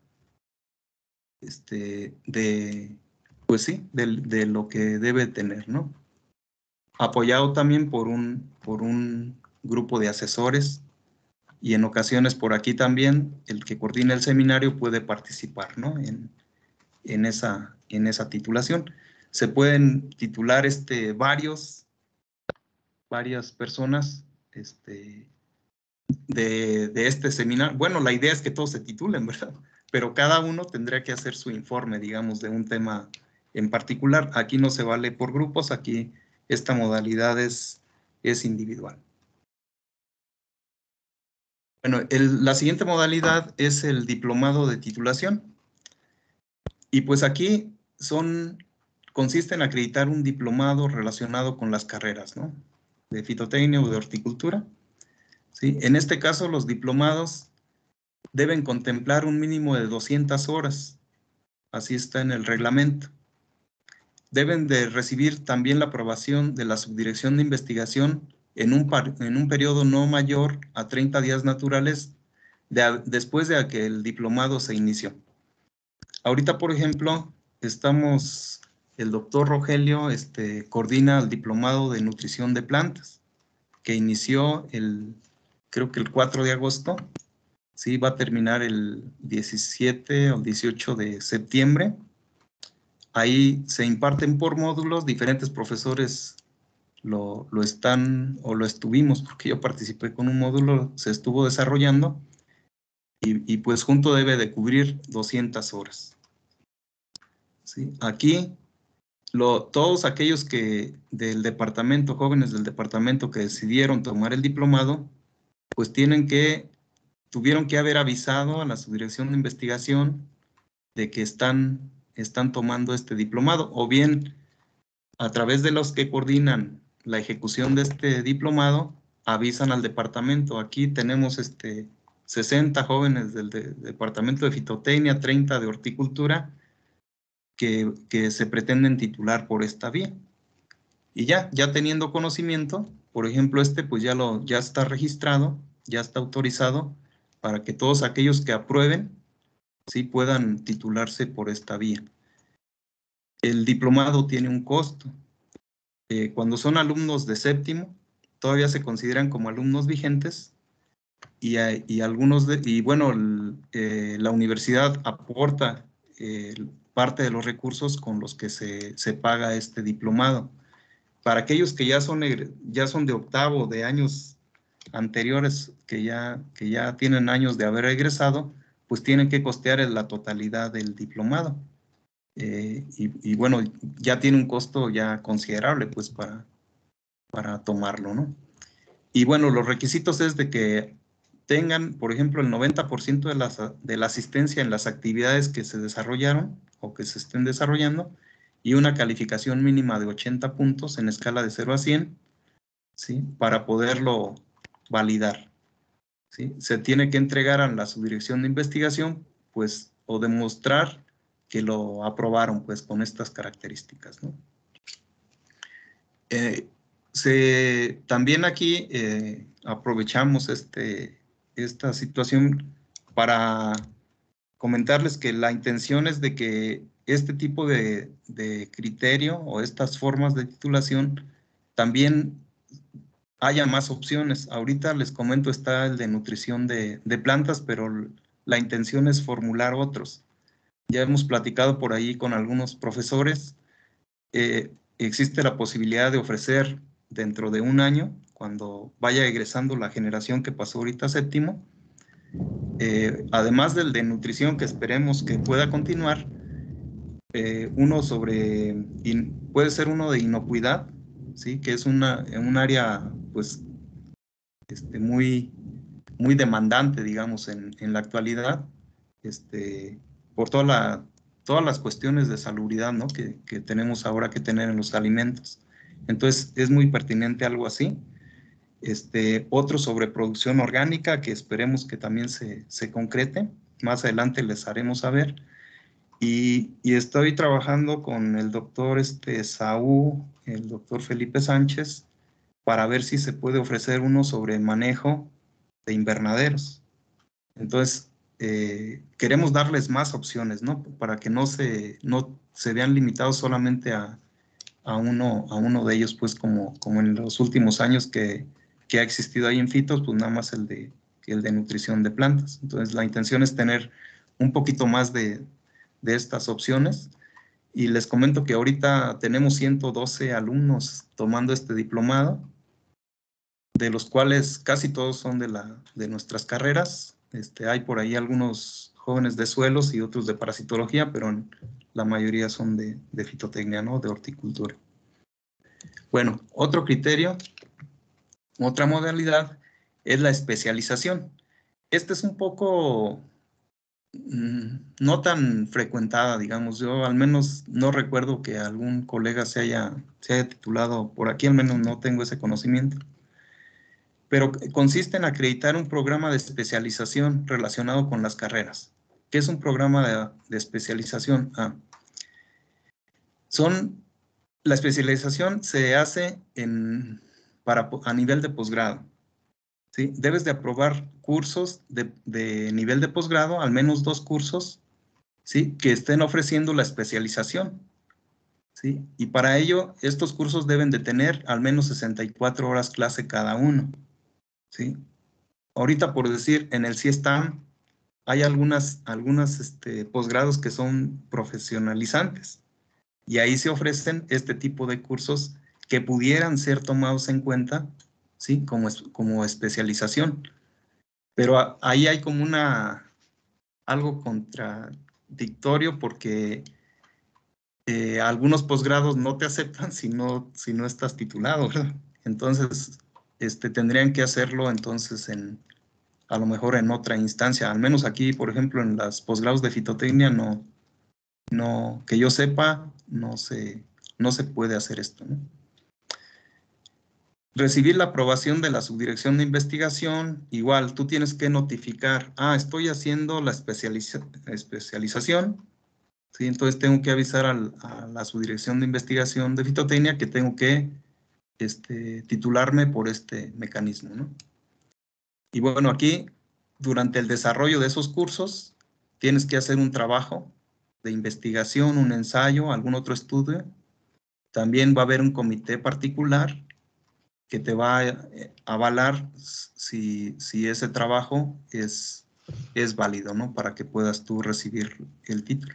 este, de... pues sí, de, de lo que debe tener, ¿no? Apoyado también por un, por un grupo de asesores y en ocasiones por aquí también el que coordina el seminario puede participar, ¿no? En, en, esa, en esa titulación. Se pueden titular este, varios, varias personas este, de, de este seminario. Bueno, la idea es que todos se titulen, ¿verdad? Pero cada uno tendría que hacer su informe, digamos, de un tema en particular. Aquí no se vale por grupos, aquí esta modalidad es, es individual. Bueno, el, la siguiente modalidad es el diplomado de titulación. Y pues aquí son, consiste en acreditar un diplomado relacionado con las carreras, ¿no? De fitotecnia o de horticultura. ¿Sí? En este caso, los diplomados deben contemplar un mínimo de doscientas horas. Así está en el reglamento. Deben de recibir también la aprobación de la Subdirección de Investigación en un, par, en un periodo no mayor a treinta días naturales de, después de que el diplomado se inició. Ahorita, por ejemplo, estamos, el doctor Rogelio este, coordina el diplomado de nutrición de plantas, que inició el, creo que el cuatro de agosto, sí, va a terminar el diecisiete o dieciocho de septiembre. Ahí se imparten por módulos, diferentes profesores lo, lo están, o lo estuvimos, porque yo participé con un módulo, se estuvo desarrollando, y, y pues junto debe de cubrir doscientas horas. ¿Sí? Aquí, lo, todos aquellos que del departamento, jóvenes del departamento que decidieron tomar el diplomado, pues tienen que, tuvieron que haber avisado a la subdirección de investigación de que están, están tomando este diplomado, o bien a través de los que coordinan la ejecución de este diplomado, avisan al departamento. Aquí tenemos este, sesenta jóvenes del de, departamento de fitotecnia, treinta de horticultura, que, que se pretenden titular por esta vía. Y ya, ya teniendo conocimiento, por ejemplo, este pues ya, lo, ya está registrado, ya está autorizado, para que todos aquellos que aprueben, sí puedan titularse por esta vía. El diplomado tiene un costo. Eh, cuando son alumnos de séptimo, todavía se consideran como alumnos vigentes, y, y algunos, de, y bueno, el, eh, la universidad aporta eh, parte de los recursos con los que se, se paga este diplomado. Para aquellos que ya son, ya son de octavo, de años anteriores, que ya, que ya tienen años de haber egresado, pues tienen que costear la totalidad del diplomado. Eh, y, y bueno, ya tiene un costo ya considerable pues para, para tomarlo, ¿no? Y bueno, los requisitos es de que tengan, por ejemplo, el noventa por ciento de la, de la asistencia en las actividades que se desarrollaron o que se estén desarrollando, y una calificación mínima de ochenta puntos en escala de cero a cien, ¿sí? Para poderlo validar, ¿sí? Se tiene que entregar a la subdirección de investigación, pues, o demostrar que lo aprobaron, pues, con estas características, ¿no? Eh, se, también aquí eh, aprovechamos este, esta situación para comentarles que la intención es de que este tipo de, de criterio o estas formas de titulación también haya más opciones. Ahorita les comento, está el de nutrición de, de plantas, pero la intención es formular otros. Ya hemos platicado por ahí con algunos profesores. Eh, existe la posibilidad de ofrecer dentro de un año, cuando vaya egresando la generación que pasó ahorita séptimo, eh, además del de nutrición, que esperemos que pueda continuar, eh, uno sobre, in, puede ser uno de inocuidad, ¿sí? Que es una, un área pues este, muy, muy demandante, digamos, en, en la actualidad, este, por toda la, todas las cuestiones de salubridad, ¿no? que, que tenemos ahora que tener en los alimentos. Entonces, es muy pertinente algo así. Este, otro sobre producción orgánica, que esperemos que también se, se concrete. Más adelante les haremos saber. Y, y estoy trabajando con el doctor este, Saúl, el doctor Felipe Sánchez, para ver si se puede ofrecer uno sobre manejo de invernaderos. Entonces, eh, queremos darles más opciones, ¿no? Para que no se, no se vean limitados solamente a, a, uno, a uno de ellos, pues como, como en los últimos años que, que ha existido ahí en Fitos, pues nada más el de, el de nutrición de plantas. Entonces, la intención es tener un poquito más de, de estas opciones. Y les comento que ahorita tenemos ciento doce alumnos tomando este diplomado, de los cuales casi todos son de, la, de nuestras carreras. Este, hay por ahí algunos jóvenes de suelos y otros de parasitología, pero la mayoría son de, de fitotecnia, ¿no? De horticultura. Bueno, otro criterio, otra modalidad es la especialización. Esta es un poco mm, no tan frecuentada, digamos. Yo al menos no recuerdo que algún colega se haya, se haya titulado por aquí, al menos no tengo ese conocimiento. Pero consiste en acreditar un programa de especialización relacionado con las carreras. ¿Qué es un programa de, de especialización? Ah, son, la especialización se hace en, para, a nivel de posgrado. ¿Sí? Debes de aprobar cursos de, de nivel de posgrado, al menos dos cursos, ¿sí? Que estén ofreciendo la especialización. ¿Sí? Y para ello, estos cursos deben de tener al menos sesenta y cuatro horas clase cada uno. ¿Sí? Ahorita, por decir, en el C I E S T A M hay algunas, algunas este, posgrados que son profesionalizantes. Y ahí se ofrecen este tipo de cursos que pudieran ser tomados en cuenta, ¿sí? Como, como especialización. Pero a, ahí hay como una, algo contradictorio porque eh, algunos posgrados no te aceptan si no, si no estás titulado, ¿verdad? Entonces, este, tendrían que hacerlo entonces en, a lo mejor en otra instancia. Al menos aquí, por ejemplo, en los posgrados de fitotecnia, no, no, que yo sepa, no se, no se puede hacer esto, ¿no? Recibir la aprobación de la subdirección de investigación, igual, tú tienes que notificar, ah, estoy haciendo la especializa, especialización, ¿sí? Entonces tengo que avisar al, a la subdirección de investigación de fitotecnia que tengo que este, titularme por este mecanismo, ¿no? Y bueno, aquí, durante el desarrollo de esos cursos, tienes que hacer un trabajo de investigación, un ensayo, algún otro estudio. También va a haber un comité particular que te va a avalar si, si ese trabajo es, es válido, ¿no? Para que puedas tú recibir el título.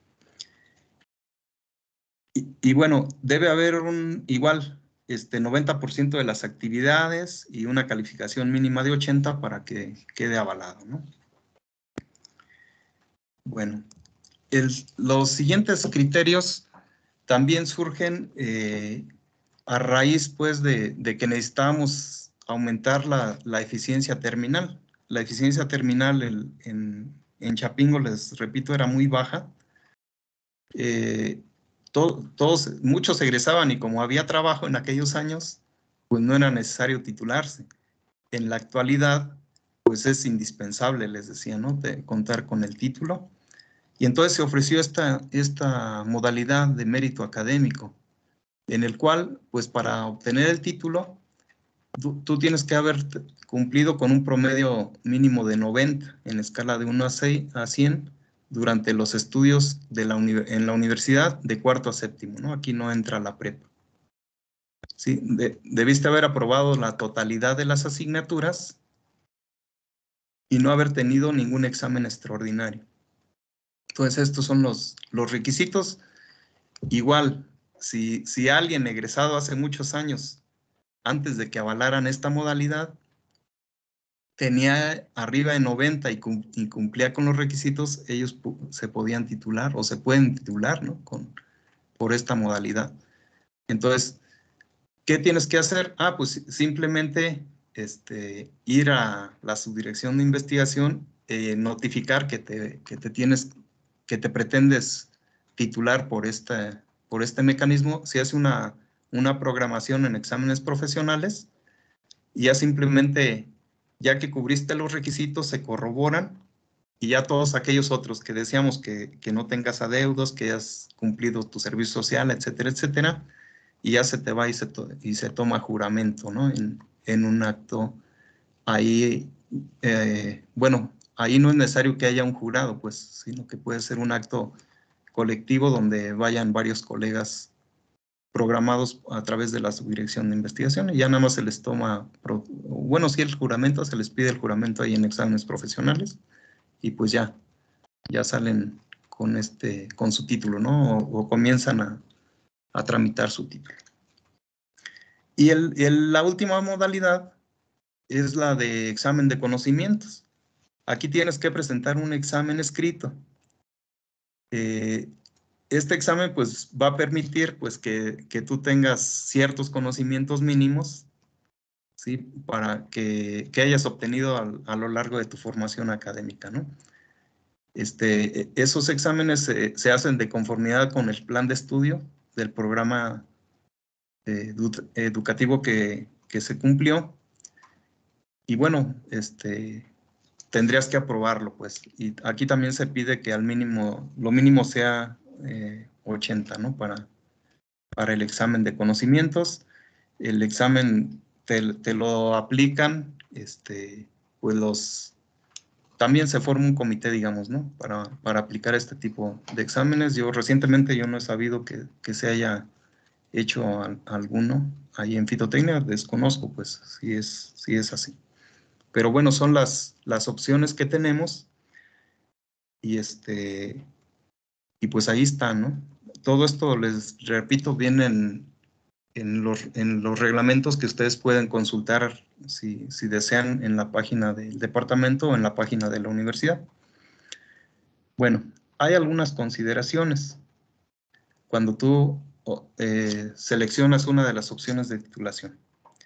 Y, y bueno, debe haber un igual, este noventa por ciento de las actividades y una calificación mínima de ochenta para que quede avalado, ¿no? Bueno, el, los siguientes criterios también surgen eh, a raíz, pues, de, de que necesitábamos aumentar la, la eficiencia terminal. La eficiencia terminal el, en, en Chapingo, les repito, era muy baja. Eh, to, todos, muchos egresaban y como había trabajo en aquellos años, pues no era necesario titularse. En la actualidad, pues es indispensable, les decía, ¿no? De contar con el título. Y entonces se ofreció esta, esta modalidad de mérito académico, en el cual, pues para obtener el título, tú, tú tienes que haber cumplido con un promedio mínimo de noventa en escala de uno a cien durante los estudios de la en la universidad de cuarto a séptimo, ¿no? Aquí no entra la prepa. ¿Sí? De, debiste haber aprobado la totalidad de las asignaturas y no haber tenido ningún examen extraordinario. Entonces, estos son los, los requisitos. Igual, si, si alguien egresado hace muchos años, antes de que avalaran esta modalidad, tenía arriba de noventa y, cum, y cumplía con los requisitos, ellos se podían titular o se pueden titular, ¿no? Con, por esta modalidad. Entonces, ¿qué tienes que hacer? Ah, pues simplemente este, ir a la subdirección de investigación, eh, notificar que te, que te tienes, que te pretendes titular por este, por este mecanismo. Se hace una, una programación en exámenes profesionales y ya simplemente, ya que cubriste los requisitos, se corroboran y ya todos aquellos otros que decíamos que, que no tengas adeudos, que has cumplido tu servicio social, etcétera, etcétera, y ya se te va y se, to y se toma juramento, ¿no? En, en un acto. Ahí, eh, bueno, ahí no es necesario que haya un jurado, pues, sino que puede ser un acto colectivo donde vayan varios colegas programados a través de la subdirección de investigación y ya nada más se les toma, bueno, sí el juramento, se les pide el juramento ahí en exámenes profesionales y pues ya, ya salen con, este, con su título, ¿no? O, o comienzan a, a tramitar su título. Y el, el, la última modalidad es la de examen de conocimientos. Aquí tienes que presentar un examen escrito. Eh, este examen pues va a permitir pues que, que tú tengas ciertos conocimientos mínimos, ¿sí? Para que, que hayas obtenido a, a lo largo de tu formación académica, ¿no? Este, esos exámenes se, se hacen de conformidad con el plan de estudio del programa eh, edu, educativo que, que se cumplió. Y bueno, este, tendrías que aprobarlo, pues. Y aquí también se pide que al mínimo, lo mínimo sea eh, ochenta, ¿no? Para, para el examen de conocimientos. El examen te, te lo aplican, este, pues los... También se forma un comité, digamos, ¿no? Para, para aplicar este tipo de exámenes. Yo recientemente yo no he sabido que, que se haya hecho a, a alguno ahí en fitotecnia. Desconozco, pues, si es, si es así. Pero bueno, son las, las opciones que tenemos. Y, este, y pues ahí está, ¿no? Todo esto, les repito, viene en, en, los, en los reglamentos que ustedes pueden consultar si, si desean en la página del departamento o en la página de la universidad. Bueno, hay algunas consideraciones cuando tú eh, seleccionas una de las opciones de titulación.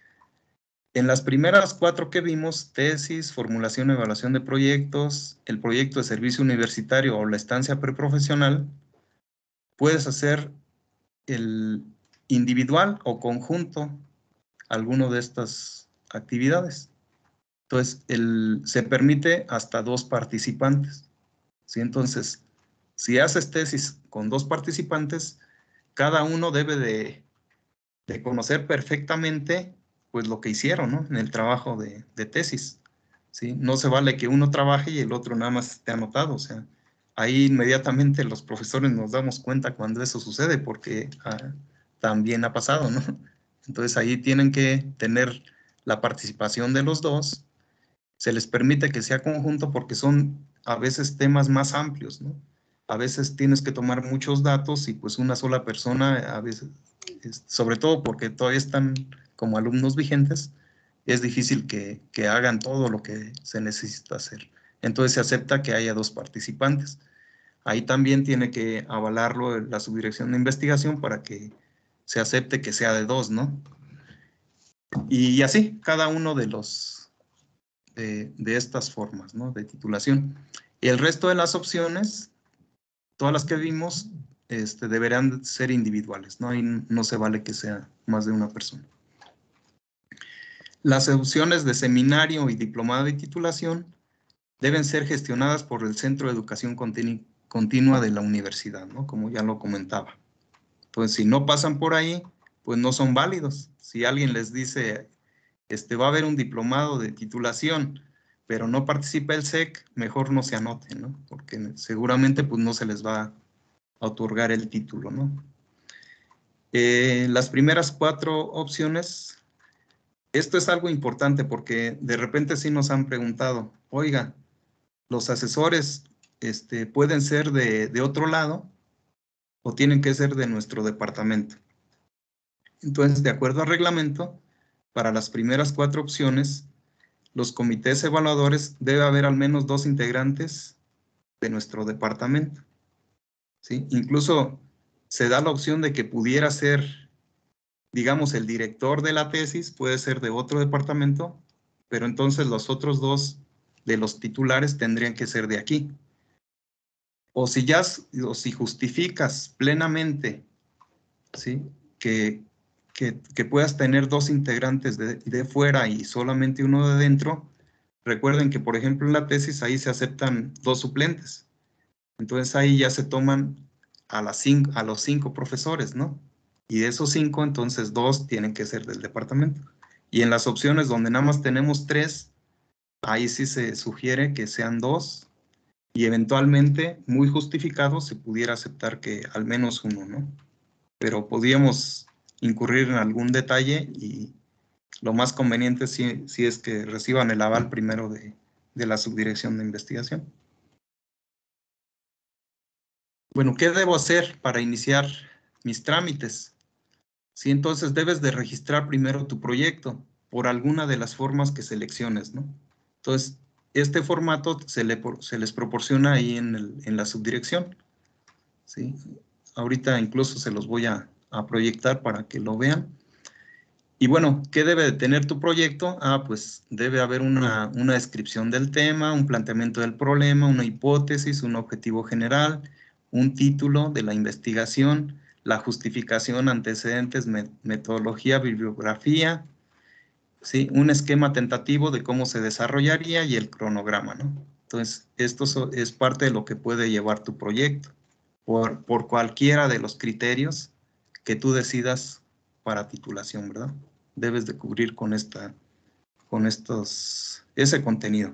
En las primeras cuatro que vimos, tesis, formulación y evaluación de proyectos, el proyecto de servicio universitario o la estancia preprofesional, puedes hacer el individual o conjunto alguno de estas actividades. Entonces, el, se permite hasta dos participantes, ¿sí? Entonces, si haces tesis con dos participantes, cada uno debe de, de conocer perfectamente pues lo que hicieron, ¿no? En el trabajo de, de tesis, ¿sí? No se vale que uno trabaje y el otro nada más esté anotado, o sea, ahí inmediatamente los profesores nos damos cuenta cuando eso sucede, porque ah, también ha pasado, ¿no? Entonces ahí tienen que tener la participación de los dos. Se les permite que sea conjunto porque son a veces temas más amplios, ¿no? A veces tienes que tomar muchos datos y pues una sola persona, a veces, sobre todo porque todavía están como alumnos vigentes, es difícil que, que hagan todo lo que se necesita hacer. Entonces se acepta que haya dos participantes. Ahí también tiene que avalarlo la subdirección de investigación para que se acepte que sea de dos, ¿no? Y así, cada uno de los de, de estas formas, ¿no? De titulación. Y el resto de las opciones, todas las que vimos, este, deberán ser individuales, ¿no? Y no se vale que sea más de una persona. Las opciones de seminario y diplomado de titulación deben ser gestionadas por el Centro de Educación Continu- Continua de la universidad, ¿no? Como ya lo comentaba. Entonces, si no pasan por ahí, pues no son válidos. Si alguien les dice, este, va a haber un diplomado de titulación, pero no participa el S E C, mejor no se anoten, ¿no? Porque seguramente pues no se les va a otorgar el título, ¿no? Eh, las primeras cuatro opciones, esto es algo importante porque de repente sí nos han preguntado, oiga, los asesores este, pueden ser de, de otro lado o tienen que ser de nuestro departamento. Entonces, de acuerdo al reglamento, para las primeras cuatro opciones, los comités evaluadores debe haber al menos dos integrantes de nuestro departamento, ¿sí? Incluso se da la opción de que pudiera ser, digamos, el director de la tesis, puede ser de otro departamento, pero entonces los otros dos de los titulares tendrían que ser de aquí. O si ya, o si justificas plenamente, ¿sí? Que, que, que puedas tener dos integrantes de, de fuera y solamente uno de dentro, recuerden que, por ejemplo, en la tesis ahí se aceptan dos suplentes. Entonces ahí ya se toman a, las cinco, a los cinco profesores, ¿no? Y de esos cinco, entonces dos tienen que ser del departamento. Y en las opciones donde nada más tenemos tres, ahí sí se sugiere que sean dos y eventualmente, muy justificado, se pudiera aceptar que al menos uno, ¿no? Pero podríamos incurrir en algún detalle y lo más conveniente sí, sí es que reciban el aval primero de, de la subdirección de investigación. Bueno, ¿qué debo hacer para iniciar mis trámites? Sí, entonces debes de registrar primero tu proyecto por alguna de las formas que selecciones, ¿no? Entonces, este formato se, le, se les proporciona ahí en, el, en la subdirección, ¿sí? Ahorita incluso se los voy a, a proyectar para que lo vean. Y bueno, ¿qué debe de tener tu proyecto? Ah, pues debe haber una, una descripción del tema, un planteamiento del problema, una hipótesis, un objetivo general, un título de la investigación, la justificación, antecedentes, met metodología, bibliografía, ¿sí? Un esquema tentativo de cómo se desarrollaría y el cronograma, ¿no? Entonces, esto so, es parte de lo que puede llevar tu proyecto, por, por cualquiera de los criterios que tú decidas para titulación, ¿verdad? Debes de cubrir con, esta, con estos, ese contenido.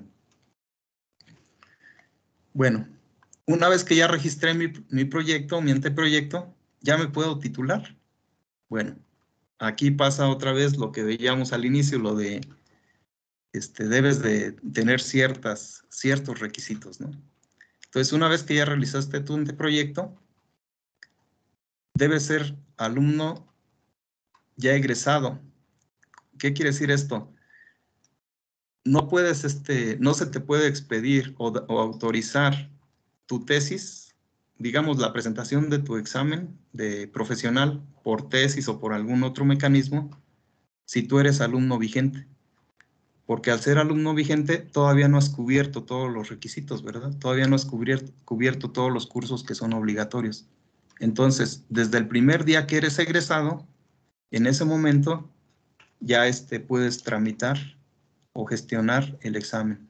Bueno, una vez que ya registré mi, mi proyecto, mi anteproyecto, ¿ya me puedo titular? Bueno, aquí pasa otra vez lo que veíamos al inicio, lo de, este, debes de tener ciertas, ciertos requisitos, ¿no? Entonces, una vez que ya realizaste tu anteproyecto, debes ser alumno ya egresado. ¿Qué quiere decir esto? No puedes, este, no se te puede expedir o, o autorizar tu tesis, digamos la presentación de tu examen de profesional por tesis o por algún otro mecanismo, si tú eres alumno vigente. Porque al ser alumno vigente todavía no has cubierto todos los requisitos, ¿verdad? Todavía no has cubierto, cubierto todos los cursos que son obligatorios. Entonces, desde el primer día que eres egresado, en ese momento ya este, puedes tramitar o gestionar el examen.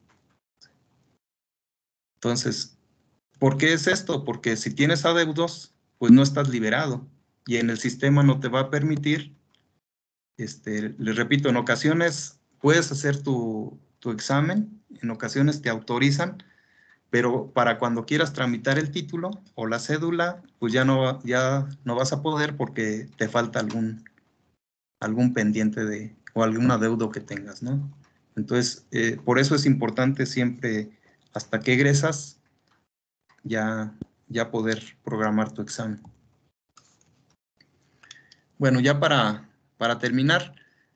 Entonces, ¿por qué es esto? Porque si tienes adeudos, pues no estás liberado y en el sistema no te va a permitir, este, les repito, en ocasiones puedes hacer tu, tu examen, en ocasiones te autorizan, pero para cuando quieras tramitar el título o la cédula, pues ya no, ya no vas a poder porque te falta algún, algún pendiente de, o algún adeudo que tengas, ¿no? Entonces, eh, por eso es importante siempre, hasta que egresas, ya, ya poder programar tu examen. Bueno, ya para, para terminar,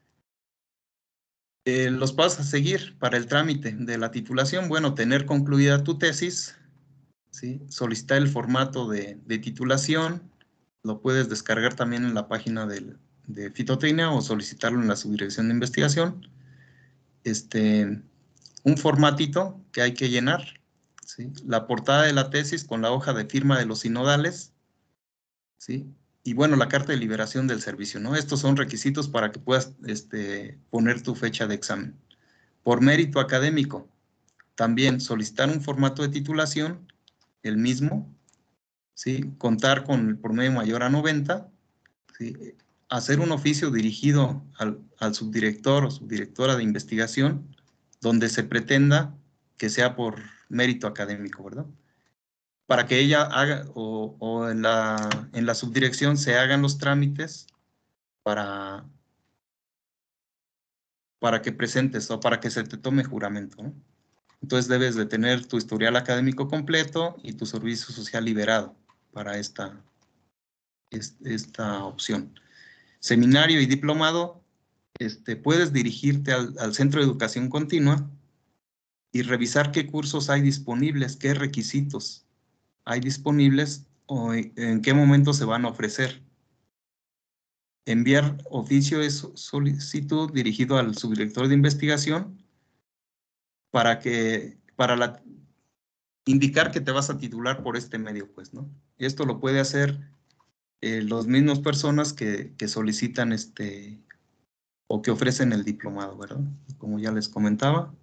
eh, los pasos a seguir para el trámite de la titulación. Bueno, tener concluida tu tesis, ¿sí? Solicitar el formato de, de titulación, lo puedes descargar también en la página del, de Fitotecnia o solicitarlo en la subdirección de investigación. Este, un formatito que hay que llenar, ¿sí? La portada de la tesis con la hoja de firma de los sinodales, ¿sí? Y bueno, la carta de liberación del servicio, ¿no? Estos son requisitos para que puedas este, poner tu fecha de examen. Por mérito académico, también solicitar un formato de titulación, el mismo, ¿sí? Contar con el promedio mayor a noventa, ¿sí? Hacer un oficio dirigido al, al subdirector o subdirectora de investigación, donde se pretenda que sea por mérito académico, ¿verdad? Para que ella haga, o, o en, la, en la subdirección se hagan los trámites para, para que presentes o para que se te tome juramento, ¿no? Entonces debes de tener tu historial académico completo y tu servicio social liberado para esta, esta opción. Seminario y diplomado, este, puedes dirigirte al, al Centro de Educación Continua y revisar qué cursos hay disponibles, qué requisitos hay disponibles o en qué momento se van a ofrecer. Enviar oficio de solicitud dirigido al subdirector de investigación para que, para la, indicar que te vas a titular por este medio, pues, ¿no? Esto lo puede hacer eh, las mismas personas que, que solicitan este, o que ofrecen el diplomado, ¿verdad? Como ya les comentaba.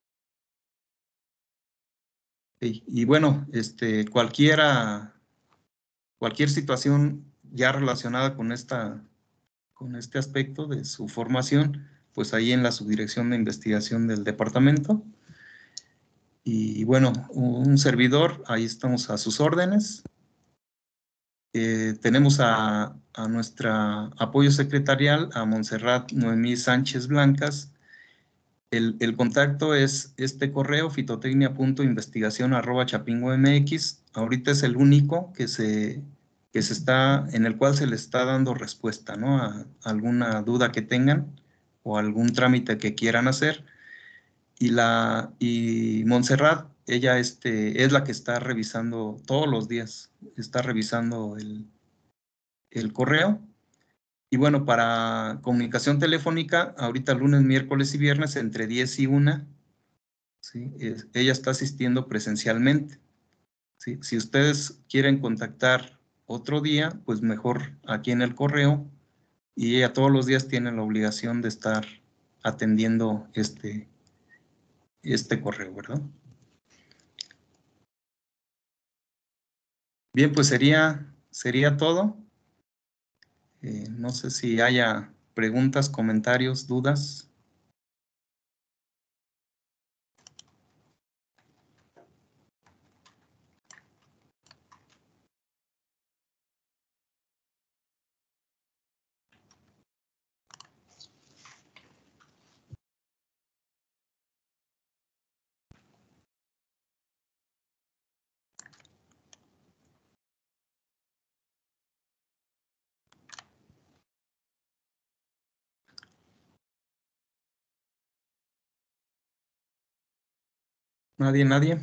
Y, y bueno, este, cualquiera, cualquier situación ya relacionada con, esta, con este aspecto de su formación, pues ahí en la subdirección de investigación del departamento. Y bueno, un servidor, ahí estamos a sus órdenes. Eh, tenemos a, a nuestra apoyo secretarial, a Montserrat Noemí Sánchez Blancas. El, el contacto es este correo, fitotecnia punto investigación arroba chapingo punto mx. Ahorita es el único que se, que se está, en el cual se le está dando respuesta, ¿no? A, a alguna duda que tengan o algún trámite que quieran hacer. Y, la, y Montserrat, ella este, es la que está revisando todos los días, está revisando el, el correo Y bueno, para comunicación telefónica, ahorita lunes, miércoles y viernes, entre diez y una, ¿sí? Es, ella está asistiendo presencialmente. ¿Sí? Si ustedes quieren contactar otro día, pues mejor aquí en el correo, y ella todos los días tiene la obligación de estar atendiendo este, este correo, ¿verdad? Bien, pues sería, sería todo. Eh, no sé si haya preguntas, comentarios, dudas. Nadie, nadie.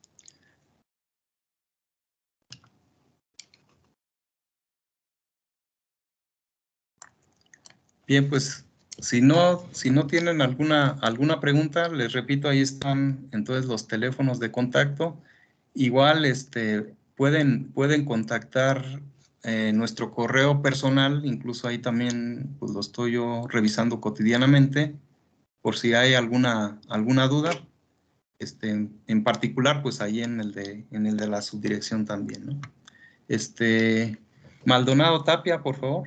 Bien, pues si no, si no tienen alguna, alguna pregunta, les repito, ahí están entonces los teléfonos de contacto. Igual este, pueden, pueden contactar eh, nuestro correo personal, incluso ahí también pues, lo estoy yo revisando cotidianamente, por si hay alguna, alguna duda. Este, en particular, pues ahí en el de, en el de la subdirección también, ¿no? Este, Maldonado Tapia, por favor.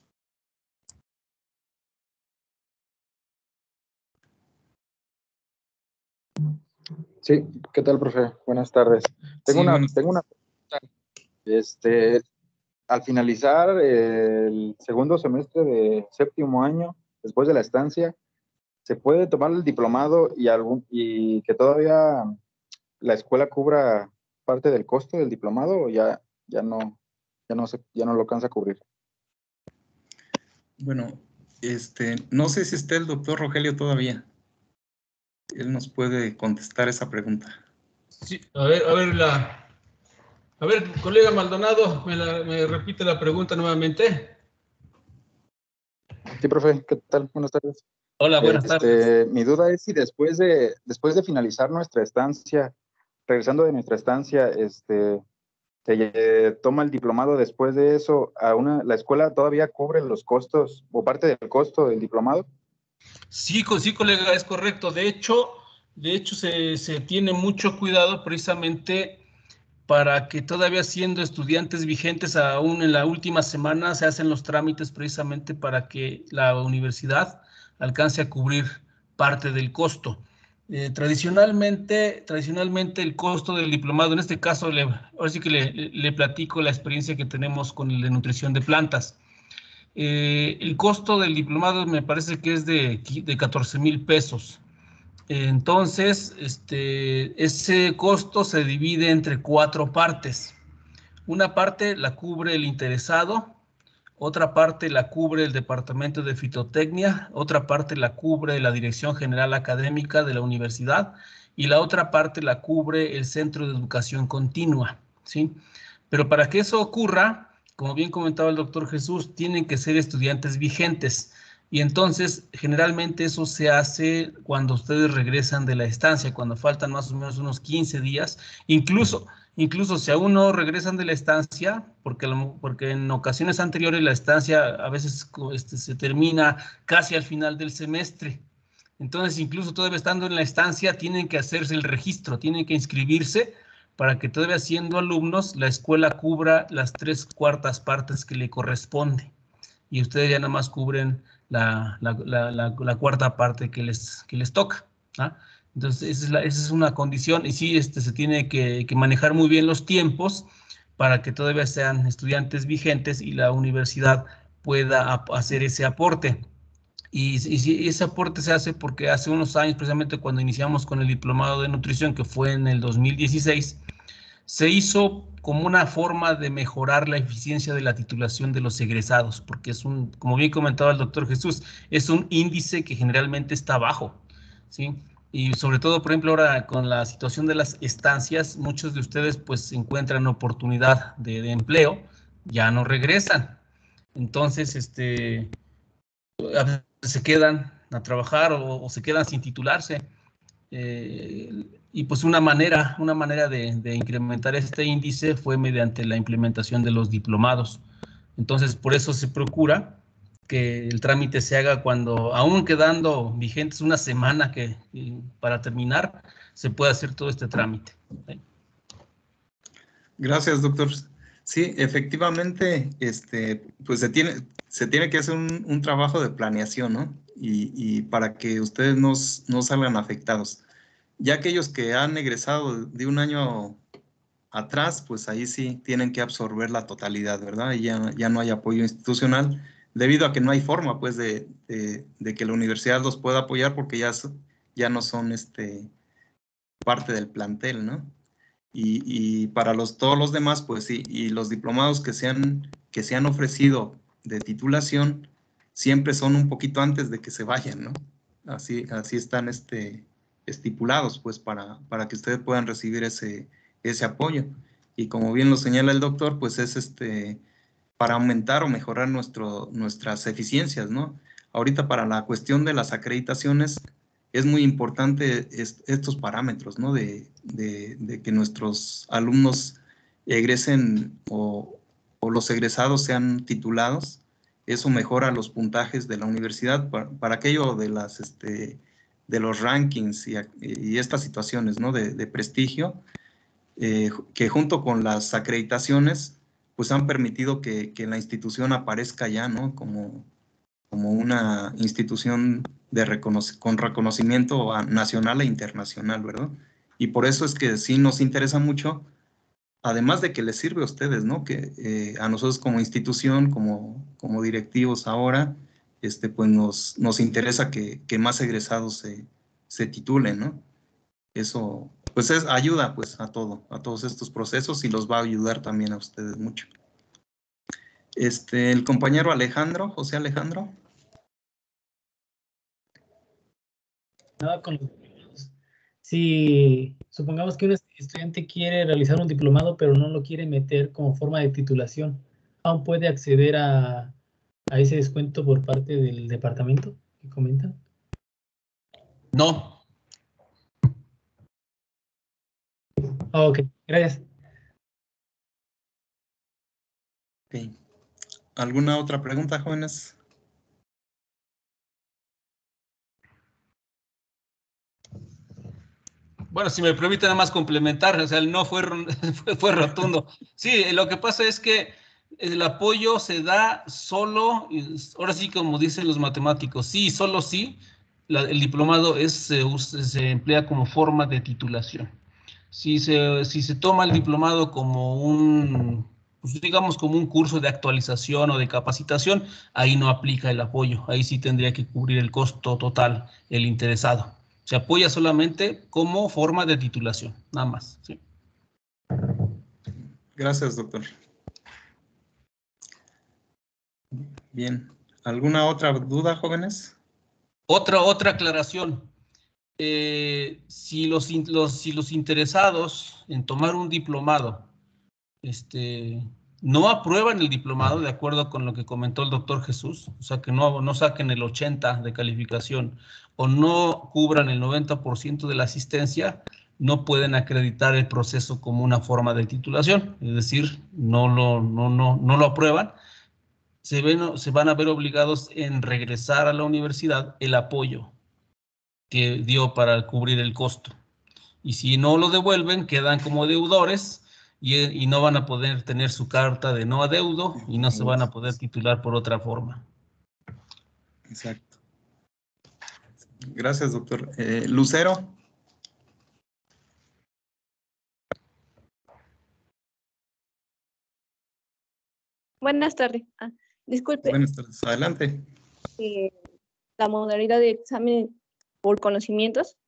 Sí, ¿qué tal, profe? Buenas tardes. Tengo Sí, una, buenas tengo una pregunta. Este, al finalizar el segundo semestre de séptimo año, después de la estancia, ¿se puede tomar el diplomado y algún y que todavía la escuela cubra parte del costo del diplomado o ya, ya no, ya no se, ya no lo alcanza a cubrir? Bueno, este, no sé si está el doctor Rogelio todavía. Él nos puede contestar esa pregunta. Sí, a ver, a ver, la, a ver, colega Maldonado, ¿me, la, me repite la pregunta nuevamente? Sí, profe, ¿qué tal? Buenas tardes. Hola, buenas Este, tardes. Mi duda es si después de, después de finalizar nuestra estancia, regresando de nuestra estancia, este, se eh, toma el diplomado después de eso, a una, ¿la escuela todavía cubre los costos o parte del costo del diplomado? Sí, sí, colega, es correcto. De hecho, de hecho se, se tiene mucho cuidado precisamente para que todavía siendo estudiantes vigentes, aún en la última semana, se hacen los trámites precisamente para que la universidad alcance a cubrir parte del costo. Eh, tradicionalmente, tradicionalmente el costo del diplomado, en este caso, le, ahora sí que le, le platico la experiencia que tenemos con el de nutrición de plantas. Eh, el costo del diplomado me parece que es de, de catorce mil pesos. Entonces, este, ese costo se divide entre cuatro partes. Una parte la cubre el interesado, otra parte la cubre el Departamento de Fitotecnia, otra parte la cubre la Dirección General Académica de la universidad y la otra parte la cubre el Centro de Educación Continua, ¿sí? Pero para que eso ocurra, como bien comentaba el doctor Jesús, tienen que ser estudiantes vigentes. Y entonces, generalmente eso se hace cuando ustedes regresan de la estancia, cuando faltan más o menos unos quince días, incluso, incluso si aún no regresan de la estancia, porque, porque en ocasiones anteriores la estancia a veces este, se termina casi al final del semestre. Entonces, incluso todavía estando en la estancia, tienen que hacerse el registro, tienen que inscribirse para que todavía siendo alumnos, la escuela cubra las tres cuartas partes que le corresponde. Y ustedes ya nada más cubren la, la, la, la, la cuarta parte que les, que les toca. ¿Ah? Entonces, esa es, la, esa es una condición. Y sí, este, se tiene que, que manejar muy bien los tiempos para que todavía sean estudiantes vigentes y la universidad pueda hacer ese aporte. Y, y, y ese aporte se hace porque hace unos años, precisamente cuando iniciamos con el diplomado de nutrición, que fue en el dos mil dieciséis, se hizo como una forma de mejorar la eficiencia de la titulación de los egresados, porque es un, como bien comentaba el doctor Jesús, es un índice que generalmente está bajo, ¿sí? Y sobre todo, por ejemplo, ahora con la situación de las estancias, muchos de ustedes pues encuentran oportunidad de, de empleo, ya no regresan. Entonces, este, a veces se quedan a trabajar o, o se quedan sin titularse. Eh, y pues una manera, una manera de, de incrementar este índice fue mediante la implementación de los diplomados. Entonces, por eso se procura que el trámite se haga cuando, aún quedando vigentes una semana que, para terminar, se pueda hacer todo este trámite. ¿Sí? Gracias, doctor. Sí, efectivamente, este, pues se tiene, se tiene que hacer un, un trabajo de planeación, ¿no? Y, y para que ustedes no, no salgan afectados. Ya aquellos que han egresado de un año atrás, pues ahí sí tienen que absorber la totalidad, ¿verdad? Y ya, ya no hay apoyo institucional, debido a que no hay forma, pues, de, de, de que la universidad los pueda apoyar porque ya, ya no son este, parte del plantel, ¿no? Y, y para los, todos los demás, pues sí, y los diplomados que se han, que se han ofrecido de titulación, siempre son un poquito antes de que se vayan, ¿no? Así, así están este, estipulados, pues, para, para que ustedes puedan recibir ese, ese apoyo. Y como bien lo señala el doctor, pues es este, para aumentar o mejorar nuestro, nuestras eficiencias, ¿no? Ahorita para la cuestión de las acreditaciones, es muy importante est estos parámetros, ¿no? De, de, de que nuestros alumnos egresen o, o los egresados sean titulados. Eso mejora los puntajes de la universidad para, para aquello de, las, este, de los rankings y, y estas situaciones, ¿no? de, de prestigio, eh, que junto con las acreditaciones, pues han permitido que, que la institución aparezca ya, ¿no? Como, como una institución de reconoc con reconocimiento nacional e internacional, ¿verdad? Y por eso es que sí nos interesa mucho, además de que les sirve a ustedes, ¿no? Que eh, a nosotros como institución, como, como directivos ahora, este, pues nos, nos interesa que, que más egresados se, se titulen, ¿no? Eso, pues es ayuda, pues, a todo, a todos estos procesos y los va a ayudar también a ustedes mucho. Este, el compañero Alejandro, José Alejandro. Nada con los diplomados. Si supongamos que un estudiante quiere realizar un diplomado, pero no lo quiere meter como forma de titulación, ¿aún puede acceder a, a ese descuento por parte del departamento que comentan? No. Oh, ok, gracias. Okay. ¿Alguna otra pregunta, jóvenes? Bueno, si me permite nada más complementar, o sea, el no fue, fue, fue rotundo. Sí, lo que pasa es que el apoyo se da solo, ahora sí como dicen los matemáticos, sí, solo sí, la, el diplomado es, se, se emplea como forma de titulación. Si se, si se toma el diplomado como un, pues digamos como un curso de actualización o de capacitación, ahí no aplica el apoyo, ahí sí tendría que cubrir el costo total el interesado. Se apoya solamente como forma de titulación, nada más. ¿Sí? Gracias, doctor. Bien. ¿Alguna otra duda, jóvenes? Otra, otra aclaración. Eh, si, los, los, si los interesados en tomar un diplomado este, no aprueban el diplomado, de acuerdo con lo que comentó el doctor Jesús, o sea, que no, no saquen el ochenta de calificación o no cubran el noventa por ciento de la asistencia, no pueden acreditar el proceso como una forma de titulación, es decir, no lo, no, no, no lo aprueban, se, ven, se van a ver obligados en regresar a la universidad el apoyo que dio para cubrir el costo. Y si no lo devuelven, quedan como deudores y, y no van a poder tener su carta de no adeudo y no se van a poder titular por otra forma. Exacto. Gracias, doctor. Eh, Lucero. Buenas tardes. Ah, disculpe. Buenas tardes. Adelante. Eh, la modalidad de examen por conocimientos.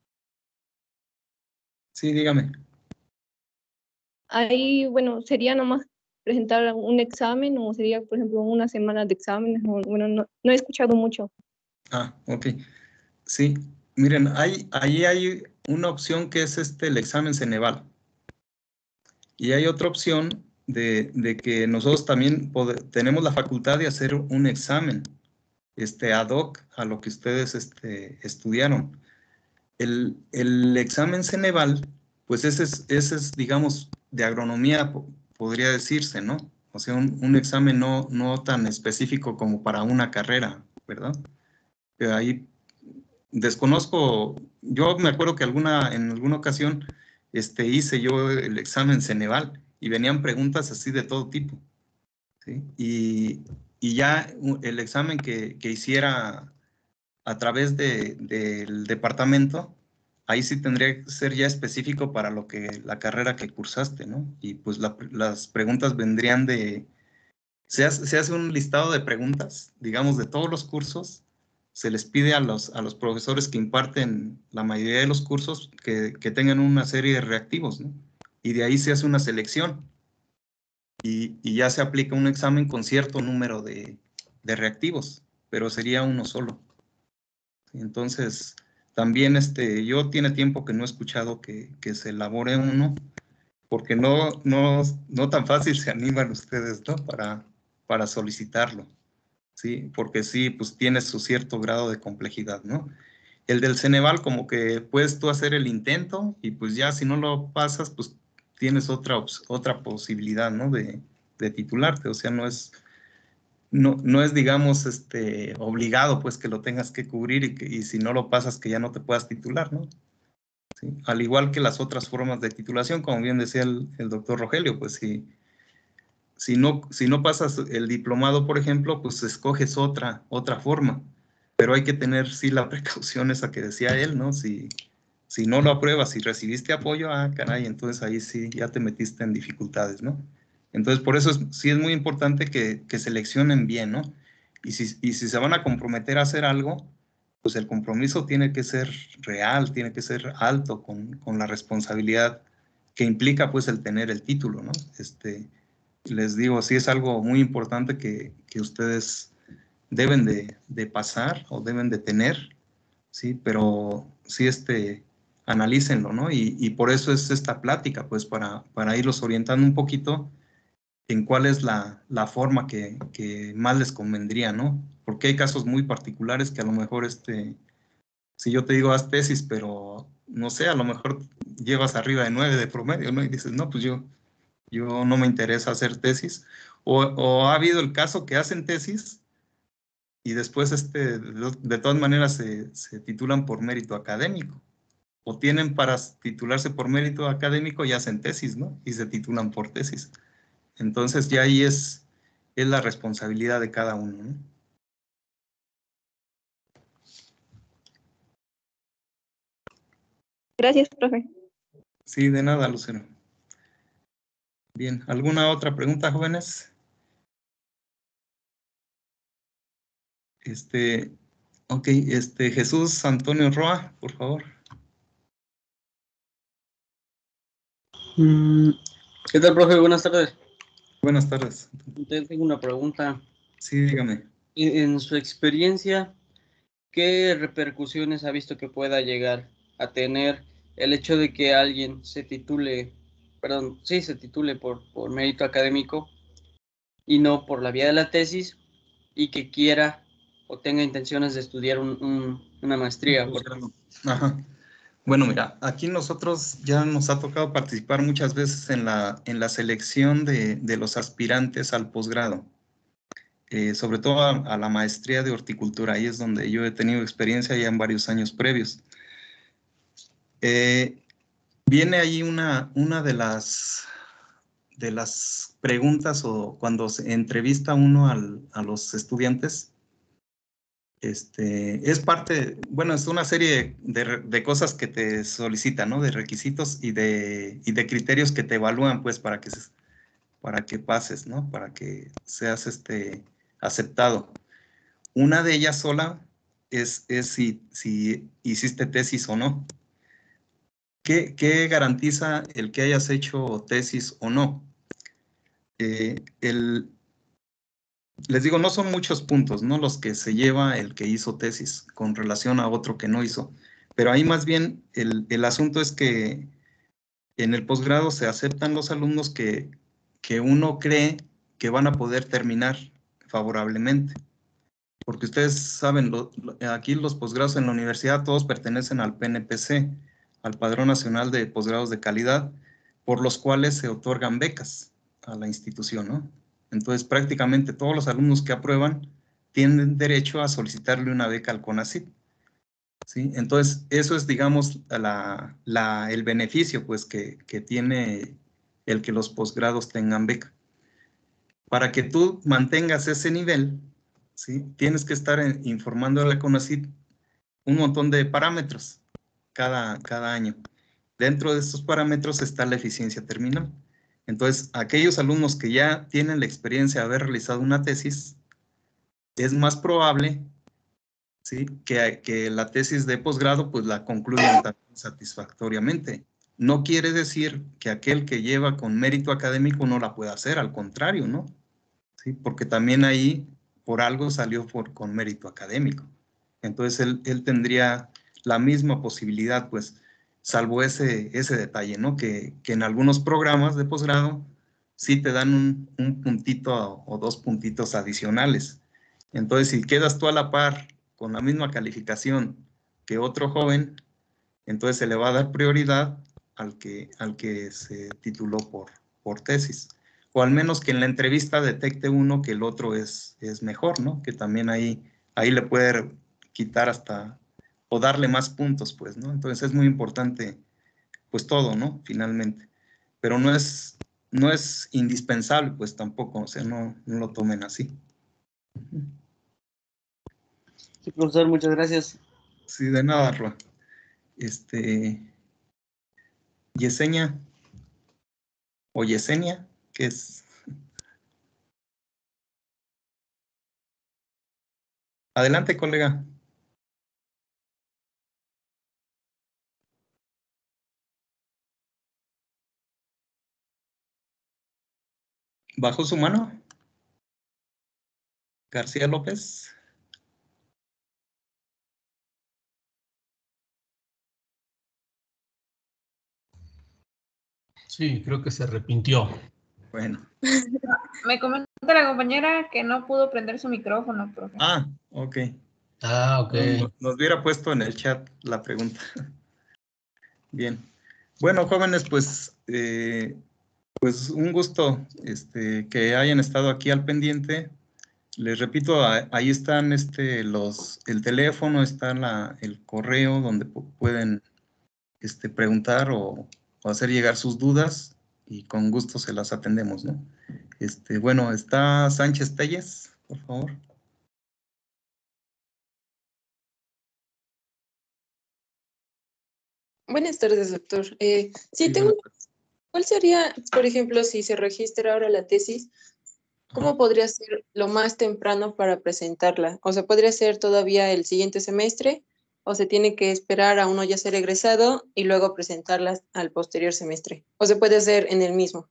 Sí, dígame. Ahí, bueno, sería nomás presentar un examen o sería, por ejemplo, una semana de exámenes. Bueno, no, no he escuchado mucho. Ah, ok. Sí, miren, hay, ahí hay una opción que es este, el examen Ceneval. Y hay otra opción de, de que nosotros también tenemos la facultad de hacer un examen este, ad hoc a lo que ustedes este, estudiaron. El, el examen Ceneval, pues ese es, ese es, digamos, de agronomía, podría decirse, ¿no? O sea, un, un examen no, no tan específico como para una carrera, ¿verdad? Pero ahí desconozco, yo me acuerdo que alguna, en alguna ocasión este, hice yo el examen Ceneval y venían preguntas así de todo tipo, ¿sí? Y, y ya el examen que, que hiciera a través de, del departamento, ahí sí tendría que ser ya específico para lo que la carrera que cursaste, ¿no? Y pues la, las preguntas vendrían de, se hace, se hace un listado de preguntas, digamos, de todos los cursos, se les pide a los, a los profesores que imparten la mayoría de los cursos que, que tengan una serie de reactivos, ¿no? Y de ahí se hace una selección y, y ya se aplica un examen con cierto número de, de reactivos, pero sería uno solo. Entonces, también este, yo tiene tiempo que no he escuchado que, que se elabore uno, porque no, no, no tan fácil se animan ustedes, ¿no? Para, para solicitarlo, ¿sí? Porque sí, pues tiene su cierto grado de complejidad, ¿no? El del Ceneval, como que puedes tú hacer el intento y pues ya si no lo pasas, pues tienes otra, otra posibilidad, ¿no? De, de titularte, o sea, no es... No, no es, digamos, este, obligado, pues, que lo tengas que cubrir y, que, y si no lo pasas, que ya no te puedas titular, ¿no? ¿Sí? Al igual que las otras formas de titulación, como bien decía el, el doctor Rogelio, pues, si, si, no, si no pasas el diplomado, por ejemplo, pues, escoges otra, otra forma. Pero hay que tener, sí, la precaución esa que decía él, ¿no? Si, si no lo apruebas, si recibiste apoyo, ah, caray, entonces ahí sí ya te metiste en dificultades, ¿no? Entonces, por eso es, sí es muy importante que, que seleccionen bien, ¿no? Y si, y si se van a comprometer a hacer algo, pues el compromiso tiene que ser real, tiene que ser alto con, con la responsabilidad que implica, pues, el tener el título, ¿no? Este, les digo, sí es algo muy importante que, que ustedes deben de, de pasar o deben de tener, ¿sí? Pero sí, este, analícenlo, ¿no? Y, y por eso es esta plática, pues, para, para irlos orientando un poquito en cuál es la, la forma que, que más les convendría, ¿no? Porque hay casos muy particulares que a lo mejor, este, si yo te digo haz tesis, pero no sé, a lo mejor llevas arriba de nueve de promedio, ¿no? Y dices, no, pues yo, yo no me interesa hacer tesis. O, o ha habido el caso que hacen tesis y después, este, de, de todas maneras, se, se titulan por mérito académico. O tienen para titularse por mérito académico y hacen tesis, ¿no? Y se titulan por tesis. Entonces ya ahí es, es la responsabilidad de cada uno, ¿no? Gracias, profe. Sí, de nada, Lucero. Bien, ¿alguna otra pregunta, jóvenes? Este, ok, este, Jesús Antonio Roa, por favor. ¿Qué tal, profe? Buenas tardes. Buenas tardes. Tengo una pregunta. Sí, dígame. En su experiencia, ¿qué repercusiones ha visto que pueda llegar a tener el hecho de que alguien se titule, perdón, sí, se titule por, por mérito académico y no por la vía de la tesis y que quiera o tenga intenciones de estudiar un, un, una maestría? Por ejemplo? Ajá. Bueno, mira, aquí nosotros ya nos ha tocado participar muchas veces en la, en la selección de, de los aspirantes al posgrado. Eh, sobre todo a, a la maestría de horticultura, ahí es donde yo he tenido experiencia ya en varios años previos. Eh, viene ahí una, una de, las, de las preguntas o cuando se entrevista uno al, a los estudiantes, este, es parte, bueno, es una serie de, de cosas que te solicitan, ¿no? De requisitos y de, y de criterios que te evalúan, pues, para que, para que pases, ¿no? Para que seas, este, aceptado. Una de ellas sola es, es si, si hiciste tesis o no. ¿Qué, qué garantiza el que hayas hecho tesis o no? Eh, el, les digo, no son muchos puntos, ¿no? Los que se lleva el que hizo tesis con relación a otro que no hizo. Pero ahí más bien el, el asunto es que en el posgrado se aceptan los alumnos que, que uno cree que van a poder terminar favorablemente. Porque ustedes saben, lo, lo, aquí los posgrados en la universidad todos pertenecen al P N P C, al Padrón Nacional de Posgrados de Calidad, por los cuales se otorgan becas a la institución, ¿no? Entonces, prácticamente todos los alumnos que aprueban tienen derecho a solicitarle una beca al CONACYT, ¿sí? Entonces, eso es, digamos, la, la, el beneficio, pues, que, que tiene el que los posgrados tengan beca. Para que tú mantengas ese nivel, ¿sí? Tienes que estar en, informando a la CONACYT un montón de parámetros cada, cada año. Dentro de estos parámetros está la eficiencia terminal. Entonces, aquellos alumnos que ya tienen la experiencia de haber realizado una tesis, es más probable, ¿sí?, que, que la tesis de posgrado pues la concluyan también satisfactoriamente. No quiere decir que aquel que lleva con mérito académico no la pueda hacer, al contrario, ¿no? ¿Sí? Porque también ahí por algo salió por, con mérito académico. Entonces él, él tendría la misma posibilidad, pues, salvo ese, ese detalle, ¿no? Que, que en algunos programas de posgrado sí te dan un, un puntito o dos puntitos adicionales. Entonces, si quedas tú a la par con la misma calificación que otro joven, entonces se le va a dar prioridad al que, al que se tituló por, por tesis. O al menos que en la entrevista detecte uno que el otro es, es mejor, ¿no? Que también ahí, ahí le puede quitar hasta, o darle más puntos, pues, ¿no? Entonces es muy importante, pues todo, ¿no? Finalmente. Pero no es, no es indispensable, pues tampoco, o sea, no, no lo tomen así. Sí, profesor, muchas gracias. Sí, de nada, Roa. Este, Yesenia, o Yesenia, ¿qué es? Adelante, colega. ¿Bajó su mano? García López. Sí, creo que se arrepintió. Bueno. Me comenta la compañera que no pudo prender su micrófono, profe. Ah, ok. Ah, ok. Nos, nos hubiera puesto en el chat la pregunta. Bien. Bueno, jóvenes, pues, eh, pues un gusto este, que hayan estado aquí al pendiente. Les repito, ahí están este, los, el teléfono, está la, el correo donde pueden este, preguntar o, o hacer llegar sus dudas y con gusto se las atendemos, ¿no? Este, bueno, está Sánchez Telles, por favor. Buenas tardes, doctor. Eh, sí, tengo una... ¿Cuál sería, por ejemplo, si se registra ahora la tesis, cómo podría ser lo más temprano para presentarla? O sea, ¿podría ser todavía el siguiente semestre o se tiene que esperar a uno ya ser egresado y luego presentarla al posterior semestre? ¿O se puede hacer en el mismo?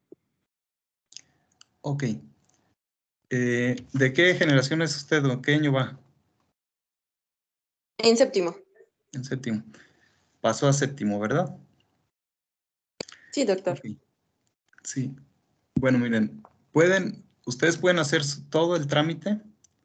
Ok. Eh, ¿de qué generación es usted o qué año va? En séptimo. En séptimo. Pasó a séptimo, ¿verdad? Sí, doctor. Okay. Sí. Bueno, miren, pueden, ustedes pueden hacer todo el trámite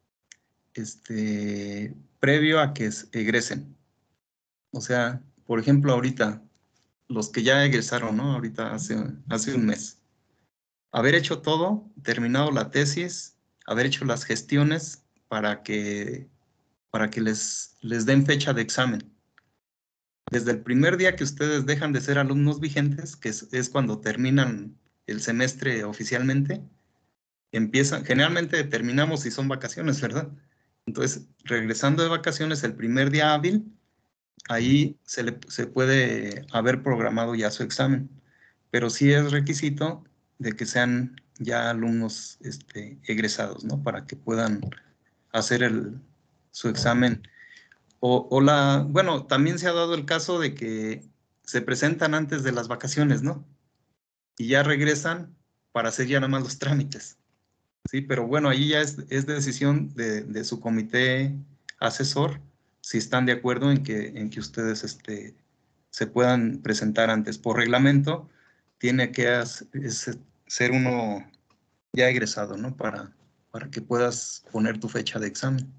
este, previo a que egresen. O sea, por ejemplo, ahorita, los que ya egresaron, ¿no? Ahorita hace, hace un mes. Haber hecho todo, terminado la tesis, haber hecho las gestiones para que, para que les, les den fecha de examen. Desde el primer día que ustedes dejan de ser alumnos vigentes, que es, es cuando terminan el semestre oficialmente, empiezan, generalmente terminamos si son vacaciones, ¿verdad? Entonces, regresando de vacaciones el primer día hábil, ahí se, le, se puede haber programado ya su examen, pero sí es requisito de que sean ya alumnos este, egresados, ¿no? Para que puedan hacer el, su examen. O, o la, bueno, también se ha dado el caso de que se presentan antes de las vacaciones, ¿no? Y ya regresan para hacer ya nada más los trámites. Sí, pero bueno, ahí ya es, es decisión de, de su comité asesor, si están de acuerdo en que, en que ustedes este, se puedan presentar antes. Por reglamento, tiene que es, es, ser uno ya egresado, ¿no? Para, para que puedas poner tu fecha de examen.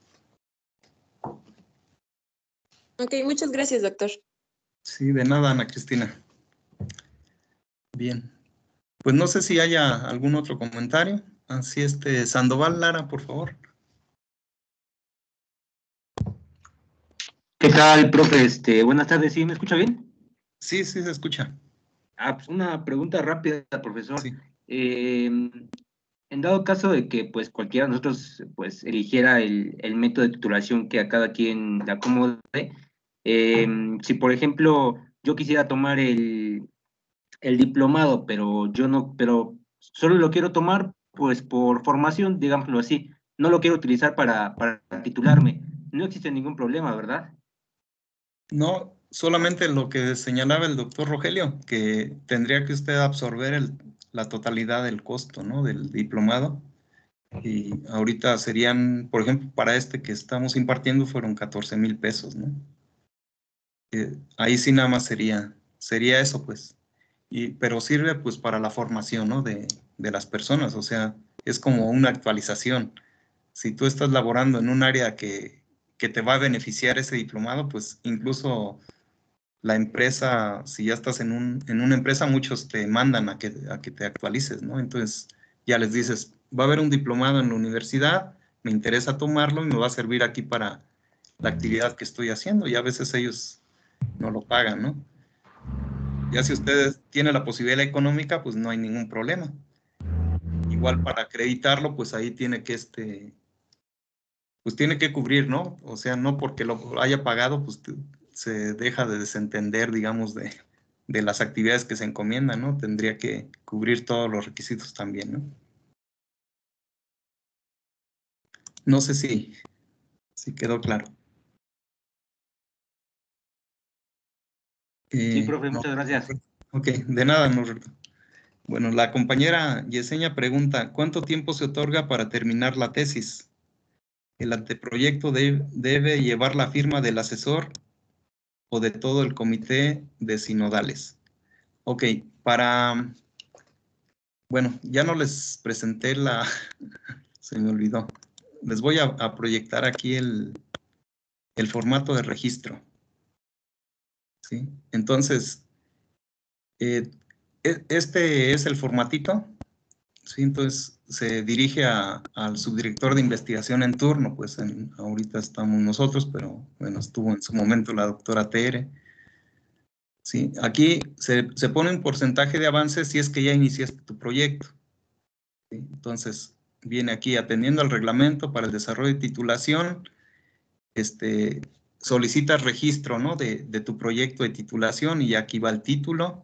Ok, muchas gracias, doctor. Sí, de nada, Ana Cristina. Bien. Pues no sé si haya algún otro comentario. Así, este, Sandoval Lara, por favor. ¿Qué tal, profe? Este, buenas tardes, ¿sí me escucha bien? Sí, sí se escucha. Ah, pues una pregunta rápida, profesor. Sí. Eh, en dado caso de que pues cualquiera de nosotros pues eligiera el, el método de titulación que a cada quien le acomode, eh, si por ejemplo yo quisiera tomar el, el diplomado, pero yo no, pero solo lo quiero tomar pues por formación, digámoslo así, no lo quiero utilizar para, para titularme, no existe ningún problema, ¿verdad? No, solamente lo que señalaba el doctor Rogelio, que tendría que usted absorber el, la totalidad del costo, ¿no? Del diplomado. Y ahorita serían, por ejemplo, para este que estamos impartiendo fueron catorce mil pesos, ¿no? Eh, ahí sí nada más sería, sería eso, pues. Y, pero sirve pues para la formación, ¿no? De, de las personas, o sea, es como una actualización. Si tú estás laborando en un área que, que te va a beneficiar ese diplomado, pues incluso la empresa, si ya estás en, un, en una empresa, muchos te mandan a que, a que te actualices, ¿no? Entonces ya les dices, va a haber un diplomado en la universidad, me interesa tomarlo y me va a servir aquí para la actividad que estoy haciendo, y a veces ellos no lo pagan, ¿no? Ya si ustedes tienen la posibilidad económica, pues no hay ningún problema. Igual para acreditarlo, pues ahí tiene que este, pues tiene que cubrir, ¿no? O sea, no porque lo haya pagado, pues se deja de desentender, digamos, de, de las actividades que se encomiendan, ¿no? Tendría que cubrir todos los requisitos también, ¿no? No sé si, si quedó claro. Eh, sí, profe, no. muchas gracias. Ok, de nada, Norberto. Bueno, la compañera Yesenia pregunta, ¿cuánto tiempo se otorga para terminar la tesis? El anteproyecto de, debe llevar la firma del asesor o de todo el comité de sinodales. Ok, para... Bueno, ya no les presenté la... se me olvidó. Les voy a, a proyectar aquí el, el formato de registro. ¿Sí? Entonces, eh, este es el formatito. ¿Sí? Entonces, se dirige a, al subdirector de investigación en turno, pues en, ahorita estamos nosotros, pero bueno, estuvo en su momento la doctora Tere. ¿Sí? Aquí se, se pone un porcentaje de avance si es que ya iniciaste tu proyecto. ¿Sí? Entonces, viene aquí atendiendo al reglamento para el desarrollo de titulación, este, solicitas registro, ¿no? de, de tu proyecto de titulación y aquí va el título.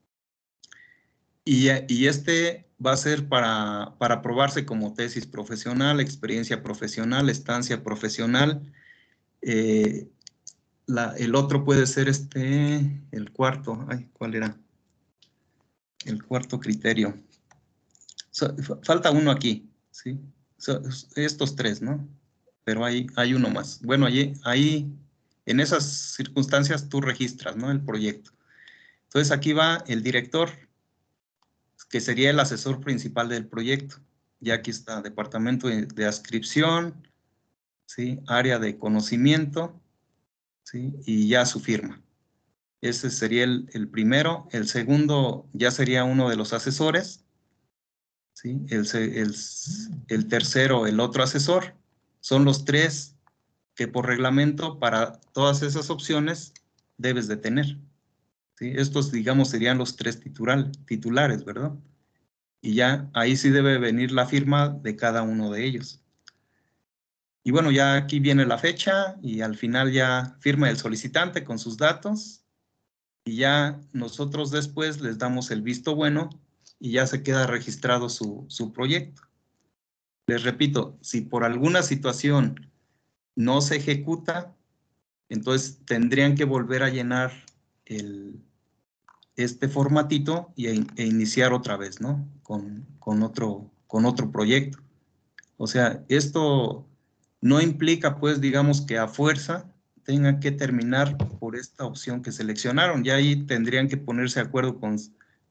Y, y este va a ser para, para aprobarse como tesis profesional, experiencia profesional, estancia profesional. Eh, la, el otro puede ser este, el cuarto, ay, ¿cuál era? El cuarto criterio. So, falta uno aquí, ¿sí? So, estos tres, ¿no? Pero hay, hay uno más. Bueno, ahí, ahí, en esas circunstancias tú registras, ¿no? El proyecto. Entonces aquí va el director, que sería el asesor principal del proyecto. Ya aquí está, departamento de, de adscripción, ¿sí? Área de conocimiento, ¿sí? Y ya su firma. Ese sería el, el primero. El segundo ya sería uno de los asesores, ¿sí? El, el, el tercero, el otro asesor. Son los tres que por reglamento para todas esas opciones debes de tener. ¿Sí? Estos, digamos, serían los tres titular, titulares, ¿verdad? Y ya ahí sí debe venir la firma de cada uno de ellos. Y bueno, ya aquí viene la fecha y al final ya firma el solicitante con sus datos y ya nosotros después les damos el visto bueno y ya se queda registrado su, su proyecto. Les repito, si por alguna situación no se ejecuta, entonces tendrían que volver a llenar el, este formatito y, e, e iniciar otra vez, ¿no? Con, con, otro, con otro proyecto. O sea, esto no implica, pues, digamos que a fuerza tengan que terminar por esta opción que seleccionaron. Ya ahí tendrían que ponerse de acuerdo con,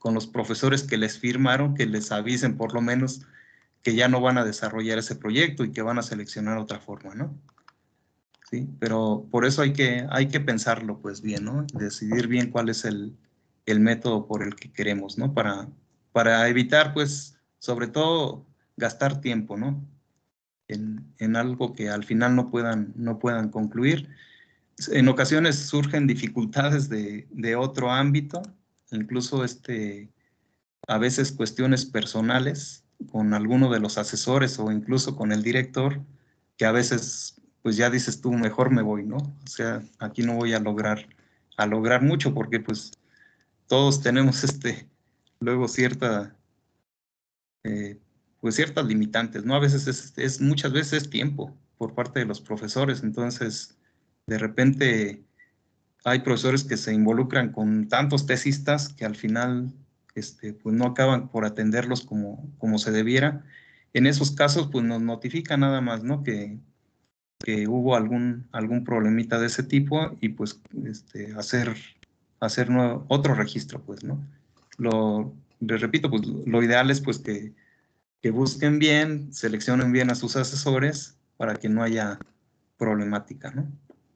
con los profesores que les firmaron, que les avisen por lo menos que ya no van a desarrollar ese proyecto y que van a seleccionar otra forma, ¿no? Sí, pero por eso hay que, hay que pensarlo pues bien, ¿no? Decidir bien cuál es el, el método por el que queremos, ¿no? Para, para evitar pues, sobre todo, gastar tiempo, ¿no? En, en algo que al final no puedan, no puedan concluir. En ocasiones surgen dificultades de, de otro ámbito, incluso este, a veces cuestiones personales con alguno de los asesores o incluso con el director, que a veces pues ya dices tú, mejor me voy, ¿no? O sea, aquí no voy a lograr, a lograr mucho porque pues todos tenemos este, luego cierta, eh, pues ciertas limitantes, ¿no? A veces es, es, muchas veces es tiempo por parte de los profesores, entonces de repente hay profesores que se involucran con tantos tesistas que al final este, pues no acaban por atenderlos como, como se debiera. En esos casos pues nos notifica nada más, ¿no? Que, que hubo algún, algún problemita de ese tipo y pues este, hacer, hacer nuevo, otro registro, pues, ¿no? Lo, les repito, pues lo ideal es pues que, que busquen bien, seleccionen bien a sus asesores para que no haya problemática, ¿no?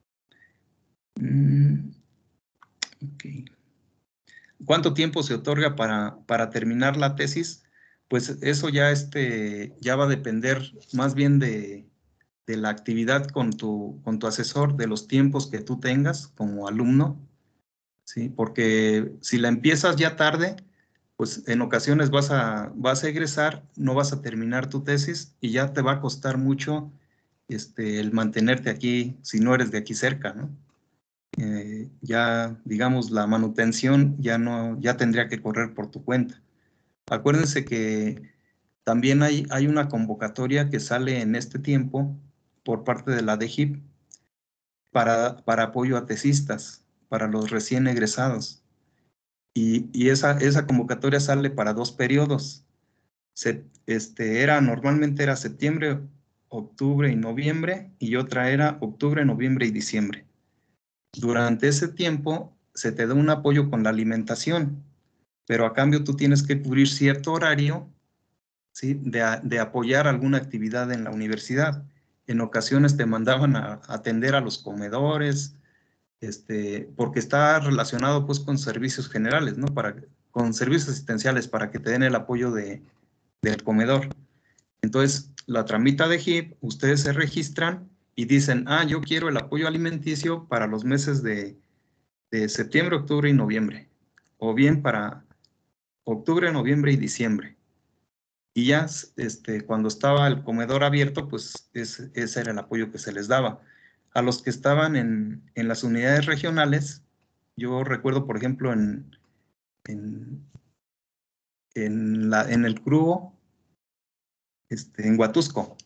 Mm, okay. ¿Cuánto tiempo se otorga para, para terminar la tesis? Pues eso ya, este, ya va a depender más bien de, de la actividad con tu, con tu asesor, de los tiempos que tú tengas como alumno, ¿sí? Porque si la empiezas ya tarde, pues en ocasiones vas a, vas a egresar, no vas a terminar tu tesis y ya te va a costar mucho este, el mantenerte aquí, si no eres de aquí cerca, ¿no? Eh, ya, digamos, la manutención ya, no, ya tendría que correr por tu cuenta. Acuérdense que también hay, hay una convocatoria que sale en este tiempo por parte de la D G I P para, para apoyo a tesistas, para los recién egresados. Y, y esa, esa convocatoria sale para dos periodos. Se, este, era, normalmente era septiembre, octubre y noviembre, y otra era octubre, noviembre y diciembre. Durante ese tiempo se te da un apoyo con la alimentación, pero a cambio tú tienes que cubrir cierto horario, ¿sí? de, de apoyar alguna actividad en la universidad. En ocasiones te mandaban a, a atender a los comedores, este, porque está relacionado pues con servicios generales, ¿no? Para, con servicios asistenciales para que te den el apoyo de, del comedor. Entonces, la tramita de G I P, ustedes se registran y dicen, ah, yo quiero el apoyo alimenticio para los meses de, de septiembre, octubre y noviembre, o bien para octubre, noviembre y diciembre. Y ya este, cuando estaba el comedor abierto, pues ese, ese era el apoyo que se les daba. A los que estaban en, en las unidades regionales, yo recuerdo, por ejemplo, en, en, en, la, en el C R U O, este, en Huatusco,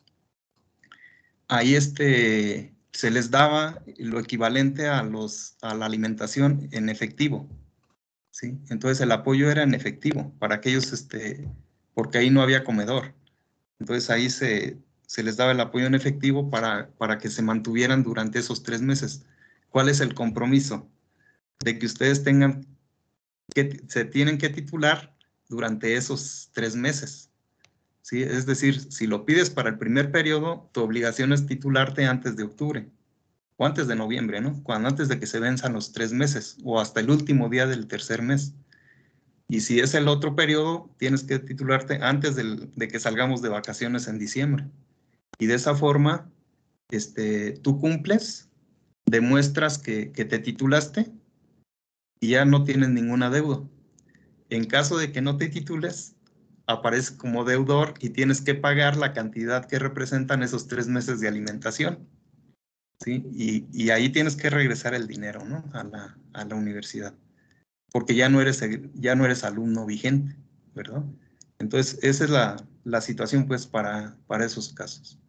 ahí este, se les daba lo equivalente a, los, a la alimentación en efectivo, ¿sí? Entonces el apoyo era en efectivo para aquellos, este, porque ahí no había comedor. Entonces ahí se, se les daba el apoyo en efectivo para, para que se mantuvieran durante esos tres meses. ¿Cuál es el compromiso? De que ustedes tengan, que se tienen que titular durante esos tres meses. ¿Sí? Es decir, si lo pides para el primer periodo, tu obligación es titularte antes de octubre o antes de noviembre, ¿no? Cuando antes de que se venzan los tres meses o hasta el último día del tercer mes. Y si es el otro periodo, tienes que titularte antes del, de que salgamos de vacaciones en diciembre. Y de esa forma, este, tú cumples, demuestras que, que te titulaste y ya no tienes ningún adeudo. En caso de que no te titules, aparece como deudor y tienes que pagar la cantidad que representan esos tres meses de alimentación, ¿sí? Y, y ahí tienes que regresar el dinero, ¿no? A la, a la universidad, porque ya no eres, ya no eres alumno vigente, ¿verdad? Entonces, esa es la, la situación, pues, para, para esos casos.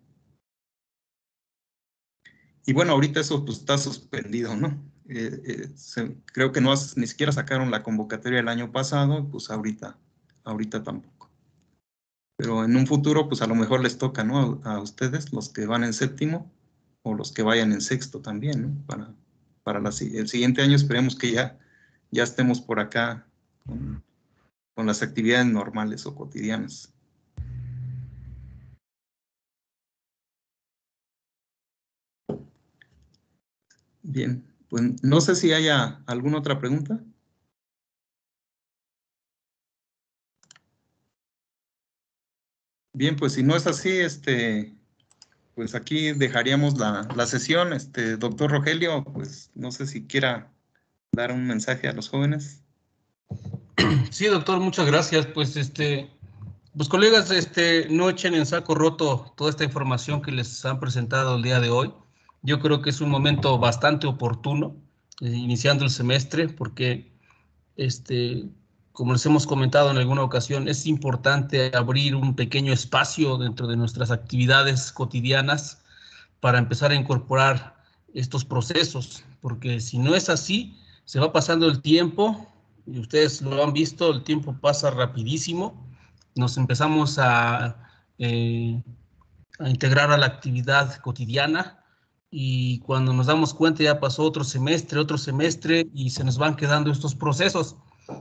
Y bueno, ahorita eso pues, está suspendido, ¿no? Eh, eh, se, creo que no has, ni siquiera sacaron la convocatoria el año pasado, pues ahorita, ahorita tampoco. Pero en un futuro, pues a lo mejor les toca, ¿no? A, a ustedes, los que van en séptimo, o los que vayan en sexto también, ¿no? Para, para la, el siguiente año esperemos que ya, ya estemos por acá con, con las actividades normales o cotidianas. Bien, pues no sé si haya alguna otra pregunta. Bien, pues si no es así, este, pues aquí dejaríamos la, la sesión. Este, doctor Rogelio, pues no sé si quiera dar un mensaje a los jóvenes. Sí, doctor, muchas gracias. Pues, este, pues colegas, este, no echen en saco roto toda esta información que les han presentado el día de hoy. Yo creo que es un momento bastante oportuno, eh, iniciando el semestre, porque, este, como les hemos comentado en alguna ocasión, es importante abrir un pequeño espacio dentro de nuestras actividades cotidianas para empezar a incorporar estos procesos, porque si no es así, se va pasando el tiempo, y ustedes lo han visto, el tiempo pasa rapidísimo, nos empezamos a, eh, a integrar a la actividad cotidiana, y cuando nos damos cuenta ya pasó otro semestre, otro semestre, y se nos van quedando estos procesos,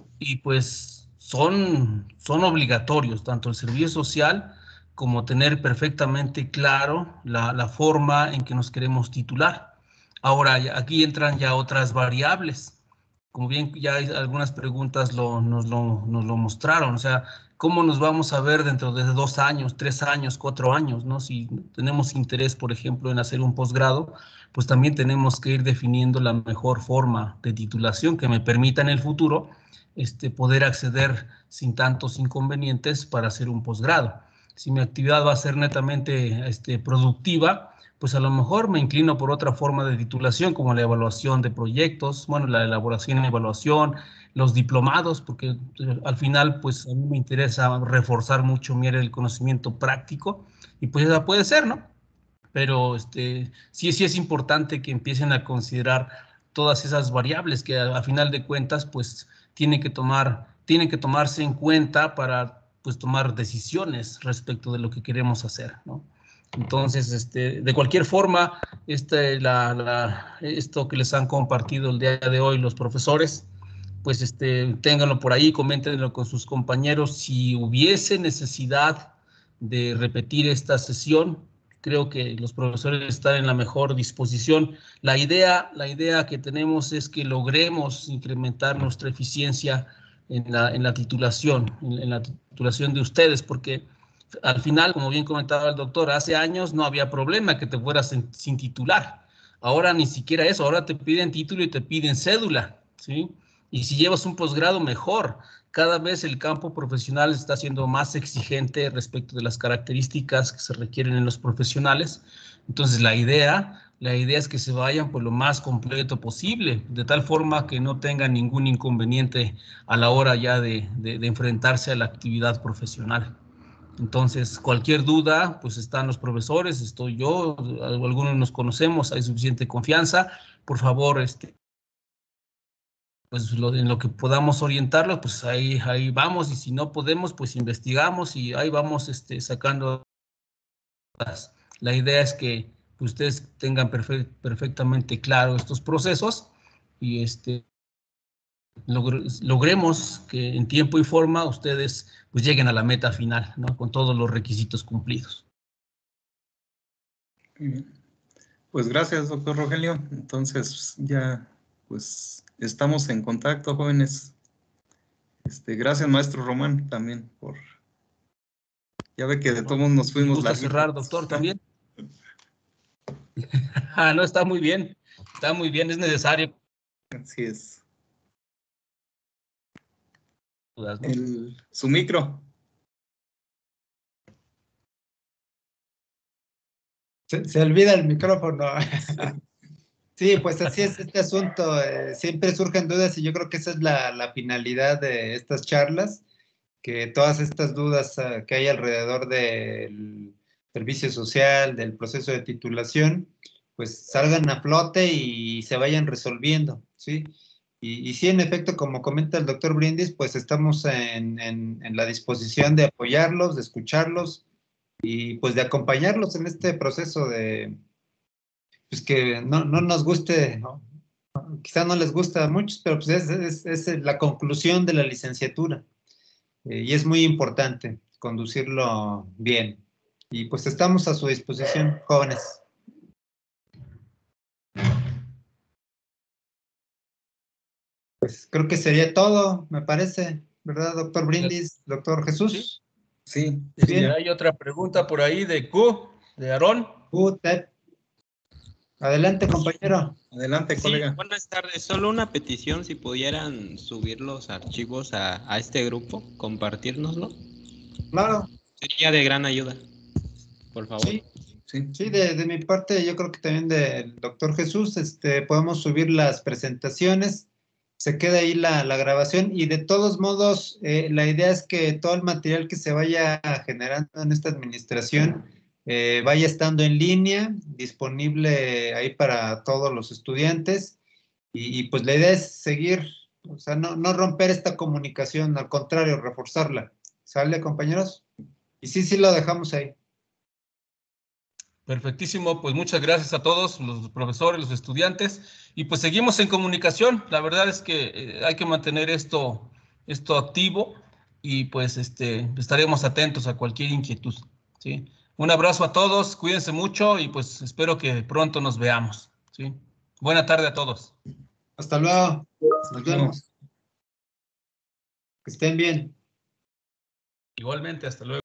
y pues son, son obligatorios, tanto el servicio social como tener perfectamente claro la, la forma en que nos queremos titular. Ahora, aquí entran ya otras variables. Como bien ya hay algunas preguntas lo, nos, lo, nos lo mostraron, o sea, ¿cómo nos vamos a ver dentro de dos años, tres años, cuatro años, ¿no? Si tenemos interés, por ejemplo, en hacer un posgrado, pues también tenemos que ir definiendo la mejor forma de titulación que me permita en el futuro este, poder acceder sin tantos inconvenientes para hacer un posgrado. Si mi actividad va a ser netamente este, productiva, pues a lo mejor me inclino por otra forma de titulación, como la evaluación de proyectos, bueno, la elaboración y evaluación, los diplomados, porque al final, pues a mí me interesa reforzar mucho mi área del conocimiento práctico, y pues ya puede ser, ¿no? Pero este, sí, sí es importante que empiecen a considerar todas esas variables que a, a final de cuentas, pues tienen que tomar, tienen que tomarse en cuenta para, pues, tomar decisiones respecto de lo que queremos hacer, ¿no? Entonces, este, de cualquier forma, este, la, la, esto que les han compartido el día de hoy los profesores, pues este, ténganlo por ahí, coméntenlo con sus compañeros. Si hubiese necesidad de repetir esta sesión, creo que los profesores están en la mejor disposición. La idea, la idea que tenemos es que logremos incrementar nuestra eficiencia en la, en la titulación, en, en la titulación de ustedes, porque al final, como bien comentaba el doctor, hace años no había problema que te fueras en, sin titular. Ahora ni siquiera eso, ahora te piden título y te piden cédula, ¿sí? Y si llevas un posgrado, mejor. Cada vez el campo profesional está siendo más exigente respecto de las características que se requieren en los profesionales. Entonces, la idea, la idea es que se vayan por lo más completo posible, de tal forma que no tengan ningún inconveniente a la hora ya de, de, de enfrentarse a la actividad profesional. Entonces, cualquier duda, pues están los profesores, estoy yo, algunos nos conocemos, hay suficiente confianza. Por favor, este, pues lo, en lo que podamos orientarlos, pues ahí, ahí vamos, y si no podemos, pues investigamos y ahí vamos este, sacando las. La idea es que ustedes tengan perfect, perfectamente claro estos procesos y este, logre, logremos que en tiempo y forma ustedes pues lleguen a la meta final, ¿no? Con todos los requisitos cumplidos. Bien. Pues gracias, doctor Rogelio. Entonces ya pues estamos en contacto, jóvenes. Este, gracias, maestro Román, también por... Ya ve que de todos nos fuimos. ¿Me gusta cerrar, doctor, también? Ah, no, está muy bien. Está muy bien, es necesario. Así es. ¿No? El, su micro. Se, se olvida el micrófono. Sí, pues así es este asunto. Eh, siempre surgen dudas y yo creo que esa es la, la finalidad de estas charlas, que todas estas dudas uh, que hay alrededor del servicio social, del proceso de titulación, pues salgan a flote y se vayan resolviendo, ¿sí? Y, y sí, en efecto, como comenta el doctor Brindis, pues estamos en, en, en la disposición de apoyarlos, de escucharlos y pues de acompañarlos en este proceso de, pues que no, no nos guste, ¿no? Quizá no les gusta a muchos, pero pues es, es, es la conclusión de la licenciatura. eh, y es muy importante conducirlo bien. Y pues estamos a su disposición, jóvenes. Pues creo que sería todo, me parece, ¿verdad, doctor Brindis, doctor Jesús? Sí. Bien. Este, hay otra pregunta por ahí de Q, de Aarón. Q, Ted. Adelante, compañero. Adelante, Sí, colega. buenas tardes. Solo una petición, si pudieran subir los archivos a, a este grupo, compartirnoslo. Claro. Sería de gran ayuda, por favor. Sí, sí de, de mi parte, yo creo que también del doctor Jesús, este, podemos subir las presentaciones, se queda ahí la, la grabación y de todos modos, eh, la idea es que todo el material que se vaya generando en esta administración eh, vaya estando en línea, disponible ahí para todos los estudiantes y, y pues la idea es seguir, o sea, no, no romper esta comunicación, al contrario, reforzarla. ¿Sale, compañeros? Y sí, sí lo dejamos ahí. Perfectísimo, pues muchas gracias a todos, los profesores, los estudiantes, y pues seguimos en comunicación. La verdad es que eh, hay que mantener esto, esto activo y pues este, estaremos atentos a cualquier inquietud, ¿sí? Un abrazo a todos, cuídense mucho y pues espero que pronto nos veamos, ¿sí? Buena tarde a todos. Hasta luego, nos vemos. Que estén bien. Igualmente, hasta luego.